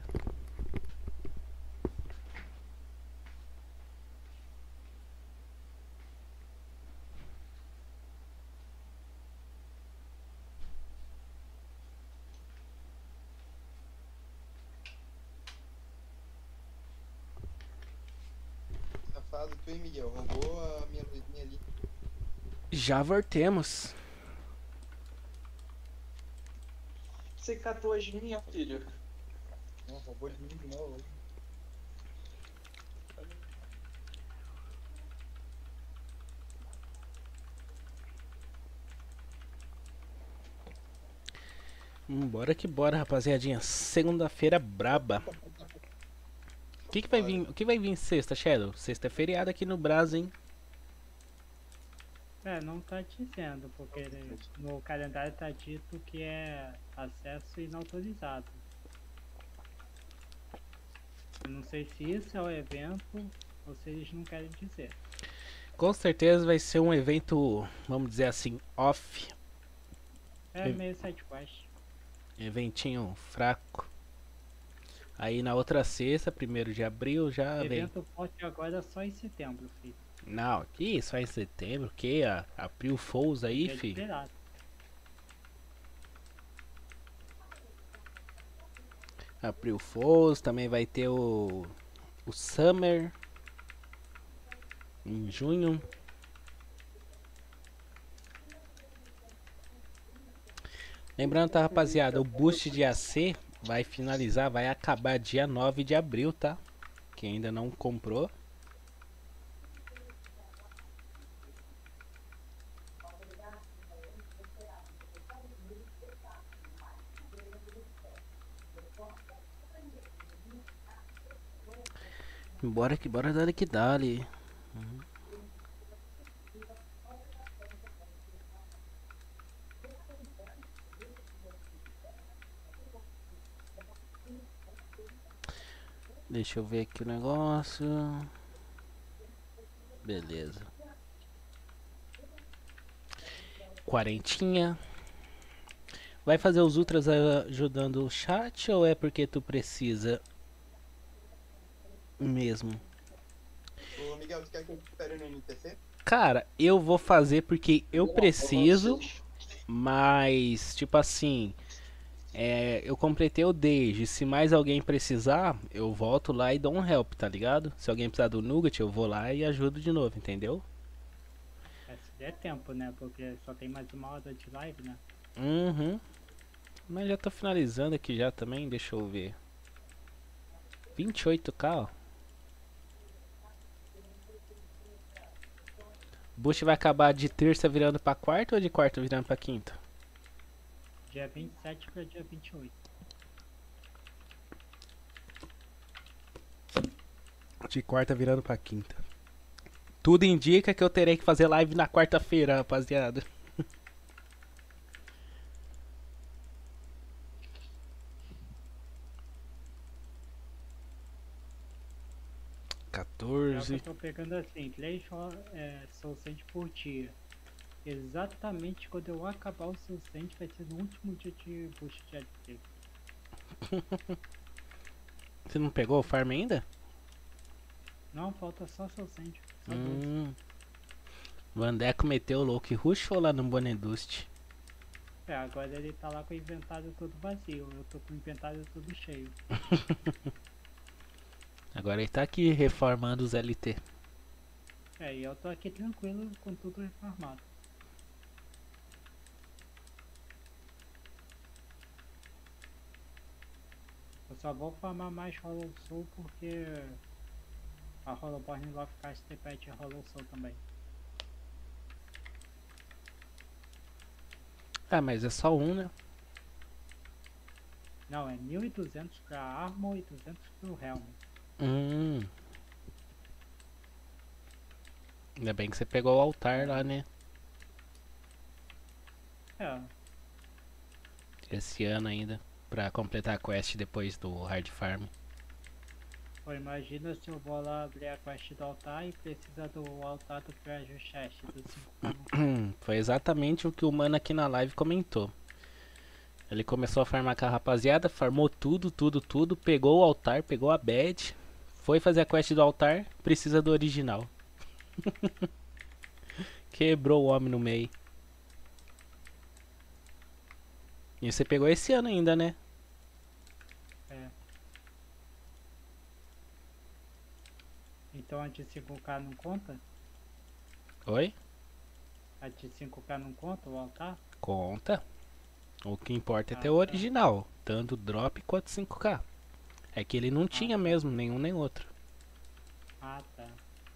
Safado, tu, hein, Miguel? Roubou a minha luzinha ali. Já voltemos. Você catou as minhas, filho? Não, roubou de mim de novo. Hum, bora que bora, rapaziadinha. Segunda-feira braba. O que, que vai vir? O que vai vir sexta, Shadow? Sexta é feriado aqui no Brasil, hein? É, não tá dizendo, porque ele- no calendário tá dito que é acesso inautorizado. Eu não sei se isso é o evento ou se eles não querem dizer. Com certeza vai ser um evento, vamos dizer assim, off. É Eu- meio sidequest. Eventinho fraco. Aí na outra sexta, primeiro de abril, já vem. Evento forte agora é só em setembro, filho. Não, que só em setembro, que a April Fools aí, É fi. liberado. April Fools, também vai ter o, o Summer em junho. Lembrando, tá, rapaziada, o boost de A C vai finalizar, vai acabar dia nove de abril, tá? Quem ainda não comprou. Bora que bora, dale que dale. Deixa eu ver aqui o negócio. Beleza. Quarentinha. Vai fazer os ultras ajudando o chat ou é porque tu precisa mesmo? Ô, Miguel, tu quer que eu espere no N P C? Cara, eu vou fazer porque eu preciso, mas tipo assim, é, eu completei o Dage. Se mais alguém precisar, eu volto lá e dou um help, tá ligado? Se alguém precisar do Nugget, eu vou lá e ajudo de novo, entendeu? É, se der tempo, né? Porque só tem mais uma hora de live, né? Uhum. Mas já tô finalizando aqui já também, deixa eu ver. vinte e oito k, ó. Boost vai acabar de terça virando pra quarta ou de quarta virando pra quinta? Dia vinte e sete para dia vinte e oito. De quarta virando pra quinta. Tudo indica que eu terei que fazer live na quarta-feira, rapaziada. Já que quatorze. eu tô pegando assim, três é, Soul Sand por dia. Exatamente quando eu acabar o Soul Sand vai ser no último dia de boost de L T. Você não pegou o farm ainda? Não, falta só Soul Sand. Só doze. Hum. Vandeco meteu o Loki Rush ou lá no Bonedust? É, agora ele tá lá com o inventário todo vazio. Eu tô com o inventário todo cheio. Agora ele tá aqui reformando os L T. É, e eu tô aqui tranquilo com tudo reformado. Eu só vou farmar mais Hollow Soul porque a Hollowborn vai ficar este pet Hollow Soul também. Ah, mas é só um, né? Não, é mil e duzentos pra Armor e duzentos pro Helm. Hum. Ainda bem que você pegou o altar lá, né? É, Esse ano ainda. Pra completar a quest depois do Hard Farm. pô, imagina se eu vou lá abrir a quest do altar e precisa do altar do Treasure Chest do cinco K. Foi exatamente o que o mano aqui na live comentou. Ele começou a farmar com a rapaziada, farmou tudo, tudo, tudo, pegou o altar, pegou a badge, foi fazer a quest do altar, precisa do original. Quebrou o homem no meio. E você pegou esse ano ainda, né? É. Então a de cinco K não conta? Oi? A de cinco K não conta o altar? Conta. O que importa é Ah, ter o tá. original, tanto drop quanto cinco K. É que ele não tinha tá. mesmo, nenhum nem outro. Ah, tá.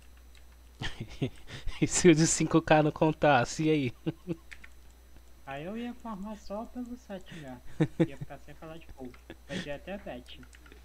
E se o de cinco K não contasse, e aí? Aí eu ia farmar só pelo sete já. Ia ficar sem falar de fogo. Perdi até a bet.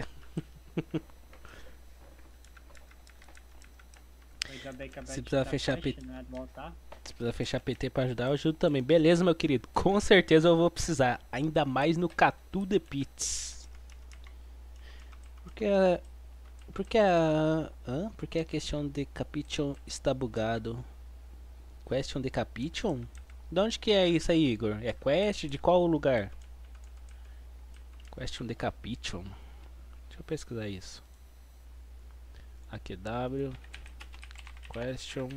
Ainda bem que a Se bet precisar tá fechar quest, P- né, do altar. Se precisar fechar P T pra ajudar, eu ajudo também. Beleza, meu querido? Com certeza eu vou precisar. Ainda mais no Catu de Pits. Porque a... Porque a... Hã? Porque a questão de Capitão está bugado. Question de Capitão? De onde que é isso aí, Igor? É quest? De qual lugar? Question de Capitão. Deixa eu pesquisar isso. A Q W. Question.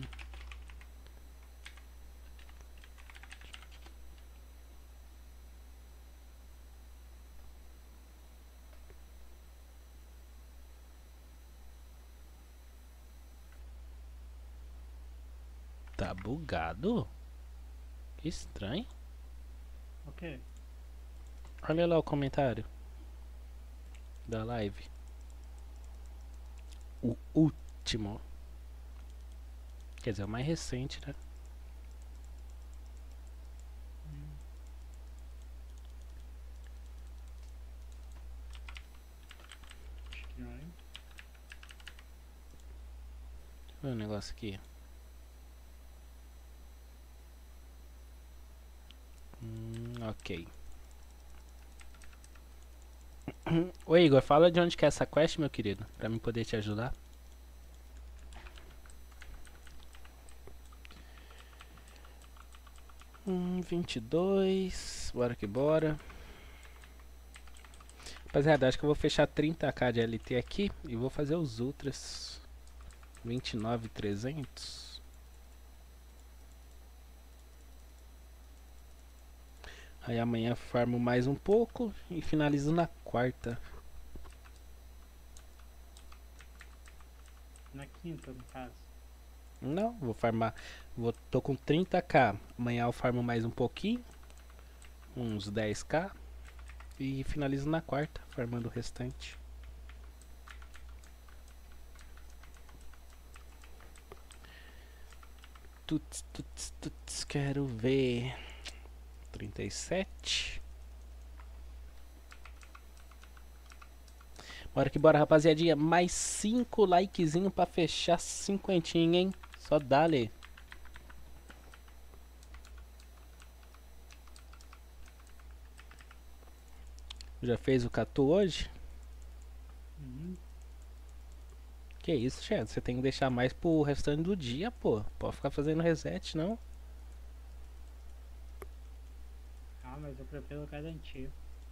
Tá bugado? Que estranho. Ok. Olha lá o comentário da live. O último. Quer dizer, o mais recente, né? Estranho. Deixa eu ver um negócio aqui. Hum, ok. Ô Igor, fala de onde que é essa quest, meu querido, pra mim poder te ajudar. Hum, vinte e dois. Bora que bora. Rapaziada, acho que eu vou fechar trinta k de L T aqui e vou fazer os ultras. vinte e nove mil e trezentos. Aí amanhã farmo mais um pouco e finalizo na quarta. Na quinta, no caso. Não, vou farmar. Vou, tô com trinta k. Amanhã eu farmo mais um pouquinho. Uns dez k. E finalizo na quarta, farmando o restante. Tuts, tuts, tuts, quero ver. trinta e sete. Bora que bora, rapaziadinha. Mais cinco likezinho pra fechar cinquentinha, hein? Só dá-lhe. Já fez o catu hoje? Uhum. Que isso, Chad? Você tem que deixar mais pro restante do dia, pô. Pode ficar fazendo reset, não. Ah, mas eu prefiro garantir.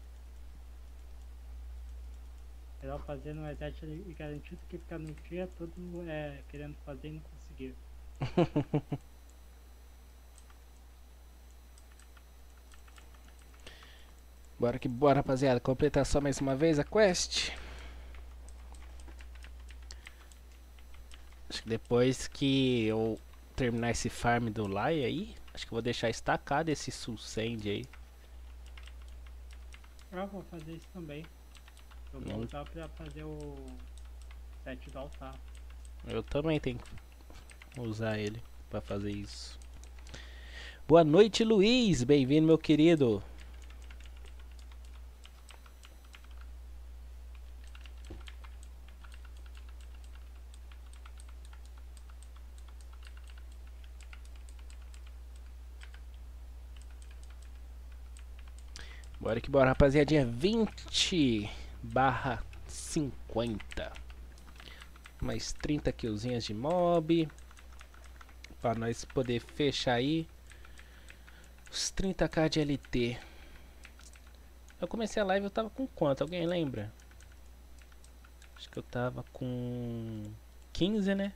Melhor fazer no reset e garantido que ficar no dia todo é, querendo fazer e não conseguir. Bora que bora, rapaziada. Completar só mais uma vez a quest. Acho que depois que eu terminar esse farm do Lai aí, acho que eu vou deixar estacado esse Sulsend aí. Eu vou fazer isso também. Eu vou Não. usar pra fazer o set do altar. Eu também tenho que usar ele pra fazer isso. Boa noite, Luiz. Bem-vindo, meu querido. Bora que bora, rapaziadinha. vinte barra cinquenta. Mais trinta killzinhas de mob. Pra nós poder fechar aí os trinta k de L T. Eu comecei a live, eu tava com quanto? Alguém lembra? Acho que eu tava com quinze, né?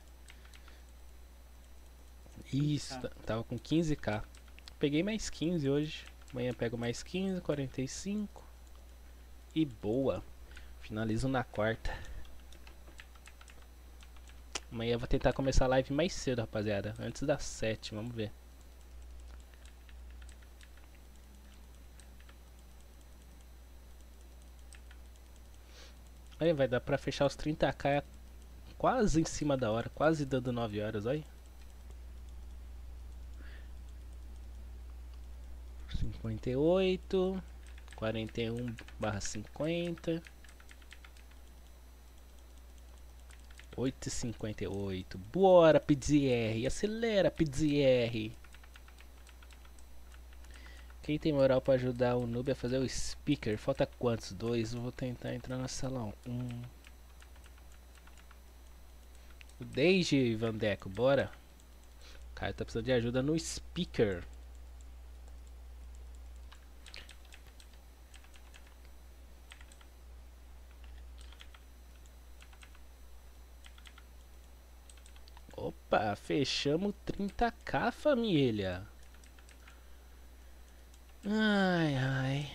Isso, quinze K. tava com quinze k. Peguei mais quinze hoje. Amanhã pego mais quinze, quarenta e cinco. E boa. Finalizo na quarta. Amanhã eu vou tentar começar a live mais cedo, rapaziada. Antes das sete, vamos ver. Aí vai dar pra fechar os trinta k quase em cima da hora. Quase dando nove horas, olha. cinquenta e oito. quarenta e um barra cinquenta. oito e cinquenta e oito. Bora, P D R. Acelera, P D R. Quem tem moral pra ajudar o noob a fazer o speaker? Falta quantos? Dois. Eu vou tentar entrar na salão. Um. O Deiji, Vandeco, bora. O cara tá precisando de ajuda no speaker. Opa, fechamos trinta k, família. Ai, ai.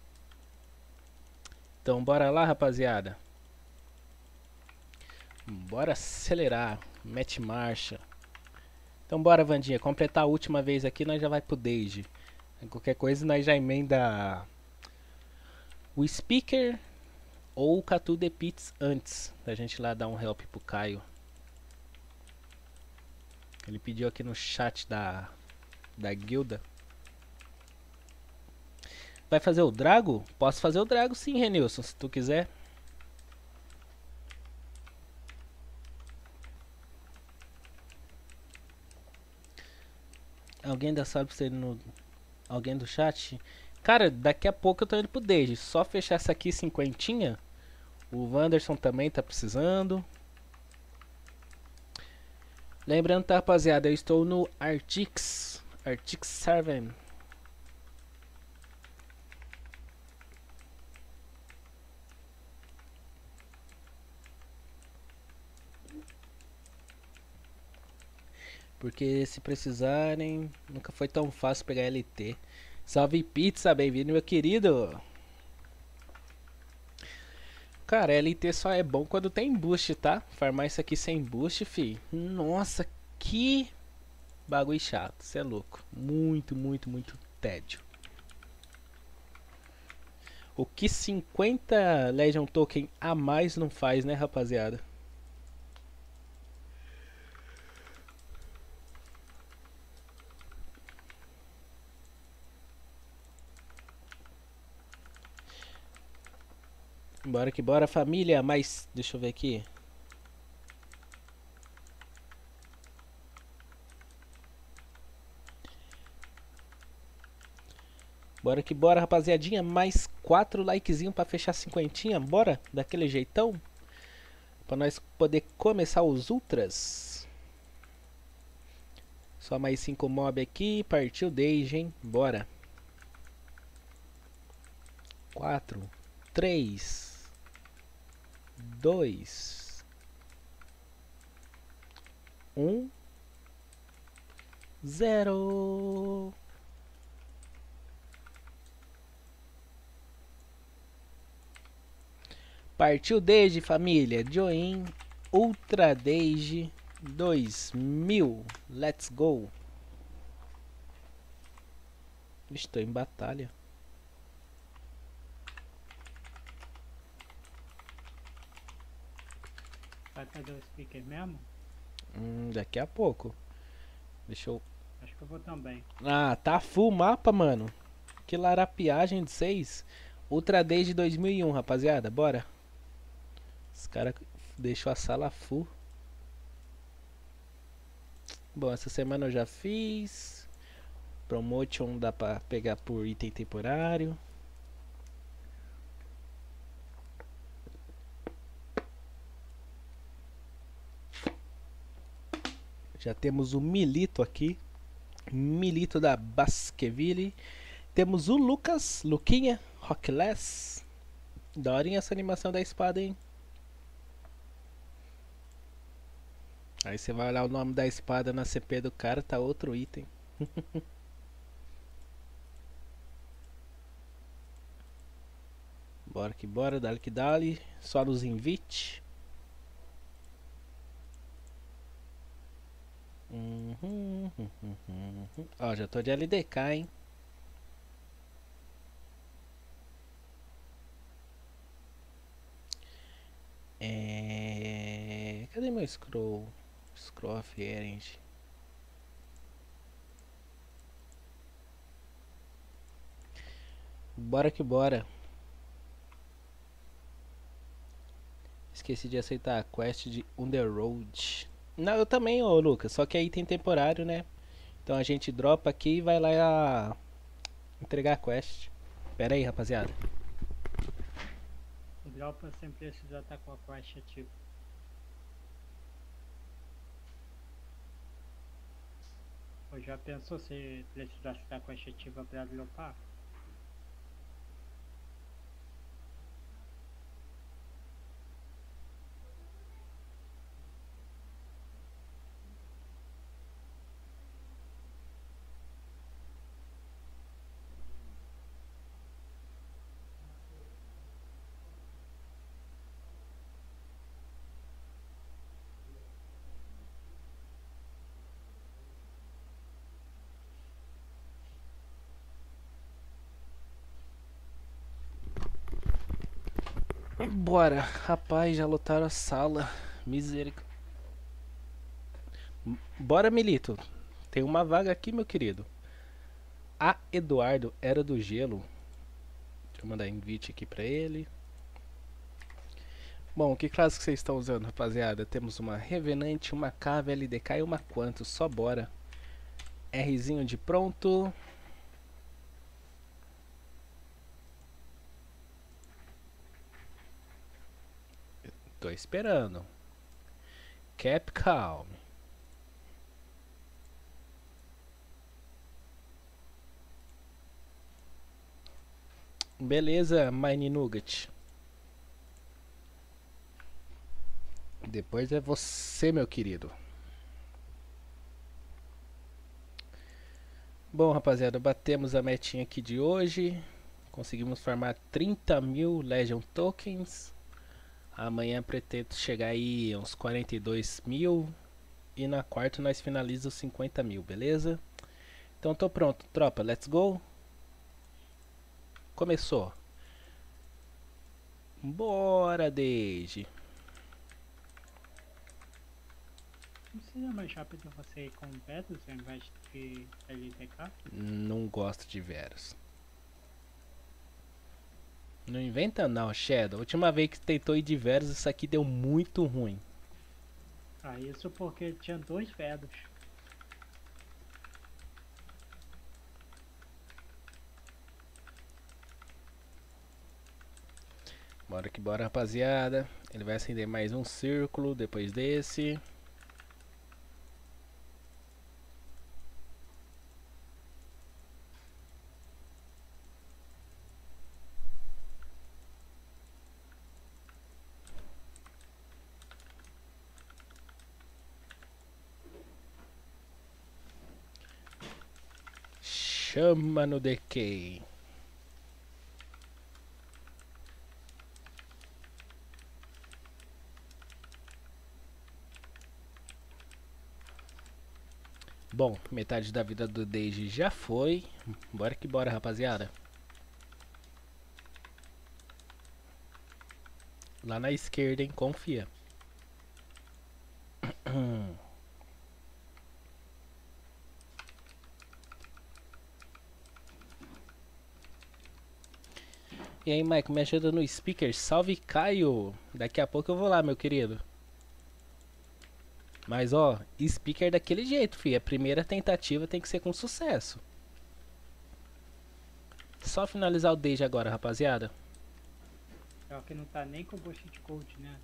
Então, bora lá, rapaziada. Bora acelerar. Mete marcha. Então bora, Vandinha, completar a última vez aqui, nós já vai pro Deiji. Qualquer coisa nós já emenda o speaker ou o Catu de Pits antes da gente lá dar um help pro Caio. Ele pediu aqui no chat da, da guilda. Vai fazer o Drago? Posso fazer o Drago sim, Renilson, se tu quiser. Alguém ainda sabe se ele no... Alguém do chat? Cara, daqui a pouco eu tô indo pro Deiji. Só fechar essa aqui cinquentinha. O Wanderson também tá precisando. Lembrando, tá, rapaziada, eu estou no Artix. Artix sete. Porque se precisarem, nunca foi tão fácil pegar L T. Salve pizza, bem-vindo, meu querido. Cara, L T só é bom quando tem boost, tá? Farmar isso aqui sem boost, fi. Nossa, que bagulho chato. Cê é louco. Muito, muito, muito tédio. O que cinquenta Legion Token a mais não faz, né, rapaziada? Bora que bora, família. Mas, deixa eu ver aqui. Bora que bora, rapaziadinha. Mais quatro likezinhos pra fechar cinquentinha. Bora, daquele jeitão. Pra nós poder começar os ultras. Só mais cinco mob aqui. Partiu Deiji, hein? Bora. Quatro, três, dois, um, zero. Partiu Deiji, família. Join Ultra Deiji dois mil. Let's go. Estou em batalha. Vai fazer o speaker mesmo? Hum, daqui a pouco. Deixa eu... Acho que eu vou também. Ah, tá full mapa, mano. Que larapiagem de seis. Ultra Deiji dois mil e um, rapaziada. Bora. Os caras deixou a sala full. Bom, essa semana eu já fiz. Promotion dá pra pegar por item temporário. Já temos o Milito aqui. Milito da Baskerville. Temos o Lucas, Luquinha, Rockless. Daorinha essa animação da espada, hein? Aí você vai olhar o nome da espada na C P do cara, tá outro item. Bora que bora, dale que dale. Só nos invite. Uhum, uhum, uhum. Ó, já tô de L D K, hein? É... Cadê meu scroll? Scroll of Erend. Bora que bora. Esqueci de aceitar a quest de Underroad. Não, eu também, ô Lucas. Só que aí tem temporário, né? Então a gente dropa aqui e vai lá entregar a quest. Pera aí, rapaziada. O dropa sem precisar estar com a quest ativa. Ou já pensou se precisasse estar com a quest ativa pra dropar? Bora. Rapaz, já lotaram a sala. Misericórdia. Bora, Milito. Tem uma vaga aqui, meu querido. A Eduardo era do gelo. Deixa eu mandar invite aqui pra ele. Bom, que classe que vocês estão usando, rapaziada? Temos uma Revenante, uma K V L D K e uma Quanto. Só bora. Rzinho de pronto. Tô esperando. Capcom. Beleza, Mine Nugget. Depois é você, meu querido. Bom, rapaziada, batemos a metinha aqui de hoje. Conseguimos farmar trinta mil Legion Tokens. Amanhã pretendo chegar aí a uns quarenta e dois mil. E na quarta nós finalizamos os cinquenta mil, beleza? Então tô pronto, tropa, let's go. Começou. Bora, Deide. Não seria mais rápido você ir com Vetus ao invés de L D K? Não gosto de Verus. Não inventa não, Shadow. A última vez que tentou ir de Verus, isso aqui deu muito ruim. Ah, isso porque tinha dois Vetus. Bora que bora, rapaziada. Ele vai acender mais um círculo depois desse. Chama no decay. Bom, metade da vida do Deiji já foi. Bora que bora, rapaziada. Lá na esquerda, hein? Confia. E aí, Mike, me ajuda no speaker. Salve, Caio. Daqui a pouco eu vou lá, meu querido. Mas, ó, speaker daquele jeito, fi. A primeira tentativa tem que ser com sucesso. Só finalizar o Deiji agora, rapaziada. Pior que não tá nem com boost de cold, né?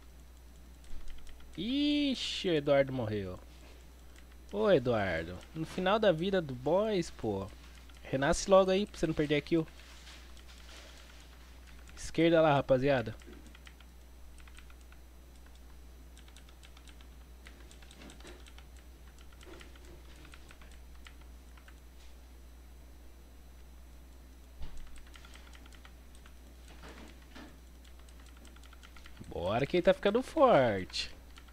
Ixi, o Eduardo morreu. Ô, Eduardo. No final da vida do boys, pô. Renasce logo aí pra você não perder a kill. Esquerda lá, rapaziada. Bora que ele tá ficando forte.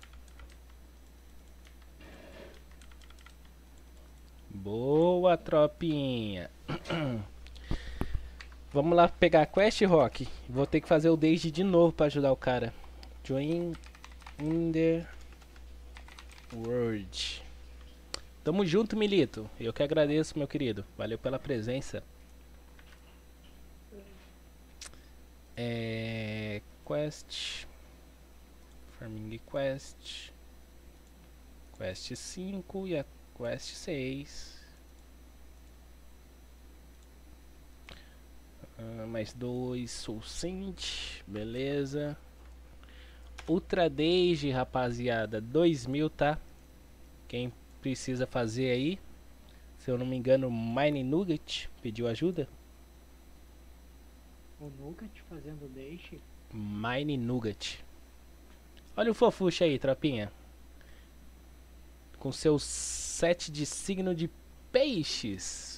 Boa, tropinha. Vamos lá pegar a quest, Rock. Vou ter que fazer o Deiji de novo pra ajudar o cara. Join in the world. Tamo junto, Milito. Eu que agradeço, meu querido. Valeu pela presença. É... Quest. Farming Quest. Quest cinco e a Quest seis. Uh, mais dois, Soul Saint, beleza. Ultra Deiji, rapaziada, dois mil, tá? Quem precisa fazer aí, se eu não me engano, Mine Nugget pediu ajuda. O Nugget fazendo deixe. Mine Nugget. Olha o fofucho aí, tropinha. Com seu set de signo de peixes.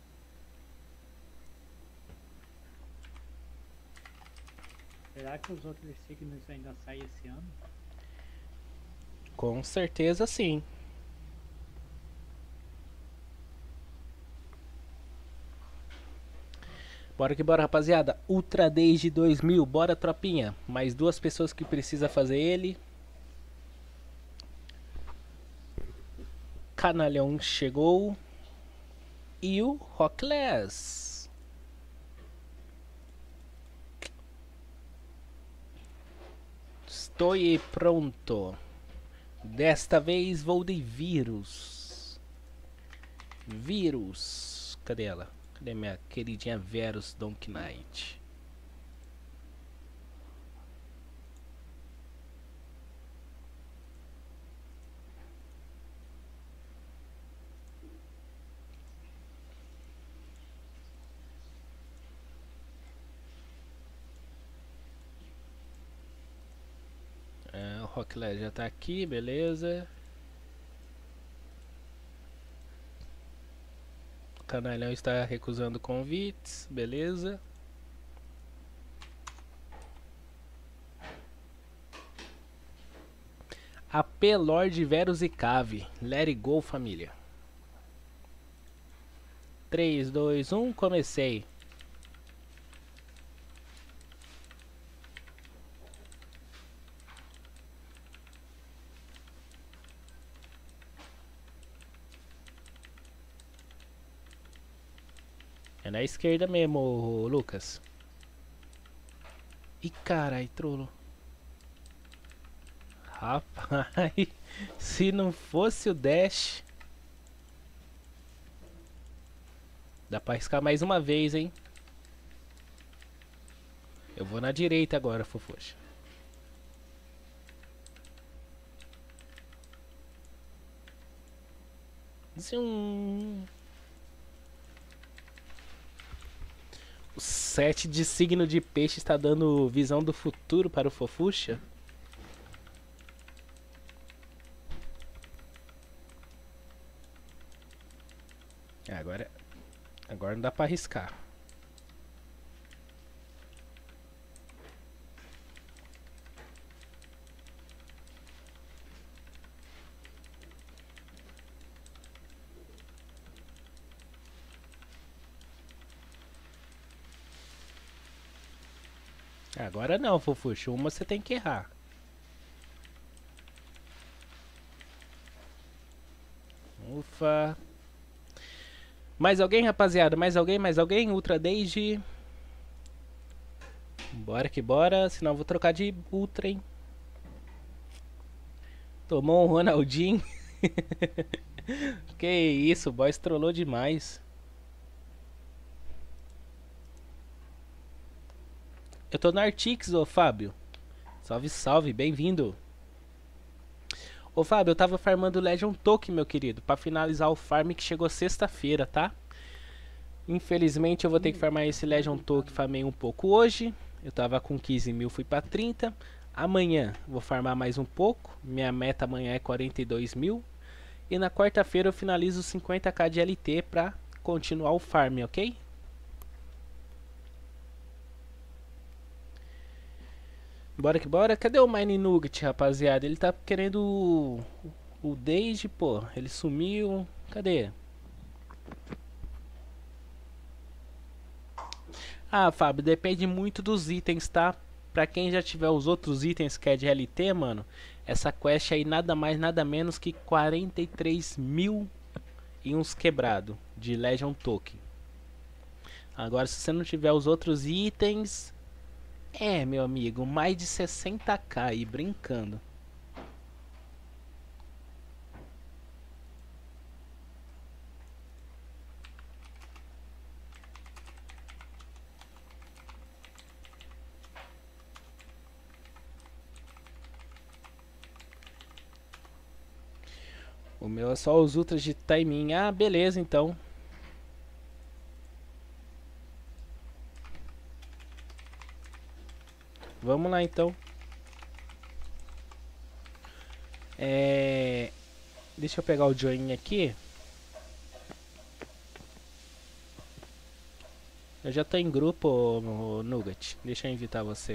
Será que os outros signos ainda saem esse ano? Com certeza sim. Bora que bora, rapaziada. Ultra desde dois mil. Bora, tropinha. Mais duas pessoas que precisa fazer ele. Canalhão chegou. E o Rockless. Estou pronto. Desta vez vou de vírus. Vírus. Cadê ela? Cadê minha queridinha Verus Donk Knight? É, o Rockless já tá aqui, beleza. O Canalhão está recusando convites, beleza. A P Lord Verus e Cave. Let it go, família. três, dois, um, comecei. É na esquerda mesmo, ô, Lucas. Ih, carai, trolo. Rapaz, se não fosse o dash... Dá pra arriscar mais uma vez, hein? Eu vou na direita agora, fofuxa. Zum... O sete de signo de peixe está dando visão do futuro para o fofuxa. Agora, agora não dá para arriscar. Agora não, fofuxa. Uma você tem que errar. Ufa. Mais alguém, rapaziada? Mais alguém? Mais alguém? Ultra desde... Bora que bora. Senão eu vou trocar de Ultra, hein? Tomou um Ronaldinho. Que isso, o boy trollou demais. Eu tô no Artix, ô Fábio. Salve, salve, bem-vindo. Ô Fábio, eu tava farmando Legion Token, meu querido, pra finalizar o farm que chegou sexta-feira, tá? Infelizmente eu vou ter que farmar esse Legion Token, farmei um pouco hoje. Eu tava com quinze mil, fui pra trinta. Amanhã vou farmar mais um pouco. Minha meta amanhã é quarenta e dois mil. E na quarta-feira eu finalizo cinquenta k de L T pra continuar o farm, ok? Bora que bora. Cadê o Mine Nugget, rapaziada? Ele tá querendo o, o Daisy, pô. Ele sumiu. Cadê? Ah, Fábio, depende muito dos itens, tá? Pra quem já tiver os outros itens que é de L T, mano, essa quest aí nada mais, nada menos que quarenta e três mil e uns quebrado de Legion Token. Agora, se você não tiver os outros itens... É, meu amigo, mais de sessenta k aí, brincando. O meu é só os ultras de timing. Ah, beleza, então. Vamos lá então. É... Deixa eu pegar o join aqui. Eu já tô em grupo, ô, ô, Nugget. Deixa eu invitar você.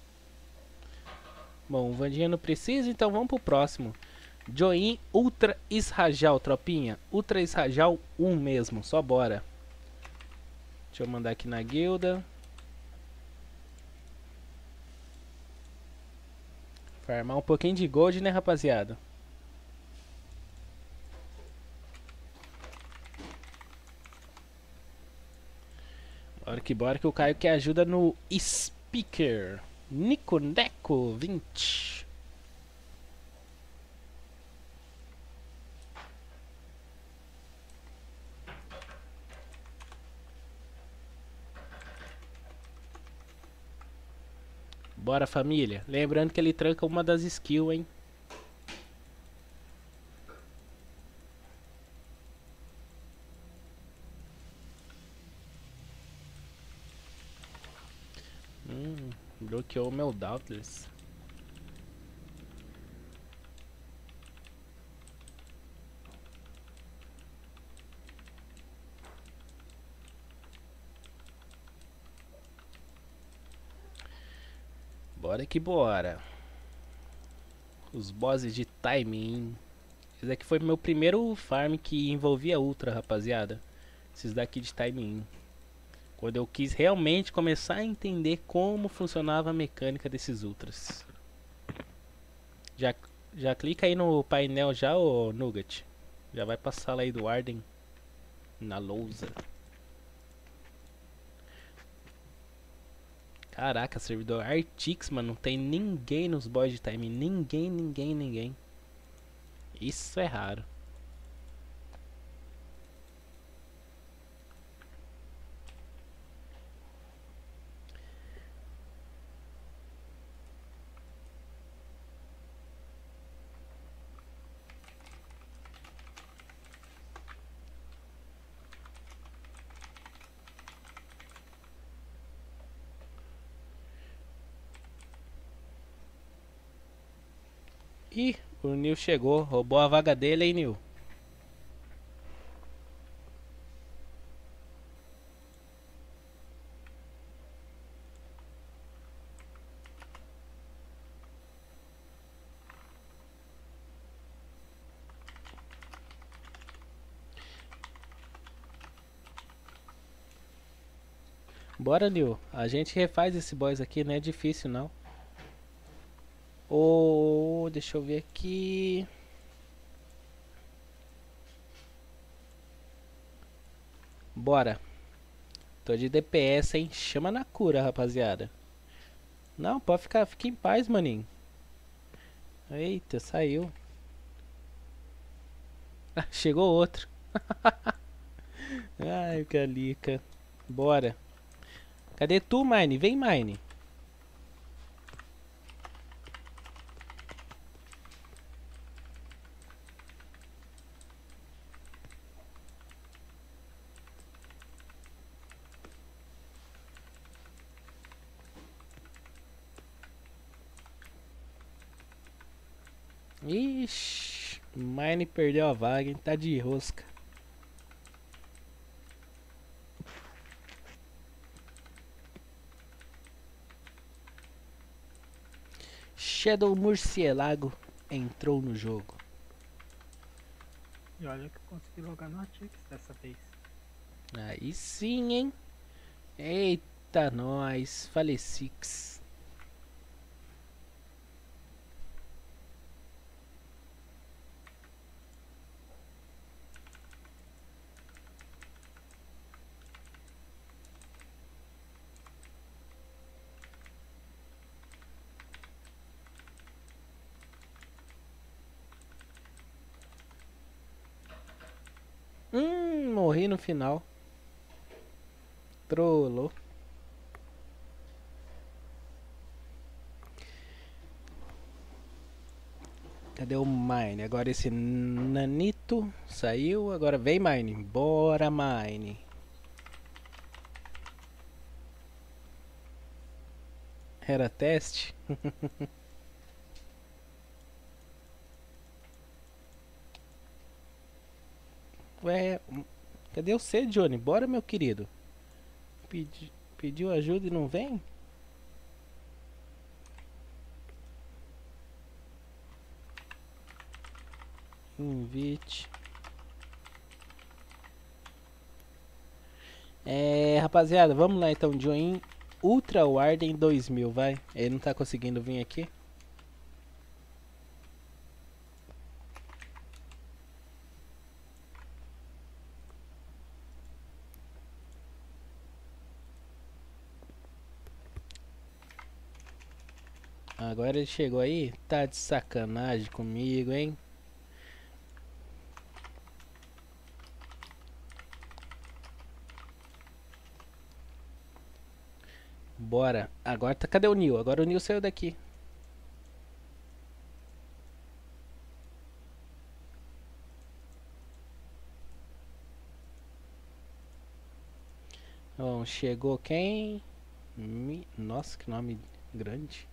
Bom, o Vandinha não precisa, então vamos pro próximo. Join Ultra Israjal, tropinha. Ultra Israjal um mesmo, só bora. Deixa eu mandar aqui na guilda. Farmar um pouquinho de gold, né, rapaziada? Bora que bora que o Caio quer ajuda no speaker. Nico Neco vinte. Bora, família. Lembrando que ele tranca uma das skills, hein? Hum, bloqueou o meu Doubtless. Bora que bora. Os bosses de timing. Esse daqui foi meu primeiro farm que envolvia ultra, rapaziada. Esses daqui de timing. Quando eu quis realmente começar a entender como funcionava a mecânica desses ultras. Já, já clica aí no painel já, ô Nugget. Já vai pra sala aí do Arden. Na lousa. Caraca, servidor Artix, mano. Não tem ninguém nos boys de time. Ninguém, ninguém, ninguém. Isso é raro. Ih, o Nil chegou. Roubou a vaga dele, hein, Nil? Bora, Nil. A gente refaz esse boys aqui, não é difícil, não. Oh, deixa eu ver aqui. Bora. Tô de D P S, hein? Chama na cura, rapaziada. Não, pode ficar, fica em paz, maninho. Eita, saiu. Ah, chegou outro. Ai, calica. Bora. Cadê tu, Mine? Vem, Mine. Ixi, Mine perdeu a vaga, hein? Tá de rosca. Shadow Murcielago entrou no jogo. E olha que eu consegui logar no Atix dessa vez. Aí sim, hein? Eita, nós. Falecix. Hum, morri no final. Trollou. Cadê o Mine? Agora esse nanito saiu. Agora vem, Mine. Bora, Mine. Era teste? Ué, cadê você, Johnny? Bora, meu querido. Pedi, pediu ajuda e não vem? Invite. É, rapaziada, vamos lá então. Join Ultra Warden dois mil, vai. Ele não tá conseguindo vir aqui. Agora ele chegou aí. Tá de sacanagem comigo, hein? Bora. Agora tá. Cadê o Nil? Agora o Nil saiu daqui. Bom, chegou quem? Mi... Nossa, que nome grande.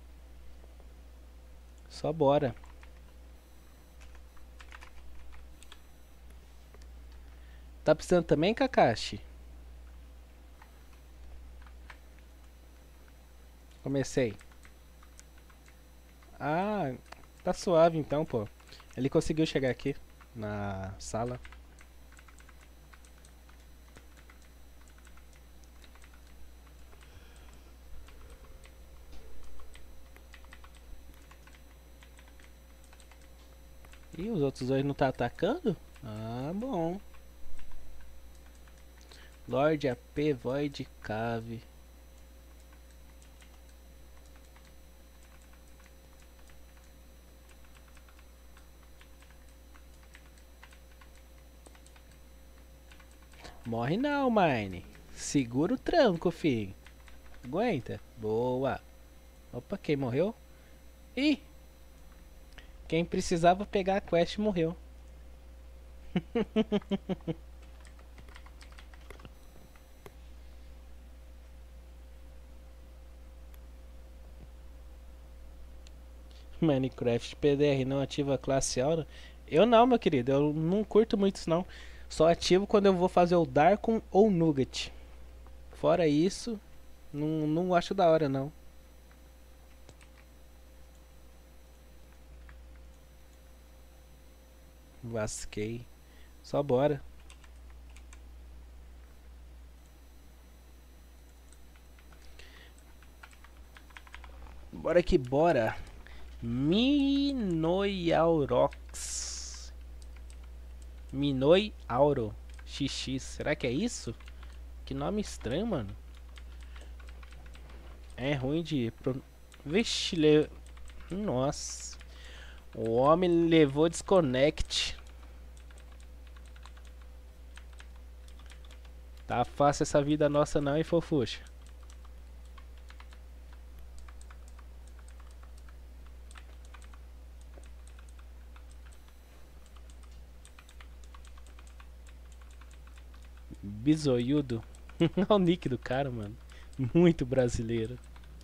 Só bora. Tá precisando também, Kakashi? Comecei. Ah, tá suave então, pô. Ele conseguiu chegar aqui na sala. E os outros dois não tá atacando? Ah, bom. Lorde A P, Void, Cave. Morre não, Mine. Segura o tranco, filho. Aguenta. Boa. Opa, quem morreu? Ih! Quem precisava pegar a quest morreu. Minecraft P D R não ativa a classe aura? Eu não, meu querido. Eu não curto muito isso não. Só ativo quando eu vou fazer o Darkon ou Nugget. Fora isso, não, não acho da hora não. Vasquei. Só bora. Bora que bora. Minoiaurox. Minoi Auro X X. Será que é isso? Que nome estranho, mano. É ruim de... Pro... Vixe, le... Nossa. O homem levou desconnect. Tá fácil essa vida nossa não, hein, fofuxa? Bisoiudo. Olha o nick do cara, mano. Muito brasileiro.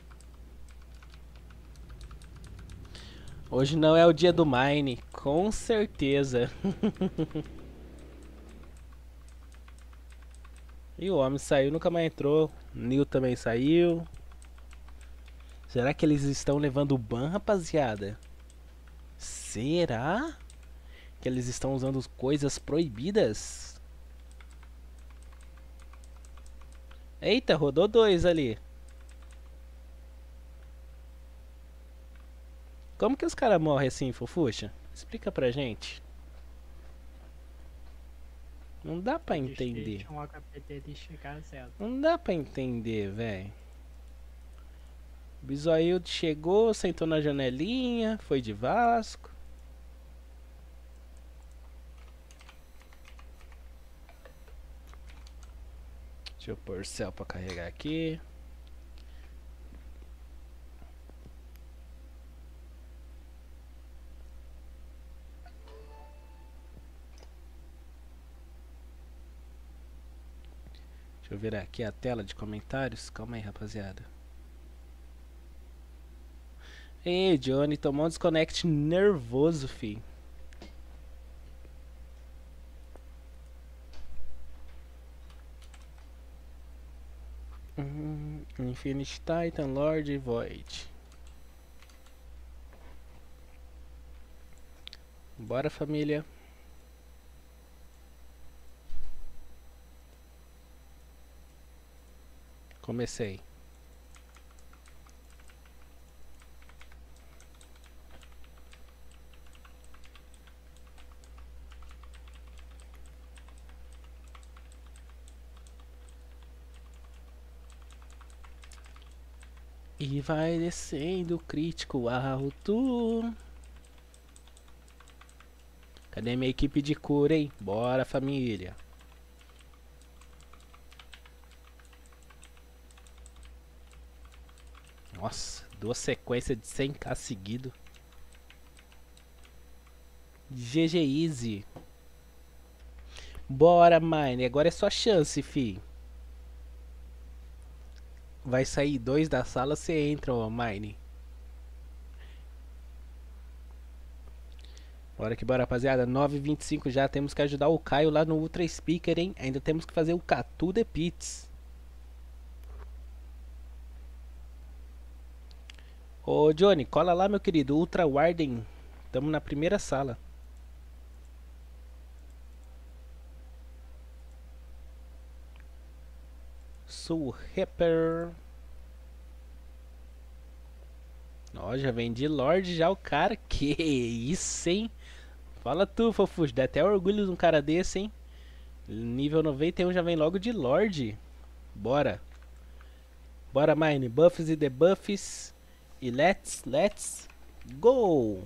Hoje não é o dia do Mine, com certeza. E o homem saiu, nunca mais entrou. Neil também saiu. Será que eles estão levando ban, rapaziada? Será que eles estão usando coisas proibidas? Eita, rodou dois ali. Como que os caras morrem assim, fofuxa? Explica pra gente. Não dá pra entender. Um H P dele chegar a zero. Não dá pra entender, velho. Bisoildo chegou, sentou na janelinha, foi de Vasco. Deixa eu pôr céu pra carregar aqui. Deixa eu virar aqui a tela de comentários. Calma aí, rapaziada. Ei, Johnny, tomou um desconect nervoso, fi. Hum, Infinity Titan, Lord e Void. Bora, família. Comecei. E vai descendo crítico alto. Cadê minha equipe de cura, hein? Bora, família. Nossa, duas sequências de cem k seguido. G G Easy. Bora, mine. Agora é sua chance, fi. Vai sair dois da sala, você entra, ó, mine. Bora que bora, rapaziada. nove e vinte e cinco já. Temos que ajudar o Caio lá no Ultra Speaker, hein? Ainda temos que fazer o Catu de Pits. Ô, Johnny, cola lá, meu querido. Ultra Warden. Tamo na primeira sala. Sou rapper. Ó, já vem de Lorde já o cara. Que isso, hein? Fala tu, Fofuxo. Dá até orgulho de um cara desse, hein? Nível noventa e um já vem logo de Lorde. Bora. Bora, mine. Buffs e debuffs. E let's, let's go!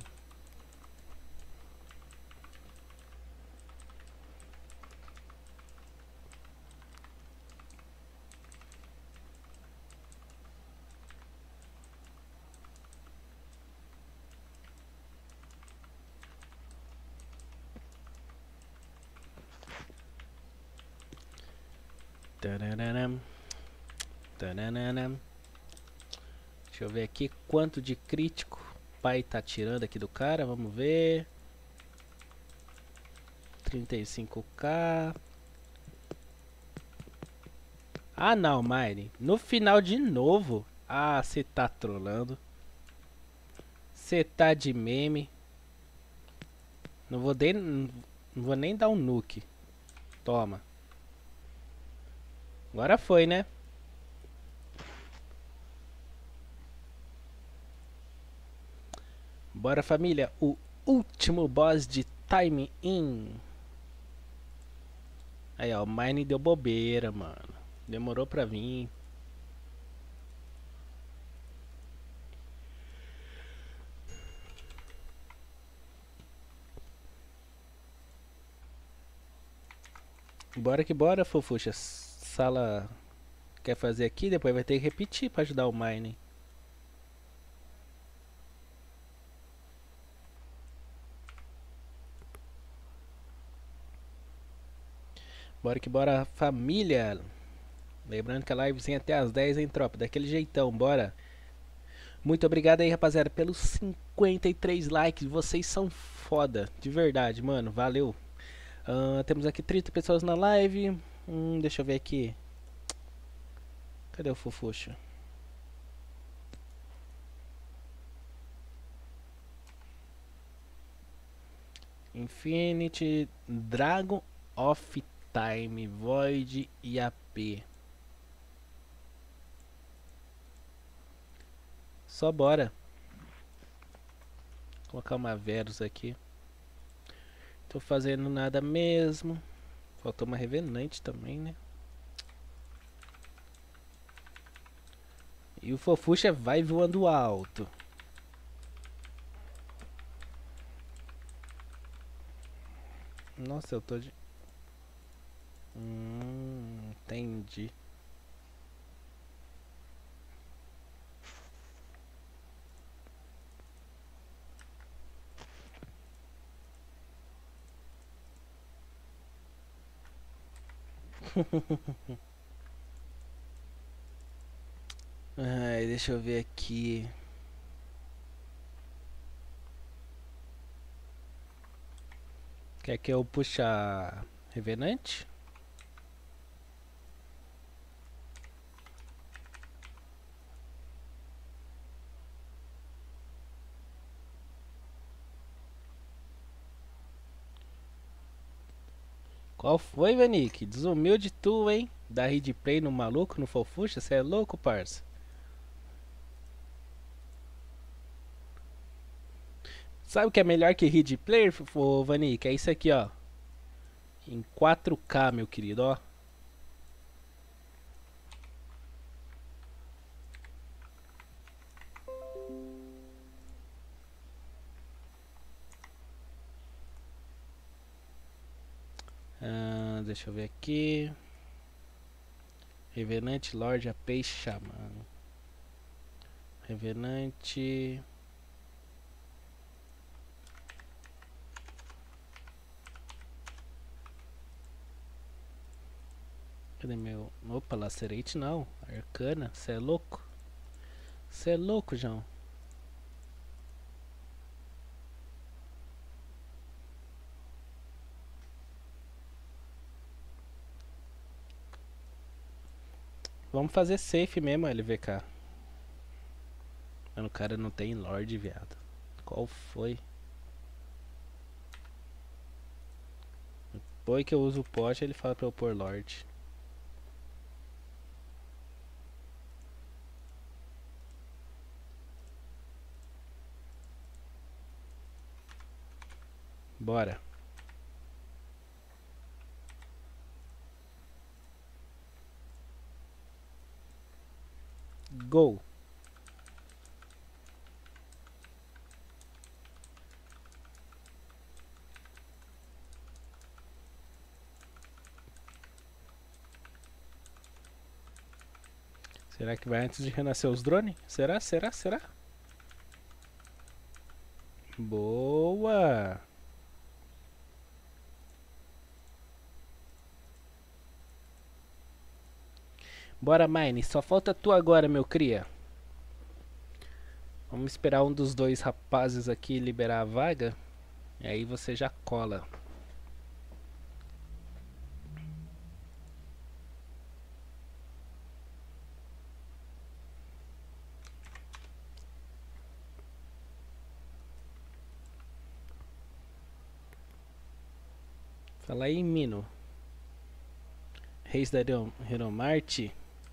Tararam. Tararam. Deixa eu ver aqui quanto de crítico o pai tá tirando aqui do cara. Vamos ver. trinta e cinco k. Ah não, Mine. No final de novo. Ah, você tá trolando. Você tá de meme. Não vou, de... não vou nem dar um nuke. Toma. Agora foi, né? Bora, família. O último boss de Time In. Aí, ó. O Mine deu bobeira, mano. Demorou pra vir. Bora que bora, fofuxa. Sala quer fazer aqui, depois vai ter que repetir pra ajudar o Mine. Bora que bora, família. Lembrando que a livezinha até as dez, hein, tropa. Daquele jeitão, bora. Muito obrigado aí, rapaziada, pelos cinquenta e três likes. Vocês são foda, de verdade, mano. Valeu. Uh, temos aqui trinta pessoas na live. Hum, deixa eu ver aqui. Cadê o fofuxo? Infinity, Dragon of Time, Void e A P. Só bora. Vou colocar uma Verus aqui. Tô fazendo nada mesmo. Faltou uma Revenante também, né? E o fofuxa vai voando alto. Nossa, eu tô de... Hum, entendi. Ai, deixa eu ver aqui. Quer que eu puxe a Revenante? Qual foi, Vanik? Desumilde tu, hein? Dar hit play no maluco, no fofuxa? Você é louco, parça? Sabe o que é melhor que hit player, ô Vani? Que é isso aqui, ó. Em quatro K, meu querido, ó. Ah, deixa eu ver aqui. Revenante, Lorde, A P e Xamã. Revenante. Cadê meu... Opa, Lacerate não. Arcana, cê é louco? Cê é louco, João. Vamos fazer safe mesmo, L V K. Mano, o cara não tem Lorde, viado. Qual foi? Depois que eu uso o pote, ele fala pra eu pôr Lorde. Bora. Go. Será que vai antes de renascer os drones? Será? Será? Será? Boa! Bora, Mine. Só falta tu agora, meu cria. Vamos esperar um dos dois rapazes aqui liberar a vaga. E aí você já cola. Fala aí, Mino. Reis da Heromarte.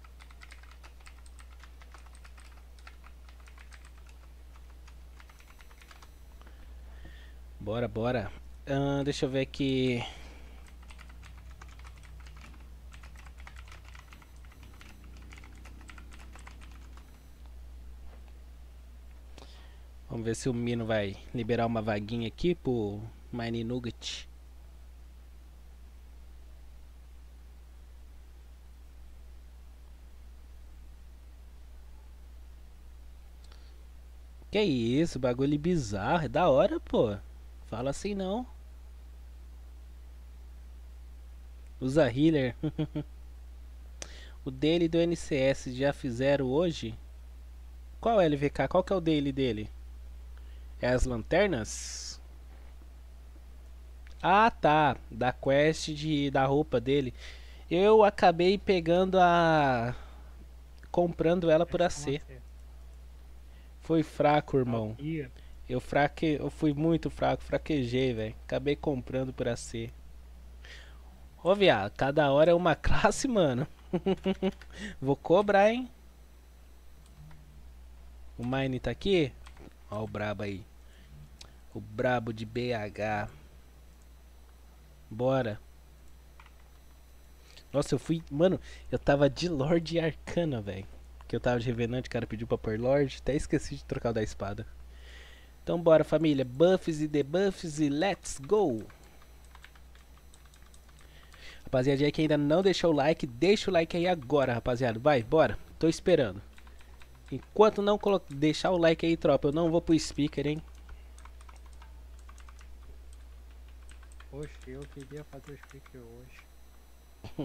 Bora, bora. Ah, deixa eu ver aqui. Vamos ver se o Mino vai liberar uma vaguinha aqui pro Mine Nugget. Que isso, bagulho bizarro, é da hora, pô. Fala assim não. Usa healer. O dele do N C S já fizeram hoje? Qual é L V K? Qual que é o dele dele? É as lanternas? Ah, tá. Da quest de, da roupa dele. Eu acabei pegando a... comprando ela por A C. Foi fraco, irmão. Eu fraque... eu fui muito fraco, fraquejei, velho. Acabei comprando por A C. Ô, viado, cada hora é uma classe, mano. Vou cobrar, hein? O Mine tá aqui? Ó o brabo aí. O brabo de B H. Bora. Nossa, eu fui... Mano, eu tava de Lorde Arcana, velho. Que eu tava de Revenante, o cara pediu pra pôr Lorde. Até esqueci de trocar o da espada. Então bora, família. Buffs e debuffs e let's go. Rapaziada aí que ainda não deixou o like, deixa o like aí agora, rapaziada. Vai, bora. Tô esperando. Enquanto não deixar o like aí, tropa, eu não vou pro speaker, hein. Oxe, eu queria fazer o speaker hoje.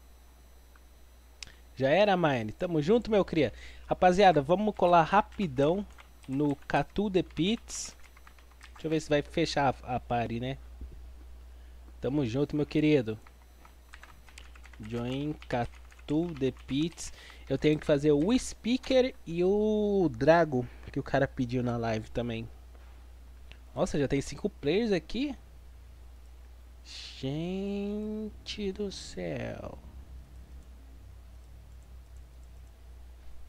Já era, Mine. Tamo junto, meu cria. Rapaziada, vamos colar rapidão no Catu The Pits. Deixa eu ver se vai fechar a, a party, né? Tamo junto, meu querido. Join Catu The Pits. Eu tenho que fazer o speaker e o Drago, que o cara pediu na live também. Nossa, já tem cinco players aqui? Gente do céu.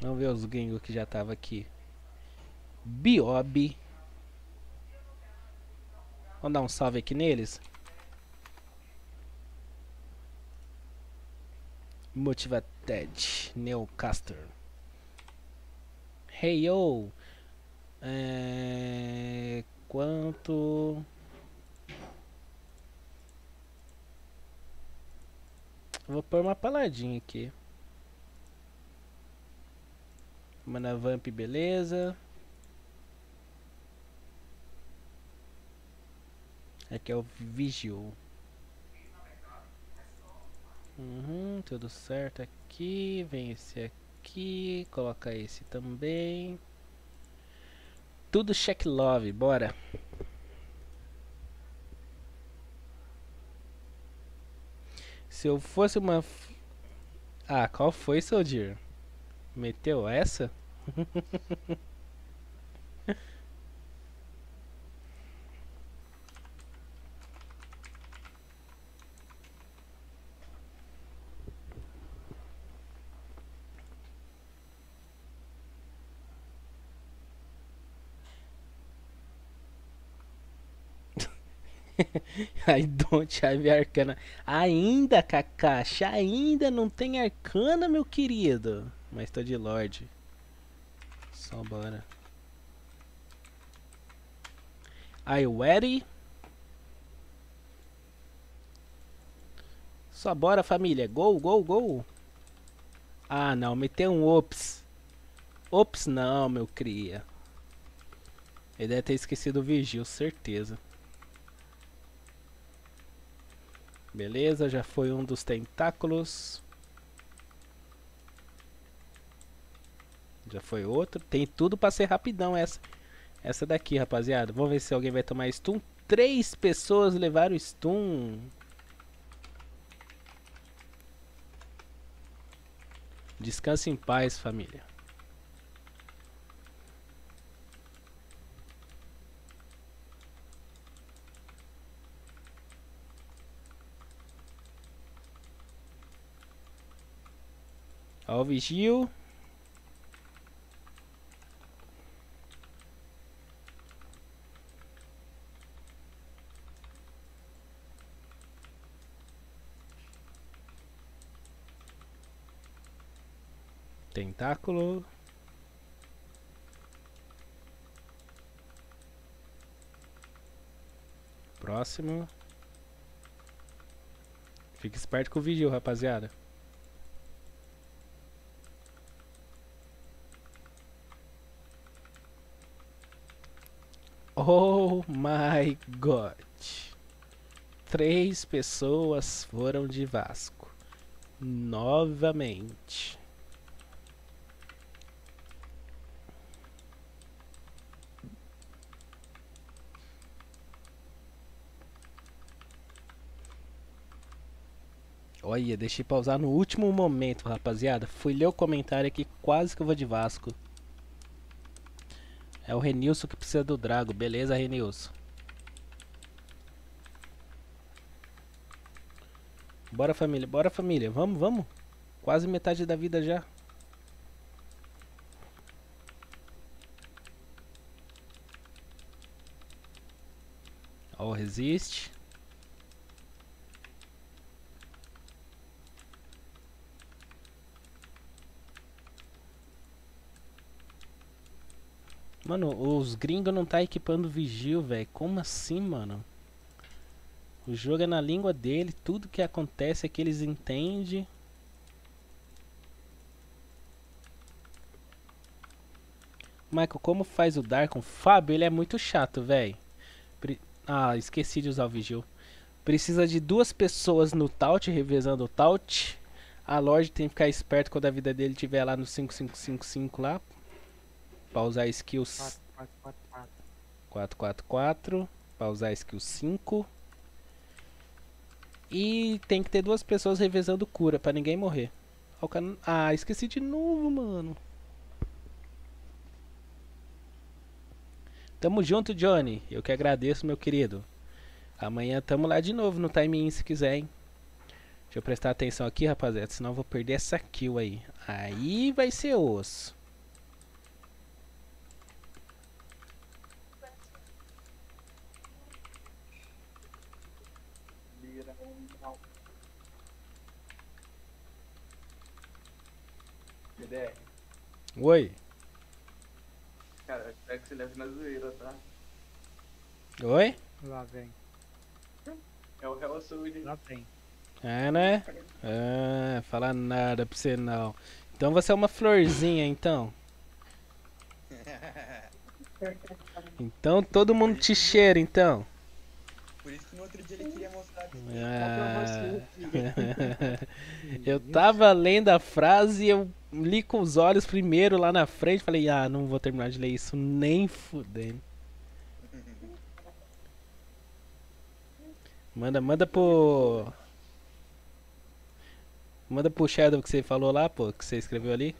Vamos ver os gringos que já tava aqui. Biob. Vamos dar um salve aqui neles. Motivated. Neocaster. Hey yo. É... Quanto... Vou pôr uma paladinha aqui. Manavamp, beleza. Aqui é o Vigil. Uhum, tudo certo aqui. Vem esse aqui. Coloca esse também. Tudo check love, bora. Se eu fosse uma... f- Ah, qual foi, Soldier? Meteu essa? I don't have arcana. Ainda, Kakashi, ainda não tem arcana, meu querido. Mas tô de Lorde. Só bora. Are you ready? Só bora, família. Gol, gol, gol. Ah, não. Meteu um ops. Ops não, meu cria. Ele deve ter esquecido o Vigil, certeza. Beleza, já foi um dos tentáculos. Já foi outro. Tem tudo pra ser rapidão essa. Essa daqui, rapaziada. Vamos ver se alguém vai tomar stun. Três pessoas levaram stun. Descanse em paz, família. Ó o Vigil. Tentáculo. Próximo. Fique esperto com o Vigil, rapaziada. Oh my god. Três pessoas foram de Vasco. Novamente. Olha, deixei pausar no último momento, rapaziada. Fui ler o comentário aqui, quase que eu vou de Vasco. É o Renilson que precisa do Drago. Beleza, Renilson. Bora, família. Bora, família. Vamos, vamos. Quase metade da vida já. Ó, o resiste. Mano, os gringos não tá equipando Vigil, velho. Como assim, mano? O jogo é na língua dele, tudo que acontece é que eles entendem. Michael, como faz o Dark? O Fábio, ele é muito chato, velho. Pre... Ah, esqueci de usar o Vigil. Precisa de duas pessoas no Taut, revezando o Taut. A Lorde tem que ficar esperto quando a vida dele estiver lá no cinco cinco cinco cinco lá. Pra usar skills quatro quatro quatro. Pra usar skill cinco. E tem que ter duas pessoas revezando cura pra ninguém morrer. Ah, esqueci de novo, mano. Tamo junto, Johnny. Eu que agradeço, meu querido. Amanhã tamo lá de novo no Time In, se quiser, hein. Deixa eu prestar atenção aqui, rapaziada, senão eu vou perder essa kill aí. Aí vai ser osso. Vira. Não. B D R. Oi. Cara, eu espero que você leve na zoeira, tá? Oi? Lá vem, É o Real Saúde. lá vem. É, né? Ah, falar nada pra você não. Então você é uma florzinha, então. Então todo mundo te cheira, então. Por isso que no outro dia ele queria mostrar que Ah. Eu tava lendo a frase e eu li com os olhos primeiro lá na frente. Falei, ah, não vou terminar de ler isso nem fudendo. Manda, manda pro. Manda pro Shadow que você falou lá, pô, que você escreveu ali.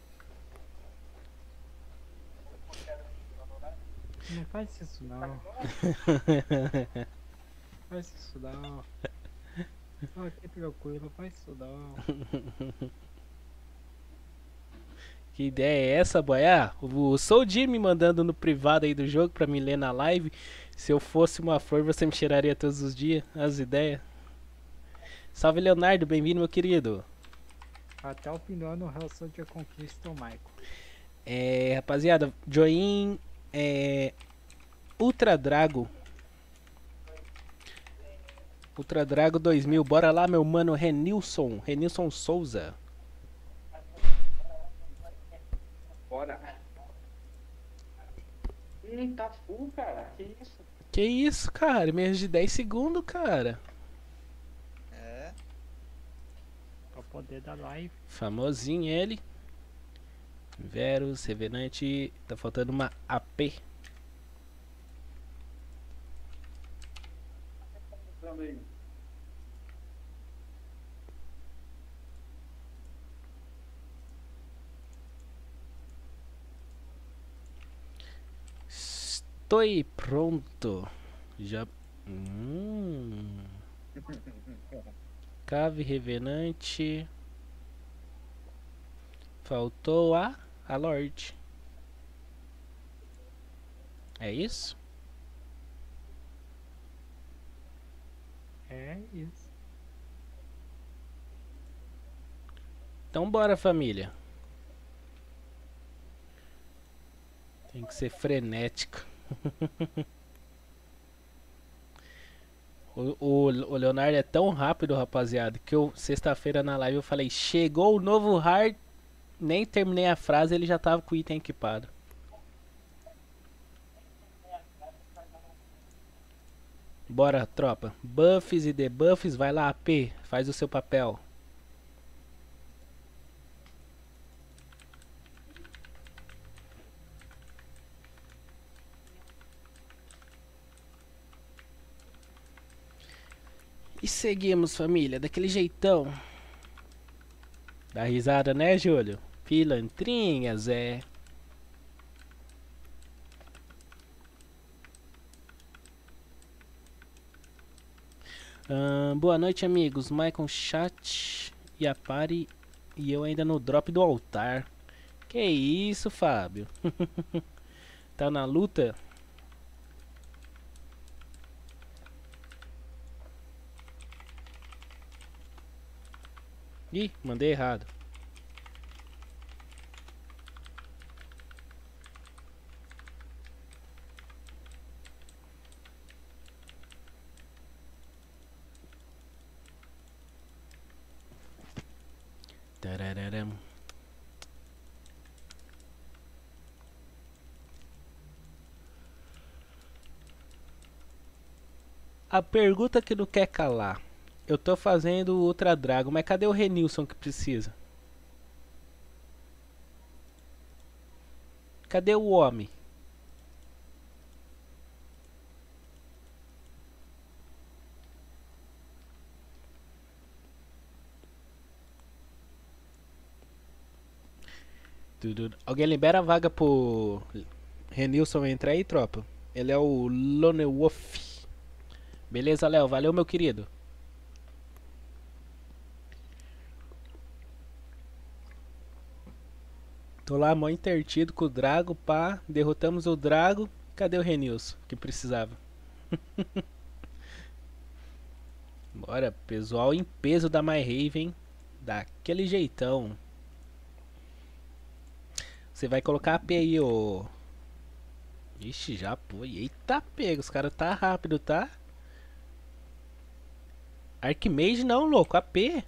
Não faz isso não. Faz isso não. Tô aqui tranquilo, faz isso não. Que ideia é essa, boy? Ah, o Souldi me mandando no privado aí do jogo pra me ler na live. Se eu fosse uma flor, você me cheiraria todos os dias. As ideias. Salve, Leonardo. Bem-vindo, meu querido. Até o fim do ano o Real Santos conquista o Michael. É, rapaziada, join é, Ultra Drago. Ultra Drago dois mil. Bora lá, meu mano Renilson. Renilson Souza. Bora. Hum, tá full, cara. Que isso? Que isso, cara? Menos de dez segundos, cara. É. Pra poder dar live. Famosinho ele. Verus, Revenante. Tá faltando uma A P. Também. Estou pronto. Já. Hum. Cave Revenante. Faltou a. A Lorde. É isso? É isso. Então bora, família. Tem que ser frenético. o, o, o Leonardo é tão rápido, rapaziada, que eu sexta-feira na live eu falei, chegou o novo hard. Nem terminei a frase, ele já tava com o item equipado. Bora, tropa. Buffs e debuffs, vai lá, A P, faz o seu papel. E seguimos, família, daquele jeitão. Dá risada, né, Júlio? Pilantrinha, Zé. Ahn, boa noite, amigos. Michael Chat e a Pari e eu ainda no drop do altar. Que isso, Fábio? Tá na luta? Ih, mandei errado. Tarararam. A pergunta que não quer calar. Eu tô fazendo o Ultra Dragon, mas cadê o Renilson que precisa? Cadê o homem? Tudo. Alguém libera a vaga pro Renilson entrar aí, tropa? Ele é o Lone Wolf. Beleza, Léo? Valeu, meu querido. Tô lá mó intertido com o Drago, pá. Derrotamos o Drago. Cadê o Renilson que precisava? Bora, pessoal em peso da My Raven. Daquele jeitão. Você vai colocar a P aí, ô. Ixi, já foi. Eita, pega. Os caras tá rápido, tá? Archmage não, louco. A P.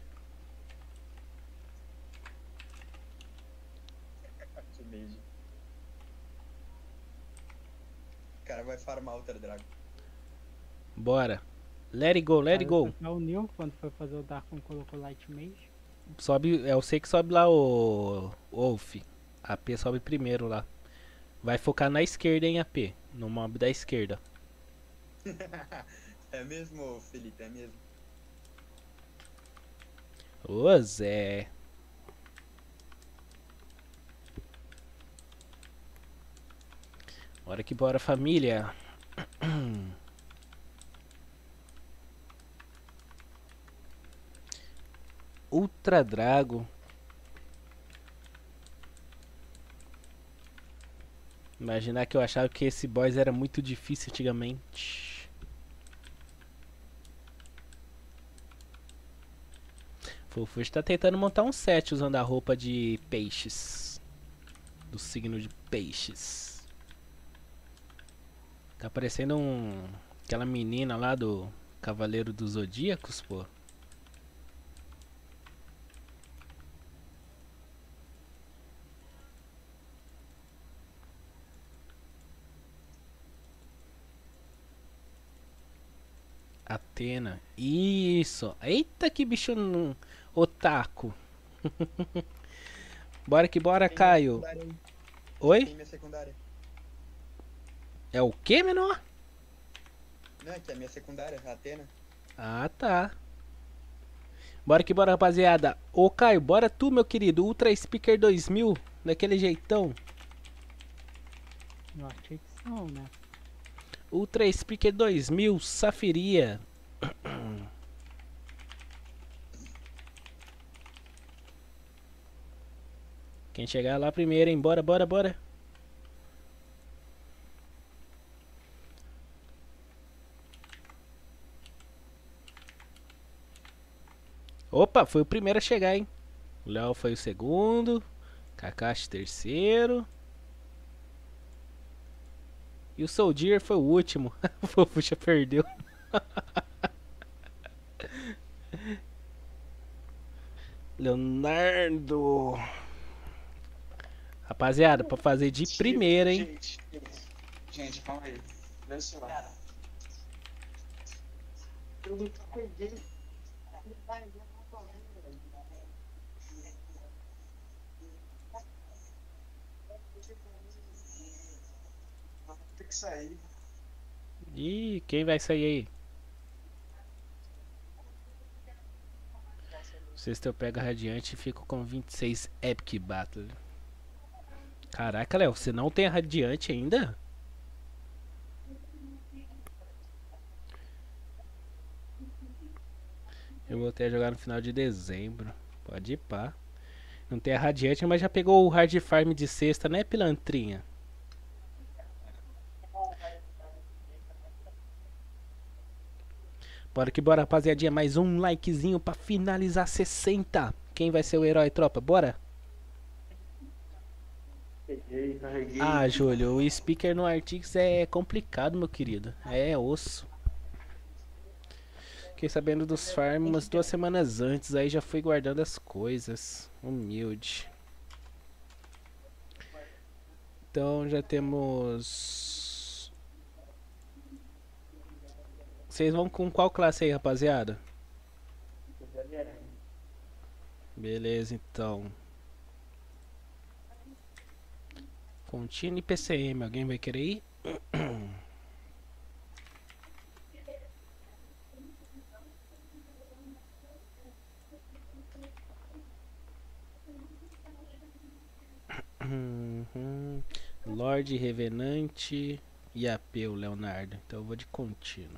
Que beijo. O cara vai farmar outra drago. Bora. Let it go, let it go. O Neil, quando foi fazer o Darkon, colocou Light Mage. Sobe, eu sei que sobe lá o Wolf. A P sobe primeiro lá. Vai focar na esquerda, hein, A P. No mob da esquerda. É mesmo, Felipe, é mesmo. Ô, Zé. Bora que bora, família. Ultra Drago. Imaginar que eu achava que esse boss era muito difícil antigamente. Fofuxo tá tentando montar um set usando a roupa de peixes. Do signo de peixes. Tá parecendo um... aquela menina lá do Cavaleiro dos Zodíacos, pô. Atena. Isso. Eita, que bicho n- otaku. Bora que bora, Tem minha Caio. secundária aí. Oi? Tem minha secundária. É o que, menor? Não, é que é a minha secundária, a Atena. Ah, tá. Bora que bora, rapaziada. Ô, Caio, bora tu, meu querido. Ultra Speaker dois mil. Daquele jeitão. Eu achei que são, né? Ultra Speaker dois mil. Safiria. Quem chegar lá primeiro, hein? Bora, bora, bora. Opa, foi o primeiro a chegar, hein? O Léo foi o segundo. Kakashi terceiro. E o Soldier foi o último. O Fofuxa perdeu. Leonardo. Rapaziada, pra fazer de primeira, hein? Gente, gente, calma aí. Vê o celular. Eu não peguei. Tem que sair. Ih, quem vai sair aí? Sexta eu pego a Radiante e fico com vinte e seis Epic Battle. Caraca, Léo, você não tem a Radiante ainda? Eu voltei a jogar no final de dezembro. Pode ir pá. Não tem a Radiante, mas já pegou o Hard Farm de sexta, né, pilantrinha? Bora que bora, rapaziadinha. Mais um likezinho pra finalizar sessenta. Quem vai ser o herói, tropa? Bora? Peguei, carreguei. Ah, Júlio, o speaker no Artix é complicado, meu querido. É osso. Fiquei sabendo dos farms umas duas semanas antes, aí já fui guardando as coisas. Humilde. Então já temos... Vocês vão com qual classe aí, rapaziada? Beleza, então. Contínuo e P C M, alguém vai querer ir? Uhum. Lorde, Revenante e A P, o Leonardo. Então eu vou de contínuo.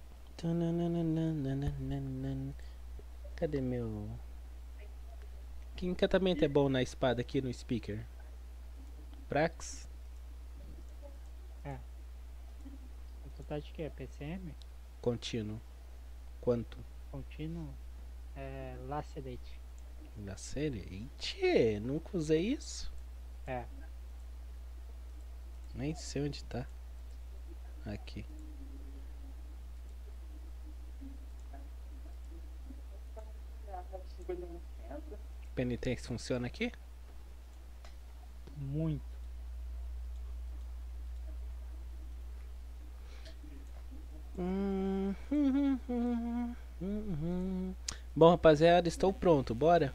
Tananana. Cadê meu... Que encantamento é bom na espada aqui no speaker? Prax? Total de quê? P C M? Contínuo. Quanto? Contínuo? É. Lacerate. Lacerate? Nunca usei isso. É. Nem sei onde tá. Aqui. Penitência funciona aqui? Muito. Hum, hum, hum, hum, hum. Bom, rapaziada, estou pronto. Bora?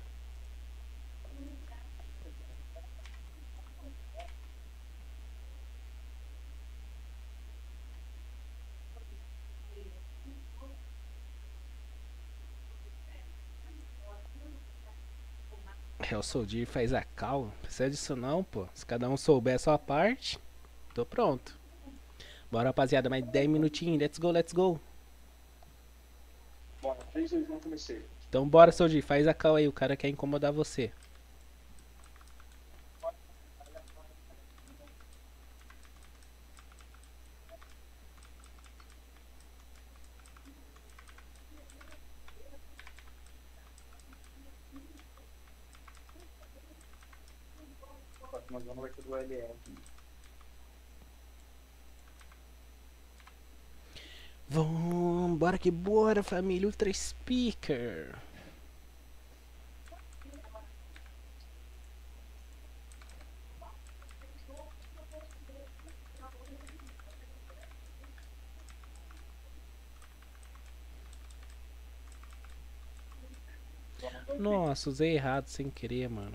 É, o Soldier faz a cal. Não precisa disso não, pô. Se cada um souber a sua parte, tô pronto. Bora, rapaziada, mais dez minutinhos. Let's go, let's go. Bora, três, dois, um, comecei. Então bora, Soldier. Faz a cal aí. O cara quer incomodar você. Próxima zona vai ser do L R. Vambora que bora, família Ultra Speaker. Nossa, usei errado sem querer, mano.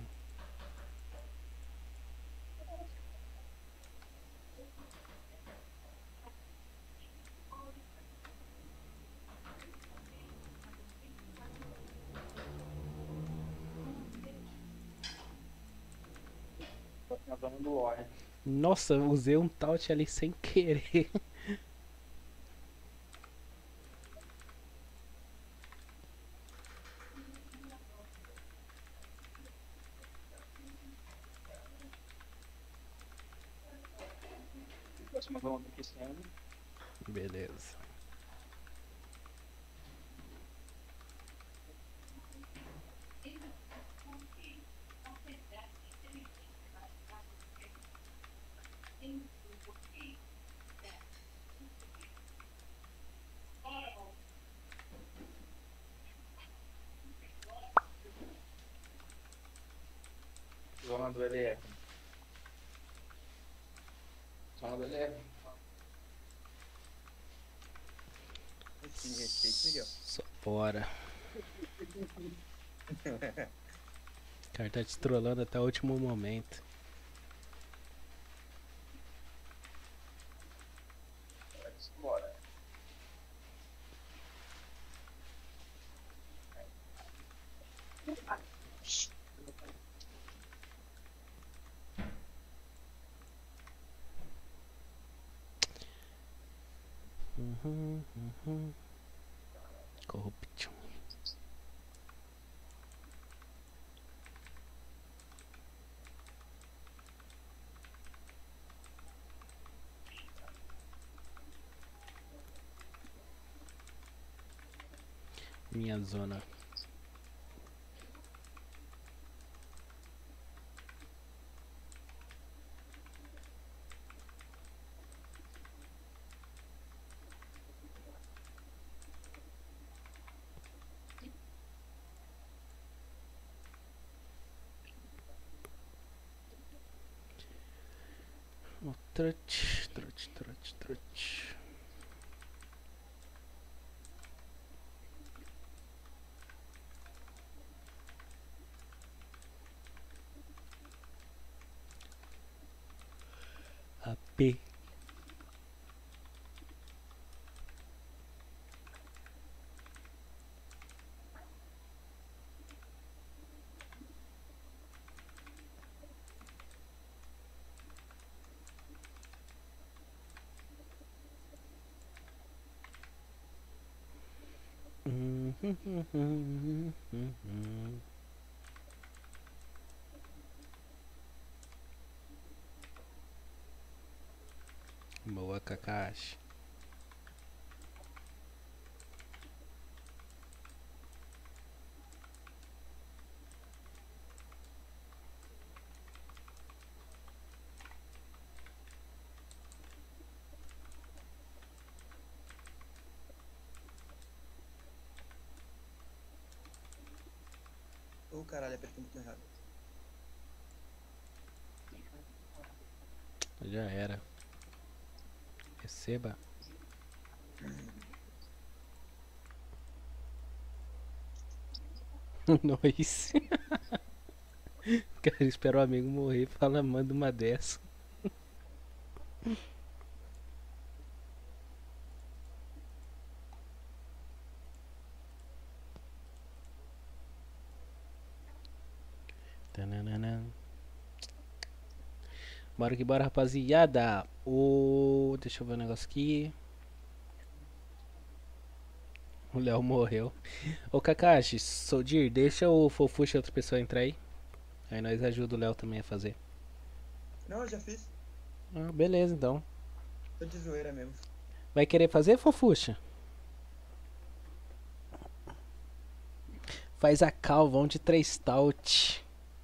Próxima zona do Lore. Nossa, usei um taunt ali sem querer. Próxima zona do Cristiano. Beleza. Zona do L R. Zona do L R. Esse respeito, Miguel. Só bora. O cara tá te trollando até o último momento. Bora. Uhum, uhum. Corruption. Minha zona. O trote, trote, trote, trote. A P. Uhum, uhum, uhum, uhum. Boa, Kakashi. Ô caralho, apertei muito errado. Já era. Receba. Nós. O cara espera o amigo morrer e fala, manda uma dessa. Tananana. Bora que bora, rapaziada. O... Deixa eu ver o negócio aqui. O Léo morreu. Ô Kakashi, Soldir, deixa o Fofuxa e outra pessoa entrar aí. Aí nós ajuda o Léo também a fazer. Não, eu já fiz. Ah, beleza então. Tô de zoeira mesmo. Vai querer fazer, Fofuxa? Faz a cal, vão de três stout.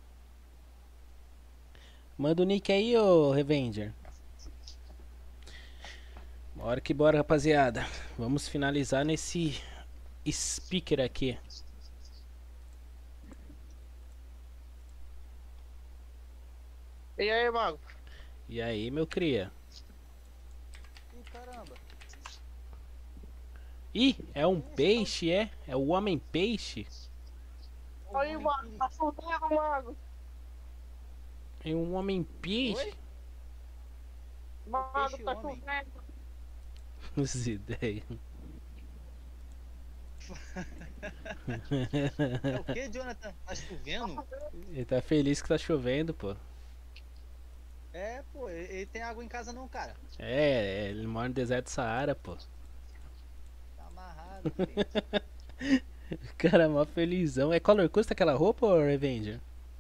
Manda o nick aí, ô Revenger. Bora que bora, rapaziada. Vamos finalizar nesse speaker aqui. E aí, mago? E aí, meu cria? Ih, caramba. Ih, é um peixe, é? É o homem peixe? Aí, mago, tá fudendo, mago. É um homem peixe? Oi? Mago, Peixe tá homem. chovendo. As ideias. É o que, Jonathan? Tá chovendo? Ele tá feliz que tá chovendo, pô. É, pô, ele, ele tem água em casa não, cara. É, ele mora no deserto do Saara, pô. Tá amarrado, filho. O cara é mó felizão. É color custa aquela roupa, ô Revenger?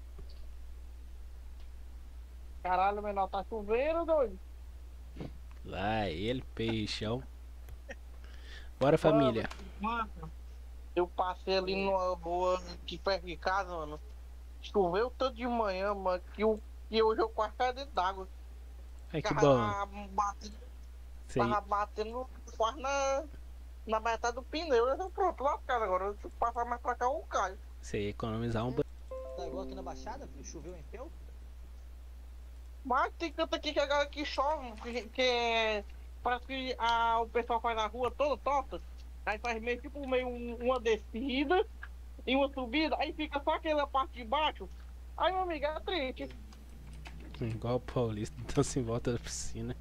Caralho, menor, tá chovendo, doido. Lá ele, peixão. Bora, família. Mano, eu passei ali numa rua aqui perto de casa, mano. Choveu tanto de manhã, mano, que, o, que hoje eu quase caí dentro d'água. Ai, que bom. Tava batendo, Sei. tava batendo quase na, na metade do pneu. Eu tô pronto, lá, cara, agora. Se eu passar mais pra cá, eu caio. Sei economizar um banho. Tá igual aqui na Baixada, filho? Choveu em Peu? Mas tem tanto aqui que a galera que chove, que, que é- parece que a, o pessoal faz a rua toda torta, aí faz meio tipo meio um- uma descida e uma subida, aí fica só aquela parte de baixo. Aí, meu amigo, é triste. Igual o Paulista, então se volta da piscina.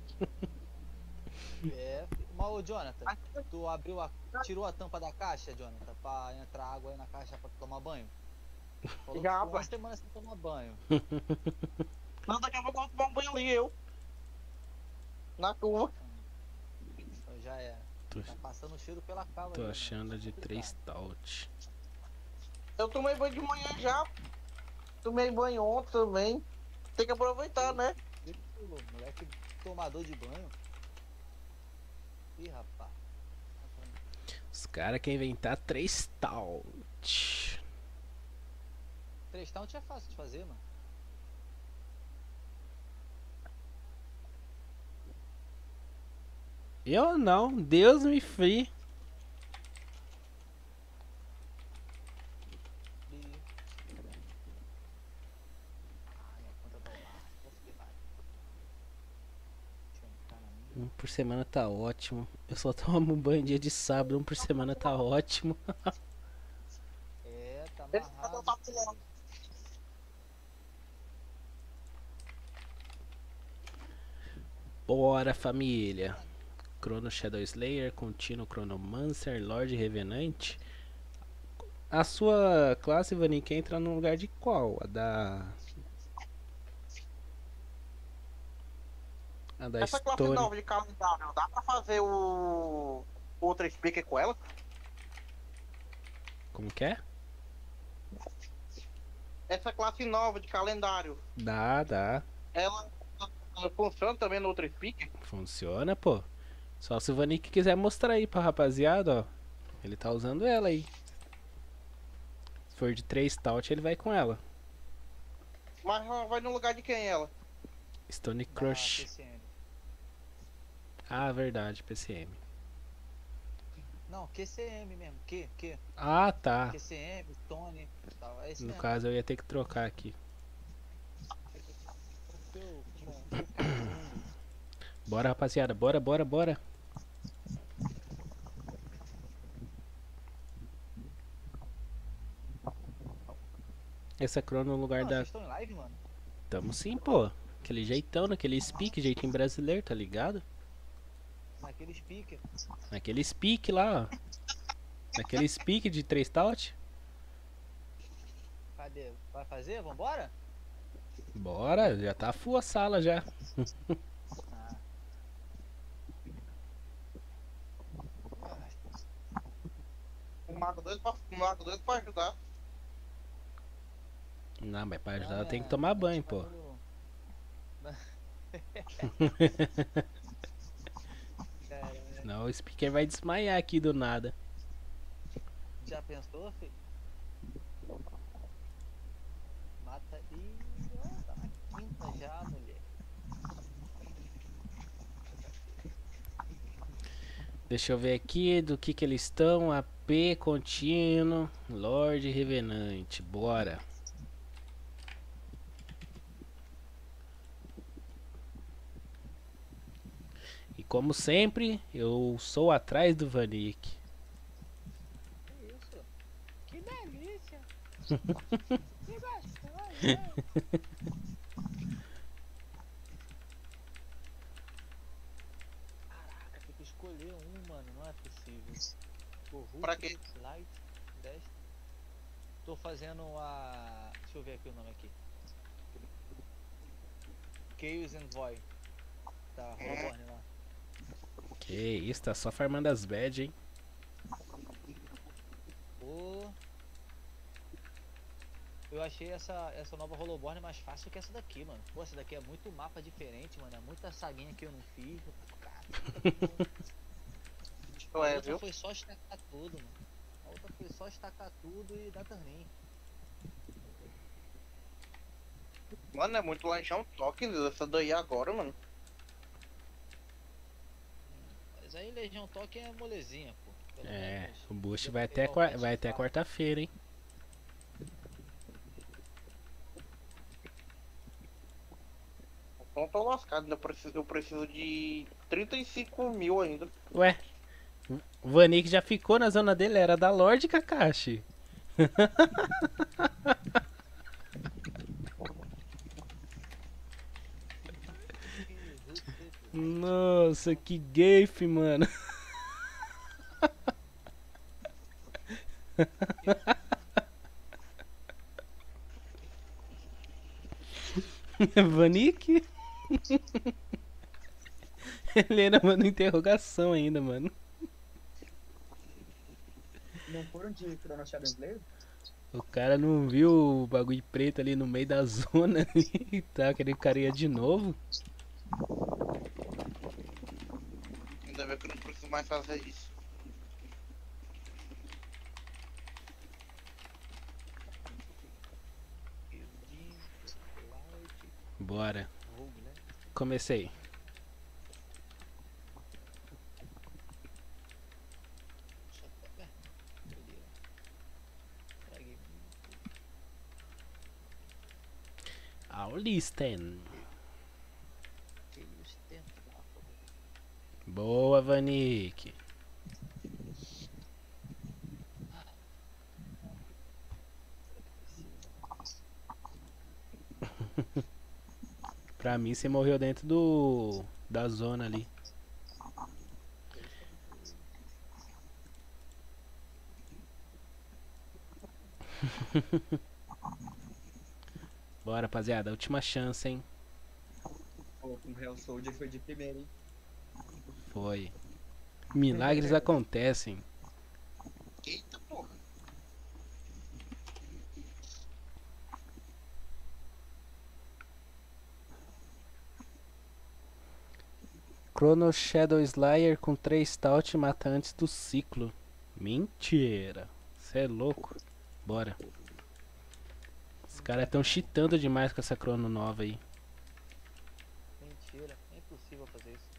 É, filho. Mas, ô, Jonathan, tu abriu a... tirou a tampa da caixa, Jonathan, pra entrar água aí na caixa pra tu tomar banho? Falou que Já, ficou uma pai. semana sem tomar banho. Não, daqui a pouco eu vou tomar um banho ali, eu. Na curva. Então já era. Tô, Tá passando o cheiro pela cava. tô ali, achando mano. de três stout. Eu tomei banho de manhã já. Tomei banho ontem também. Tem que aproveitar, né? Pô, moleque tomador de banho. Ih, rapaz. Os caras querem inventar três stout. Três taunt é fácil de fazer, mano. Eu não, Deus me free. E... Ai, a conta tá lá. Vou ferrar. Deixa eu entrar na minha. Um por semana tá ótimo. Eu só tomo banho dia de sábado, um por semana tá ótimo. É, tá Esse amarrado. tá pulando. Bora, família. Chrono Shadow Slayer, Contínuo Chronomancer, Lorde Revenante. A sua classe, Vanik, entra no lugar de qual? A da. A da Essa classe Stone. nova de calendário, dá pra fazer o outra speaker com ela? Como que é? Essa classe nova de calendário, Dá, dá. ela, funciona também no outro speaker? Funciona, pô. Só se o Vanik quiser mostrar aí pra rapaziada, ó. Ele tá usando ela aí. Se for de três stout, ele vai com ela. Mas vai no lugar de quem ela? Stone Da Crush. P C M. Ah, verdade, P C M. Não, Q C M mesmo. Q, Q. Ah, tá. Q C M, Tony. Tal. É esse No mesmo. caso eu ia ter que trocar aqui. Seu, com, seu confundo. Bora, rapaziada. Bora, bora, bora. Essa crono no lugar Não, da... vocês estão em live, mano? Tamo sim, pô. Aquele jeitão, naquele speak, jeitinho brasileiro, tá ligado? Naquele speaker. Naquele speak lá, ó. Naquele speak de três stout. Cadê? Vai fazer? Vambora? Bora, já tá full a sala já. Ah. O Marco doido pra, o Marco doido pra ajudar. Não, mas pra ajudar Não, tem que é- tomar banho, pô. bagulho- Cara, Senão o speaker vai desmaiar aqui do nada. já pensou, filho? Mata e. Ó, tá na quinta já, mulher. Deixa eu ver aqui do que que eles estão. A P contínuo, Lorde Revenante. Bora. E como sempre, eu sou atrás do Vanik. Que isso? Que delícia! Que gostoso! né? Caraca, tem que escolher um, mano. Não é possível. O Pra quê? Light, dez. Tô fazendo a. Deixa eu ver aqui o nome aqui. Chaos and Void. Tá, Holoborn lá. Que isso, tá só farmando as bad, hein? Ô. Eu achei essa, essa nova Holoborn mais fácil que essa daqui, mano. Pô, essa daqui é muito mapa diferente, mano. É muita saguinha que eu não fiz. Cara, a Ué, outra viu? foi só estacar tudo, mano. A outra foi só estacar tudo e dar turninho. Mano, é muito lanchar um toque essa daí agora, mano. Mas aí Legião Toque é molezinha, pô. Pelo É, menos o boost deu vai pra até, pegar o quar- patch vai até fácil. quarta-feira, hein? Então tô lascado, ainda preciso, eu preciso de trinta e cinco mil ainda. Ué, o Vanik já ficou na zona dele, era da Lorde Kakashi. Nossa, que gafe, mano. Vanik? Ele ainda manda interrogação ainda, mano. Não foram de Chrono Shadow Slayer? O cara não viu o bagulho preto ali no meio da zona ali, tá querendo carinha de novo. Ainda bem que eu não preciso mais fazer isso. Bora. Rogue, né? Comecei. Só pega. Beleza. Traguei. Aulisten. Que os tentáculos. Boa, Vanik. Pra mim, você morreu dentro do da zona ali. Bora, rapaziada. Última chance, hein? Pô, com o Real Soldier foi de primeira, hein? Foi. Milagres acontecem. Eita porra. Chrono Shadow Slayer com três stout mata antes do ciclo. Mentira. Cê é louco. Bora. Os caras tão cheatando demais com essa crono nova aí. Mentira, é impossível fazer isso.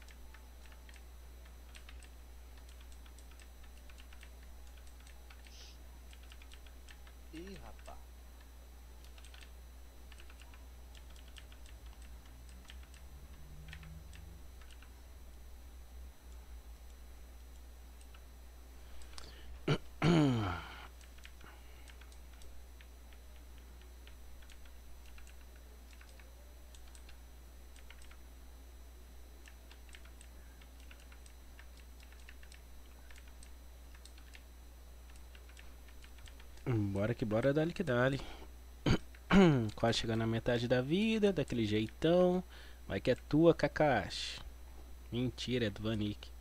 Ih, rapaz. Bora que bora, dali que dali. Quase chegando na metade da vida, daquele jeitão. Vai que é tua, Kakashi. Mentira, é do Vanik.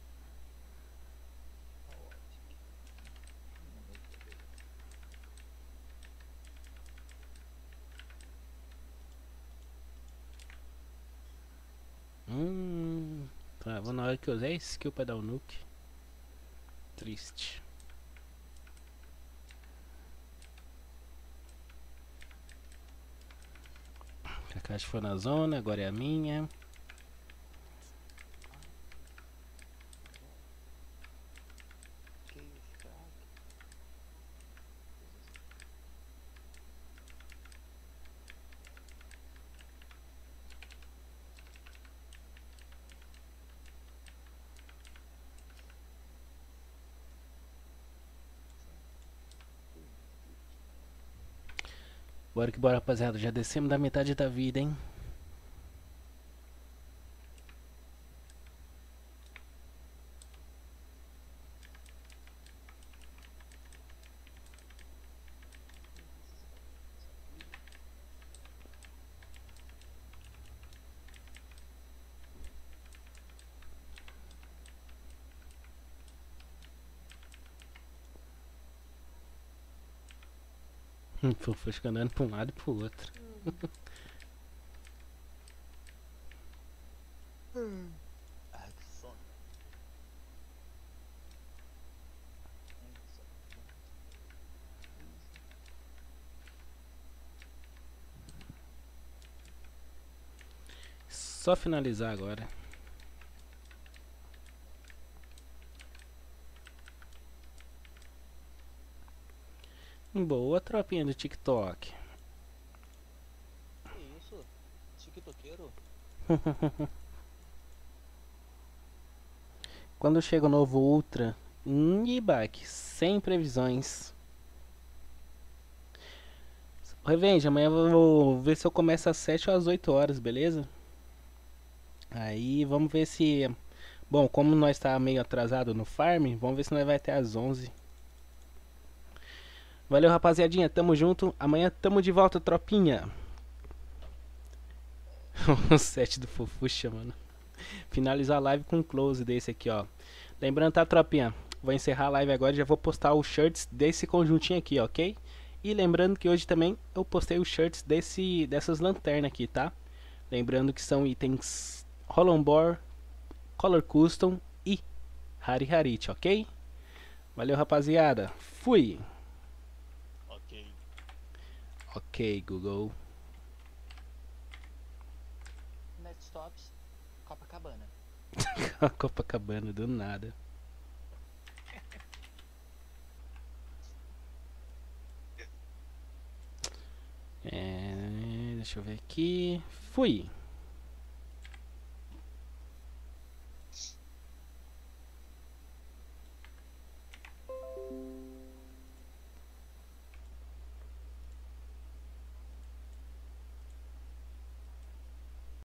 Hum, tá, vou na hora que eu usei skill pra dar o nuke. Triste. Kakashi foi na zona, agora é a minha. Que isso, cara. Bora que bora, rapaziada. Já descemos da metade da vida, hein? Pô, foi andando pra um lado e pro outro. Ai, que sono. Ai, que sono. Só finalizar agora. Boa, tropinha do TikTok. Que isso? TikTokeiro? Quando chega o novo Ultra, hum, e back, sem previsões. Revenge, amanhã eu vou ver se eu começo às sete ou às oito horas, beleza? Aí vamos ver se... Bom, como nós tá meio atrasado no farm, vamos ver se nós vai até às onze. Valeu, rapaziadinha, tamo junto. Amanhã tamo de volta, tropinha. O set do Fofuxa, mano. Finalizar a live com um close desse aqui, ó. Lembrando, tá, tropinha? Vou encerrar a live agora e já vou postar os shirts desse conjuntinho aqui, ok? E lembrando que hoje também eu postei os shirts desse, dessas lanternas aqui, tá? Lembrando que são itens Hollombor, Color Custom e Hari Harit, ok? Valeu, rapaziada. Fui! Ok. Ok, Google. Next stops, Copacabana. Copacabana, do nada. É, deixa eu ver aqui. Fui!